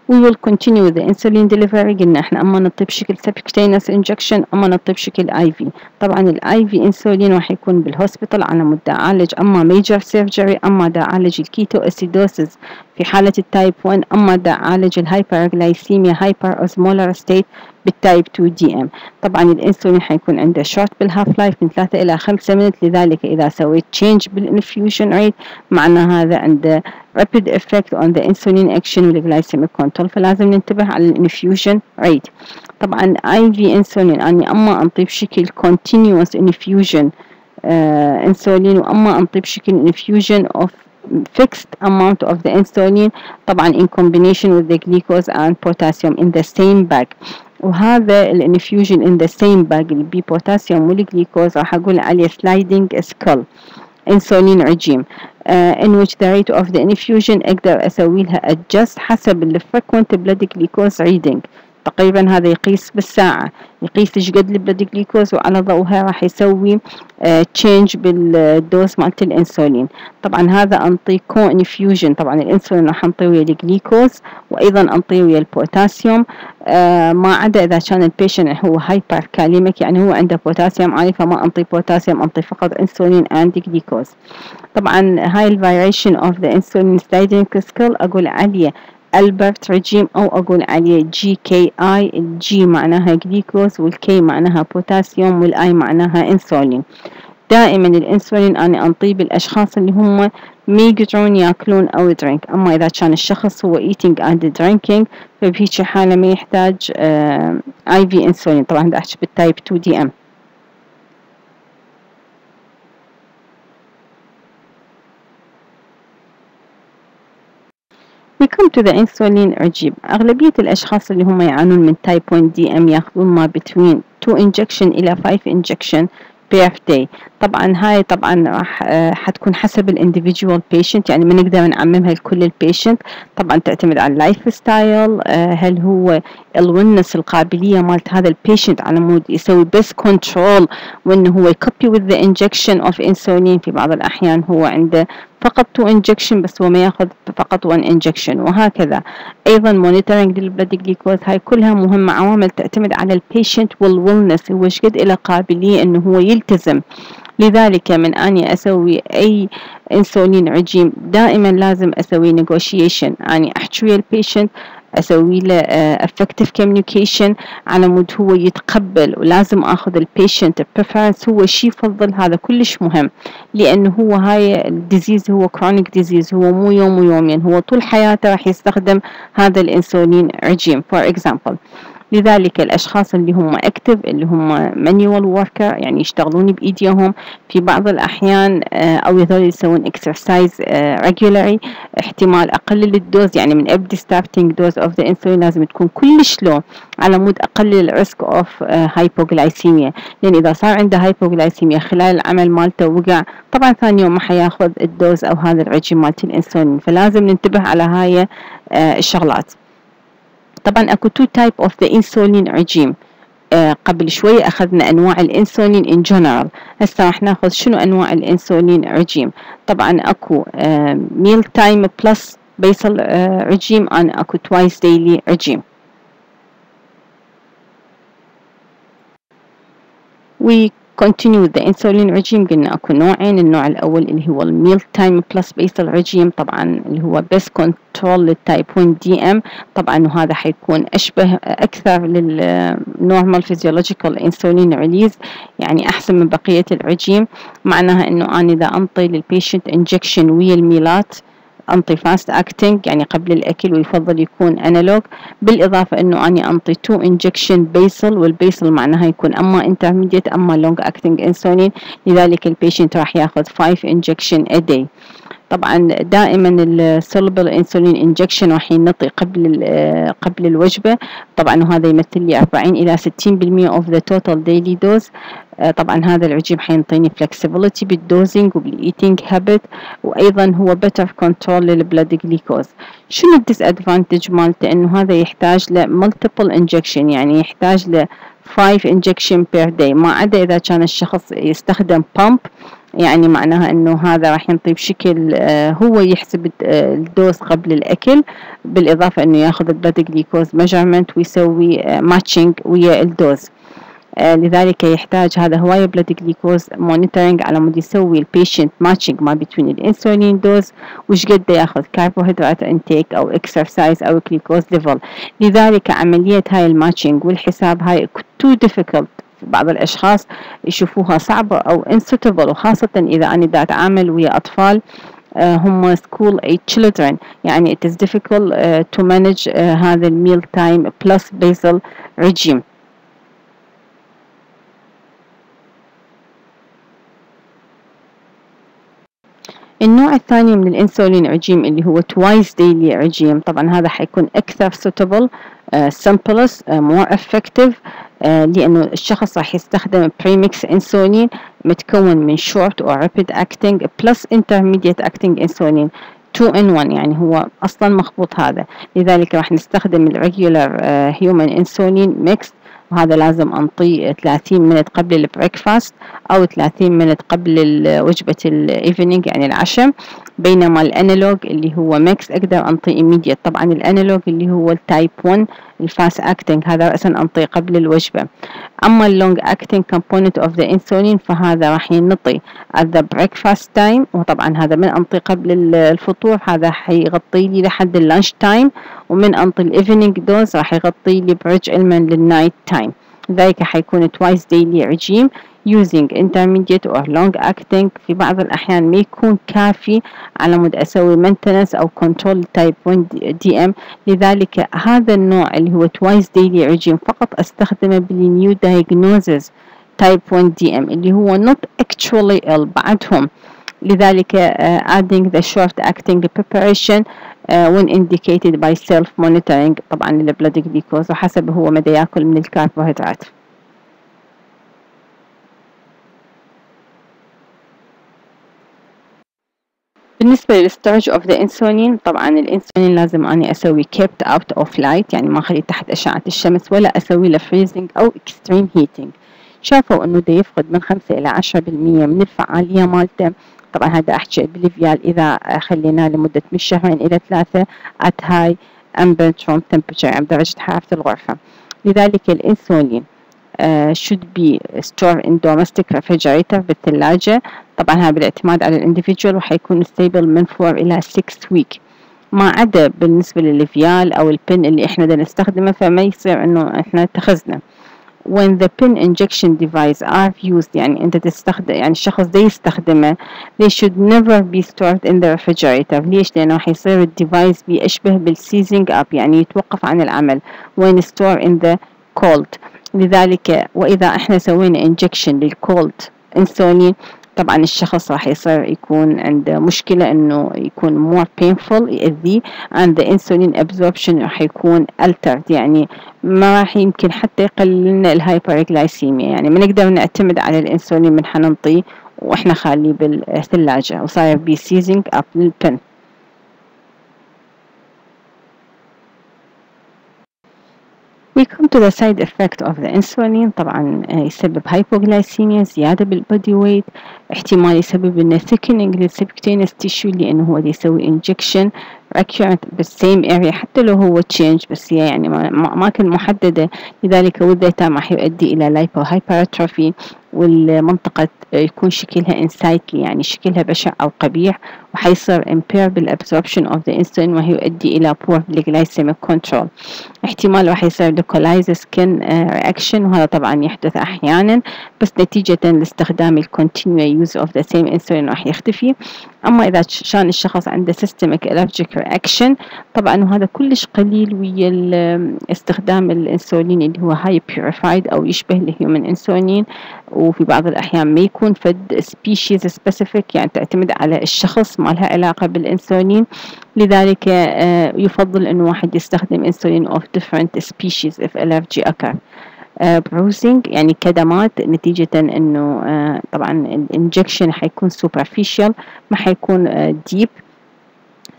we will continue the insulin delivery. قلنا احنا اما نطي بشكل subcutaneous injection اما نطي بشكل اي في. طبعا الاي في انسولين راح يكون بالهوسبيتال على مود اعالج اما major surgery اما دا اعالج الكيتو اسيدوسيس في حالة التايب واحد اما دا اعالج الهايبرغلايسيميا هايبر اوزمولار ستيت بالتايب اثنين دي ام. طبعا الانسولين حيكون عنده شورت بالهاف لايف من ثلاثة الى خمسة مينت، لذلك اذا سويت change بالانفيوجن ريت معنى هذا عنده rapid effect on the insulin action والglycemic control، فلازم ننتبه على الانفيوجن ريت. طبعا اي في انسولين اني اما انطي بشكل continuous infusion انسولين uh, واما انطي بشكل infusion of fixed amount of the insulin طبعا in combination with the glucose and potassium in the same bag. وهذا الانفيوجن in the same bag اللي بيه بوتاسيوم والجليكوز راح اقول عليه sliding scale insulin regime uh, in which the rate of the infusion اقدر اسوي لها adjust حسب ال frequent blood glucose reading. تقريبا هذا يقيس بالساعة، يقيس ايش قد البلد جليكوز وعلى ضوءها راح يسوي تشينج بالدوز مالت الانسولين. طبعا هذا انطي كو انفيوجن، طبعا الانسولين راح انطيه ويا الجليكوز وايضا انطيه ويا البوتاسيوم آه ما عدا اذا كان البيشنت هو هايبر كاليميك يعني هو عنده بوتاسيوم عالي فما انطي بوتاسيوم، انطي فقط انسولين اند جليكوز. طبعا هاي الفاريشن اوف ذا انسولين سلايدنج سكيل اقول عليه ألبرت ريجيم أو أقول عليه جي كي آي. الجي معناها جليكوز والكي معناها بوتاسيوم والآي معناها إنسولين. دائما الإنسولين أنا أنطيه بالأشخاص اللي هم ما يقدرون يأكلون أو درينك، أما إذا كان الشخص هو eating and drinking فبهيك حالة ما يحتاج آي في إنسولين. طبعا دا أحكي بالتايب اثنين دي إم. We come to the insulin regime. أغلبية الأشخاص اللي هم يعانون من type واحد دي إم يأخذون ما between two injection إلى five injection per day. طبعا هاي طبعا راح حتكون حسب الانديفيديوال بيشنت، يعني ما نقدر نعممها لكل البيشنت. طبعا تعتمد على اللايف ستايل، هل هو الونس القابلية مالت هذا البيشنت على مود يسوي بس كنترول وانه هو يكوبي with the injection of insulin. في بعض الأحيان هو عنده فقط two injection بس هو ما ياخذ فقط one injection وهكذا. ايضا monitoring للبلد جليكوز، هاي كلها مهمة عوامل تعتمد على البيشنت والويلنس هو ايش قد له قابلية انه هو يلتزم. لذلك من اني اسوي اي انسولين رجيم دائما لازم اسوي negotiation، اني احكي ويا البيشنت اسوي له effective communication على مود هو يتقبل، ولازم اخذ البيشنت preference هو شي يفضل. هذا كلش مهم لانه هو هاي الديزيز هو chronic disease، هو مو يوم ويومين، هو طول حياته راح يستخدم هذا الانسولين رجيم for example. لذلك الأشخاص اللي هم active اللي هم manual worker يعني يشتغلون بإيديهم في بعض الأحيان أو يظل يسوون exercise regularly احتمال أقلل الدوز، يعني من أبدي starting dose of the insulin لازم تكون كلش low على مود أقلل الريسك of hypoglycemia، لأن إذا صار عنده hypoglycemia خلال العمل مالته وقع طبعا ثاني يوم ما حياخذ الدوز أو هذا الرجيم مالت الإنسولين، فلازم ننتبه على هاي الشغلات. طبعا اكو two type of the insulin regime. آه قبل شوي اخذنا انواع الانسولين in general، هسه راح ناخذ شنو انواع الانسولين رجيم. طبعا اكو آه meal time plus basal آه regime and اكو twice daily regime. we continue the insulin regime. قلنا اكو نوعين، النوع الاول اللي هو الميل تايم بلس بيسل ريجيم طبعا اللي هو بس كنترول للتايب واحد دي ام، طبعا وهذا حيكون اشبه اكثر للنورمال فيزيولوجيكال انسولين ريليز، يعني احسن من بقيه الرجيم. معناها انه انا اذا انطي للبيشنت انجكشن ويا الميلات انطي فاست اكتنج يعني قبل الاكل، ويفضل يكون انالوج، بالاضافه انه اني انطي تو انجكشن بيسل، والبيسل معناها يكون اما انترميديت اما لونج اكتنج انسولين، لذلك البيشنت راح ياخذ خمسة انجكشن ا داي. طبعا دائما السولبل انسولين انجكشن راح ينطي قبل قبل الوجبه، طبعا وهذا يمثل لي أربعين إلى ستين بالمئة of the total daily dose. طبعا هذا الرجيم حينطيني flexibility بالدوزنج وبالايتينج هابت، وايضا هو better control للبلد جليكوز. شنو الديس ادفانتج مالته؟ انه هذا يحتاج ل multiple injection، يعني يحتاج ل five injection per day، ما عدا اذا كان الشخص يستخدم pump يعني معناها انه هذا راح ينطي بشكل هو يحسب الدوز قبل الاكل، بالاضافه انه ياخذ البلد جليكوز ميجرمنت ويسوي ماتشنج ويا الدوز. لذلك يحتاج هذا هواية بلد جليكوز مونيتورنج على مود يسوي البيشنت ماتشنج ما بين الانسولين دوز وش قد ياخذ كربوهيدرات انتيك او اكسرسايز او جليكوز ليفل. لذلك عملية هاي الماتشنج والحساب هاي تو ديفيكولت، بعض الاشخاص يشوفوها صعبة او انسوتبل، وخاصة اذا انا دا اتعامل ويا اطفال Uh, هم school age children، يعني it is difficult uh, to manage uh, هذا الميل تايم plus basal regime. النوع الثاني من الانسولين رجيم اللي هو twice daily رجيم، طبعا هذا حيكون أكثر suitable uh, simplest uh, more effective uh, لأنه الشخص راح يستخدم premix insulin متكون من short or rapid acting plus intermediate acting insulin two in one، يعني هو أصلا مخبوط هذا. لذلك راح نستخدم الريجولار uh, human insulin mixed، وهذا لازم أنطيه ثلاثين منت قبل البريكفاست أو ثلاثين منت قبل وجبة الإيفنينج يعني العشاء، بينما الأنالوج اللي هو ميكس أقدر أنطيه إيميديت. طبعا الأنالوج اللي هو التايب واحد الفاست أكتنج هذا رأسا أنطيه قبل الوجبة. أما اللونج أكتنج كومبوننت أوف ذا إنسولين فهذا راح ينطي at the breakfast time، وطبعا هذا من أنطي قبل الفطور هذا حيغطي لي لحد اللانش تايم، ومن أنطي الإيفنينج دوز راح يغطي لي بريدج إلمن للنايت تايم. ذلك حيكون twice daily regime using intermediate or long acting. في بعض الأحيان ما يكون كافي على مود أسوي maintenance أو control type one دي إم. لذلك هذا النوع اللي هو twice daily regime فقط أستخدمه بالنيو diagnosis type one دي إم اللي هو not actually ill بعدهم. لذلك uh, adding the short acting preparation uh, when indicated by self monitoring طبعا البلد جليكوز وحسب هو مدى ياكل من الكربوهيدرات. بالنسبة للستورج اوف ذا انسولين، طبعا الانسولين لازم اني اسوي kept out of light، يعني ما اخليه تحت اشعة الشمس ولا اسوي له freezing او extreme heating. شافوا انه ده يفقد من خمسة الى عشرة بالمية من الفعالية مالته. طبعا هذا احكي بالفيال اذا خليناه لمدة من شهرين الى ثلاثة at high ambient room temperature يعني درجة حرارة الغرفة. لذلك الانسولين Uh, should be stored in domestic refrigerator بالثلاجة. طبعا هذا بالاعتماد على الانديفيدوال وحيكون stable من four إلى six week، ما عدا بالنسبة للفيال أو البن اللي إحنا دا نستخدمه فما يصير إنه إحنا اتخذنا. when the pin injection device are used يعني أنت تستخدم يعني الشخص دا يستخدمه they should never be stored in the refrigerator. ليش؟ لأنه حيصير الديفايس بيشبه بالسيزنج أب يعني يتوقف عن العمل when stored in the cold. لذلك وإذا إحنا سوينا injection للكولد انسولين طبعا الشخص راح يصير يكون عنده مشكلة إنه يكون more painful يأذيه and the insulin absorption راح يكون altered، يعني ما راح يمكن حتى يقلل لنا الهايبرغلايسيميا، يعني ما نقدر نعتمد على الانسولين من حننطيه وإحنا خاليه بالثلاجة وصاير بي سيزنج أب للبن. We come to the side effect of the insulin. طبعا يسبب hypoglycemia زيادة بالبودي ويت، احتمال يسبب لنا thickening للسبكتينس tissue لأنه هو يسوي injection recurrent بالsame area حتى لو هو change بس هي يعني ما كان محددة. لذلك with the time راح يؤدي إلى lipohypertrophy والمنطقة يكون شكلها unsightly يعني شكلها بشع أو قبيح، وحيصير impair بالabsorption of the insulin وهي يؤدي إلى poor glycemic control. احتمال راح يصير localized skin reaction وهذا طبعا يحدث أحيانا بس نتيجة لاستخدام ال continuous use of the same insulin راح يختفي. أما إذا كان الشخص عنده systemic allergic reaction طبعا وهذا كلش قليل ويا استخدام الانسولين اللي هو high purified أو يشبه الهيومن انسولين، وفي بعض الأحيان ما يكون فد species specific يعني تعتمد على الشخص ما لها علاقة بالانسولين. لذلك يفضل أنه واحد يستخدم انسولين of different species if allergy occur. bruising يعني كدمات نتيجة أنه طبعا الانجكشن حيكون superficial ما حيكون deep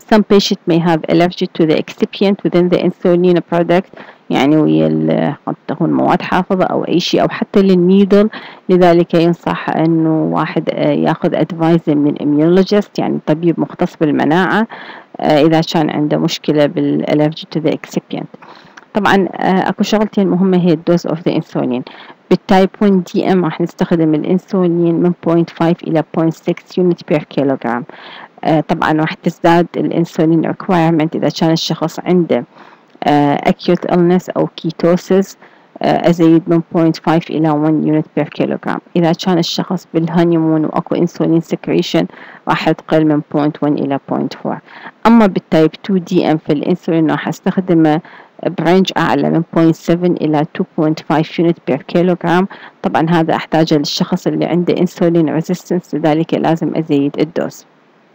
Some patient may have allergy to the excipient within the insulin product، يعني ويا قد تكون مواد حافظة أو أي شيء، أو حتى للنيدل. لذلك ينصح أنه واحد يأخذ advice من immunologist، يعني طبيب مختص بالمناعة، إذا كان عنده مشكلة بالallergy to the excipient. طبعا أكو شغلتين مهمة هي الدوز of the insulin. بالتايب واحد دي ام راح نستخدم الانسولين من صفر فاصلة خمسة إلى صفر فاصلة ستة يونت بير كيلوغرام. طبعا راح تزداد الانسولين requirement إذا كان الشخص عنده acute illness أو ketosis، أزيد من صفر فاصلة خمسة إلى واحد يونت بير كيلوغرام. إذا كان الشخص بالهانيمون وأكو انسولين سكريشن راح تقل من صفر فاصلة واحد إلى صفر فاصلة أربعة. أما بالتايب اثنين دي ام في الانسولين راح استخدمه برانج أعلى من صفر فاصلة سبعة إلى اثنين فاصلة خمسة يونت بير كيلوغرام. طبعا هذا أحتاجه للشخص اللي عنده انسولين ريزيستنس، لذلك لازم أزيد الدوز.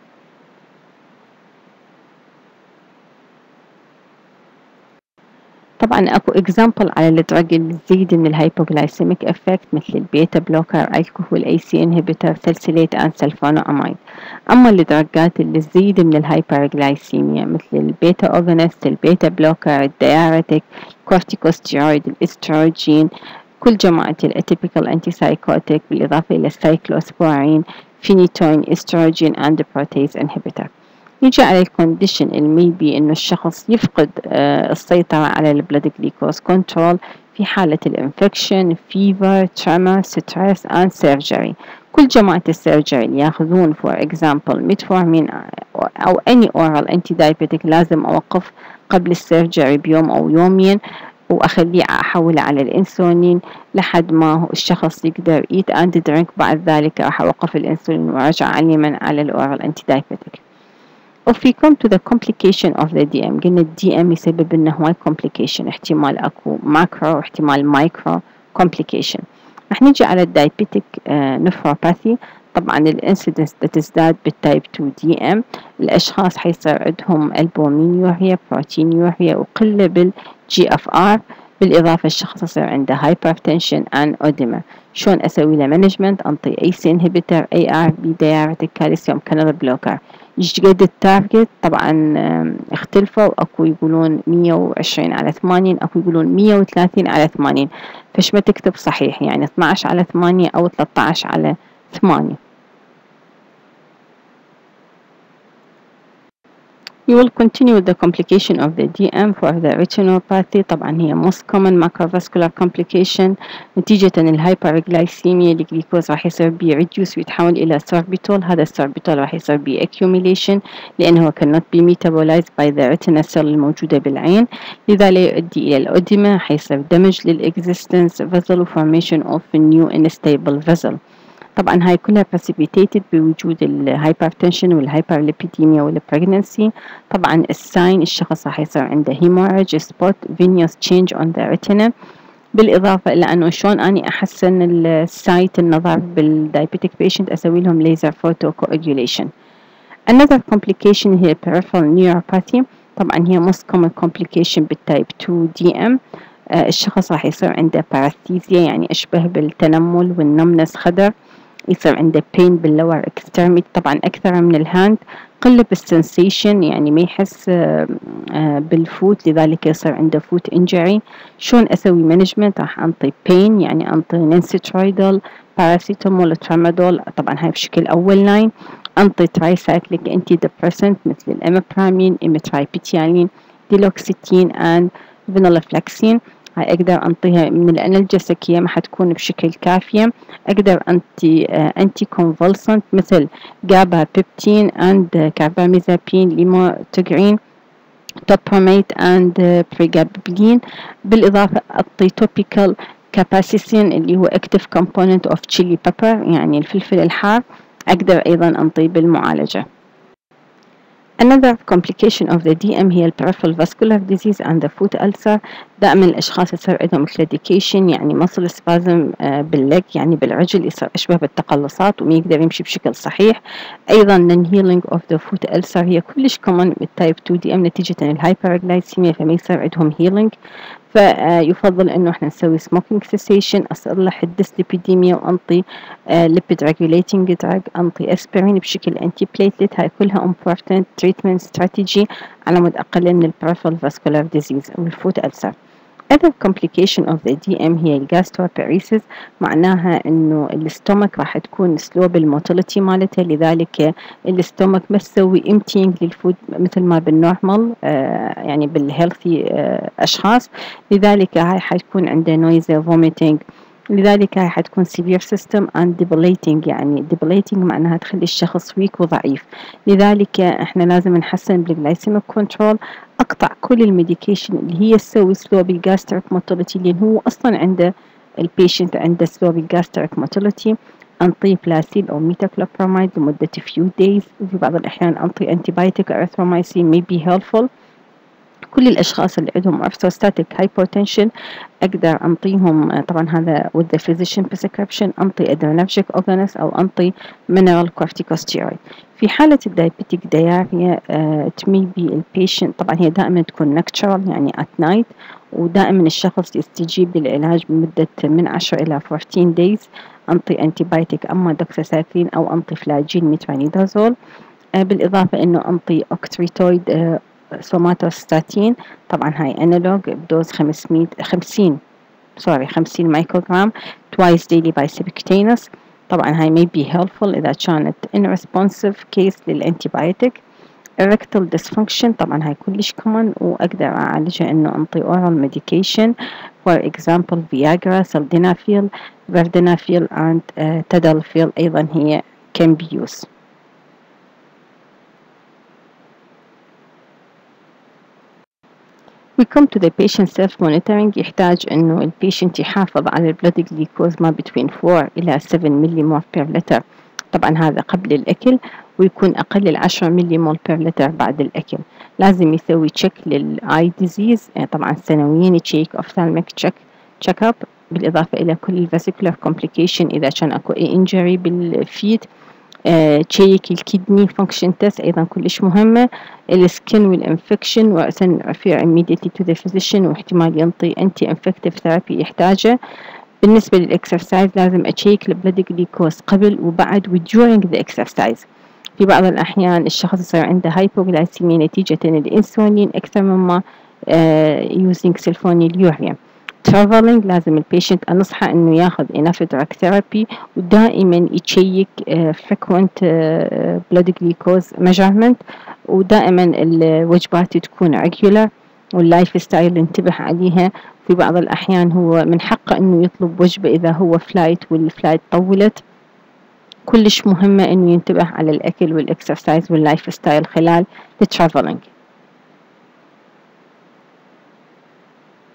طبعا اكو اكزامبل على الدراج اللي تزيد من الهايبوغلايسيميك افكت، مثل البيتا بلوكر، الكحول، اي سي انهبيتر، سلسليت ان سلفوناميد. اما الدراجات اللي تزيد من الهايبرغلايسيميا مثل البيتا اوغونست، البيتا بلوكر، الدياريتك، كورتيكوستيرويد، الاستروجين، كل جماعة الاتيبيكال انتي سايكوتيك، بالاضافة الى السايكلوسبورين، فينيتوين، استروجين اند بروتيز انهبيتر. نيجي على الكونديشن الميبي انه الشخص يفقد آه السيطرة على البلد جليكوز كنترول في حالة الانفكشن، فيفر، تريمر، ستريس اند سيرجري. كل جماعة السيرجري اللي ياخذون فور اكزامبل ميتفورمين او اني اورال انتي دايبيتك لازم اوقف قبل السيرجري بيوم او يومين، واخليه احوله على الانسولين لحد ما الشخص يقدر eat and drink. بعد ذلك راح اوقف الانسولين وارجع علما على الاورال انتي دايبيتك. If we come to the complication of the دي إم، قلنا الدي إم يسبب لنا هواي complication، احتمال اكو ماكرو واحتمال مايكرو complication. رح نيجي على الدايبيتك نفروباثي. طبعا الانسيدنس تزداد بالتايب اثنين دي إم، الاشخاص حيصير عندهم البومينيوريا، بروتينيوريا، وقلة بالجي اف ار، بالاضافة الشخص يصير عنده hypertension and edema. شلون اسوي له مانجمنت؟ انطي اي سي انهبيتر، اي ار بي، داياريتك، كالسيوم شانل بلوكر. ايش قد التارجت؟ طبعا اختلفوا، اكو يقولون مية وعشرين على ثمانين، اكو يقولون مية وثلاثين على ثمانين، فش ما تكتب صحيح، يعني اثناشر على ثمانية او ثلاثة عشر على ثمانية. We will continue with the complication of the دي إم for the retinopathy. طبعا هي most common macrovascular complication نتيجة الهايبرغلايسيميا. الجليكوز راح يصير بيه reduce ويتحول إلى sorbitol. هذا السوربيتول راح يصير بيه accumulation لأنه cannot be metabolized by the retina cell الموجودة بالعين، لذا لا يؤدي إلى الأوديما، حيصير دمج للexistence vessel formation of a new unstable vessel. طبعا هاي كلها precipitated بوجود الهايبرتنشن والهايبرليبيديميا والبريجنسي. طبعا الساين الشخص راح يصير عنده hemorrhage spot venous change on the retina، بالإضافة إلى أنه شلون أني أحسن السايت النظر بالدايبيتك بيشنت، أسوي لهم laser photocoagulation. Another complication هي peripheral neuropathy. طبعا هي most common complication بالتايب اثنين دي إم. آه الشخص راح يصير عنده paresthesia، يعني أشبه بالتنمل والنمنس خدر، يصير عنده pain باللور extremity طبعا أكثر من الهاند، قلة بالسنسيشن يعني ما يحس بالفوت، لذلك يصير عنده فوت injury. شلون أسوي مانجمنت؟ راح أنطي pain، يعني أنطي نانسيترويدال، باراسيتامول، ترامادول، طبعا هاي بشكل أول لاين. أنطي ترايسايكليك أنتي ديبريسنت مثل الإمبرامين، إمترايبيتيالين، ديلوكسيتين and فينولافلاكسين. هاي أقدر أنطيها من الأنالجيسيك، ما حتكون بشكل كافية. أقدر أنتي أنتي كونفولسنت مثل جابا بيبتين and كارباميزابين، ليموتجرين، توبراميت and بريجابلين. بالإضافة أعطي توبيكال كاباسيسين اللي هو active component of chili pepper، يعني الفلفل الحار، أقدر أيضا أنطي بالمعالجة. Another complication of the دي إم هي peripheral vascular disease and the foot ulcer. دائما الأشخاص يصير عندهم كلاديكيشن يعني مصل سبازم باللج يعني بالعجل يصير أشبه بالتقلصات وما يقدر يمشي بشكل صحيح. أيضا non healing of the foot ulcer هي كلش كومن بالتايب تو دي أم نتيجة الهايبرغلايسيميا فما يصير عندهم healing. فيفضل انه احنا نسوي سموكينج سيسيشن، اصلح الديسليبيديميا وانطي ليبيد ريجوليتنج دراج، انطي اسبرين بشكل انتي بليتلت. هاي كلها امبورتنت تريتمنت استراتيجي على مود اقل من البريفرال فاسكولار ديزيز او الفوت ألسر. other complication of the دي إم هي الجاستروباريسيس، معناها انه الاستومك راح تكون سلو بالموتيليتي مالتها، لذلك الاستومك ما تسوي امتينج للفود مثل ما بالنورمال آه يعني بالهيلثي آه اشخاص، لذلك هاي حتكون عنده نويزة فوميتنج، لذلك هاي حتكون severe system and debilitating. يعني debilitating معناها تخلي الشخص ويك وضعيف، لذلك احنا لازم نحسن بالجلايسيميك كنترول، اقطع كل الميديكيشن اللي هي تسوي سلو بالجاستريك موتيليتي، لان هو اصلا عنده البيشنت عنده سلو بالجاستريك موتيليتي، انطيه بلاسيد او ميتاكلوبراميد لمدة few days، وفي بعض الاحيان انطي انتيبايوتيك اريثرومايسين may be helpful. كل الأشخاص اللي عندهم orthostatic hypotension أقدر أنطيهم طبعا هذا with the physician prescription، أنطي adrenergic agonist أو أنطي mineral corticosteroid. في حالة الدايبيتيك دياريا it may be البيشنت طبعا هي دائما تكون natural يعني at night، ودائما الشخص يستجيب للعلاج بمدة من عشرة إلى أربعة عشر days، أنطي أنتيبايوتيك أما دوكساسايكلين أو أنطي فلاجين ميترونيدازول، بالإضافة إنه أنطي أوكتريتويد سوماتوستاتين، طبعا هاي انالوج بدوز خمسمية خمسين سوري خمسين مايكروغرام twice daily by subcutaneous. طبعا هاي may be helpful إذا كانت in responsive case للأنتيبايوتيك. erectile dysfunction طبعا هاي كلش common وأقدر أعالجها إنه أنطي oral medication for example Viagra, sildenafil, vardenafil and uh, tadalafil أيضا هي can be used. We come to the patient self-monitoring. يحتاج إنه البيشنت يحافظ على البلود جليكوز ما between four إلى seven millimole per liter، طبعا هذا قبل الأكل، ويكون أقل العشرة millimole per liter بعد الأكل. لازم يسوي تشيك للآي ديزيز طبعا سنويا، تشيك ophthalmic check check up، بالإضافة إلى كل الفاسيكولار complication إذا كان أكو أي injury بالفيت. تشيك الكدني فانكشن تيست أيضا كلش مهمة، السكن والانفكشن وأسن رفيع immediately to the physician، واحتمال ينطي anti infective therapy يحتاجه. بالنسبة للإكسرسايز لازم أتشيك البلد جليكوز قبل وبعد و during the exercise. في بعض الأحيان الشخص يصير عنده هايبوغلايسيميا نتيجة الإنسولين أكثر مما uh, using sulfonylurea. traveling لازم البيشنت أنصحه إنه ياخذ enough drug therapy، ودائما يتشيك uh, frequent uh, blood glucose measurement، ودائما الوجبات تكون regular، واللايف ستايل انتبه عليها. في بعض الأحيان هو من حقه إنه يطلب وجبة إذا هو فلايت والفلايت طولت. كلش مهمة إنه ينتبه على الأكل والإكسرسايز واللايف ستايل خلال الترافلينج.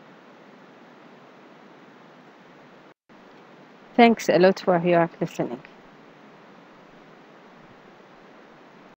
Thanks a lot for your listening.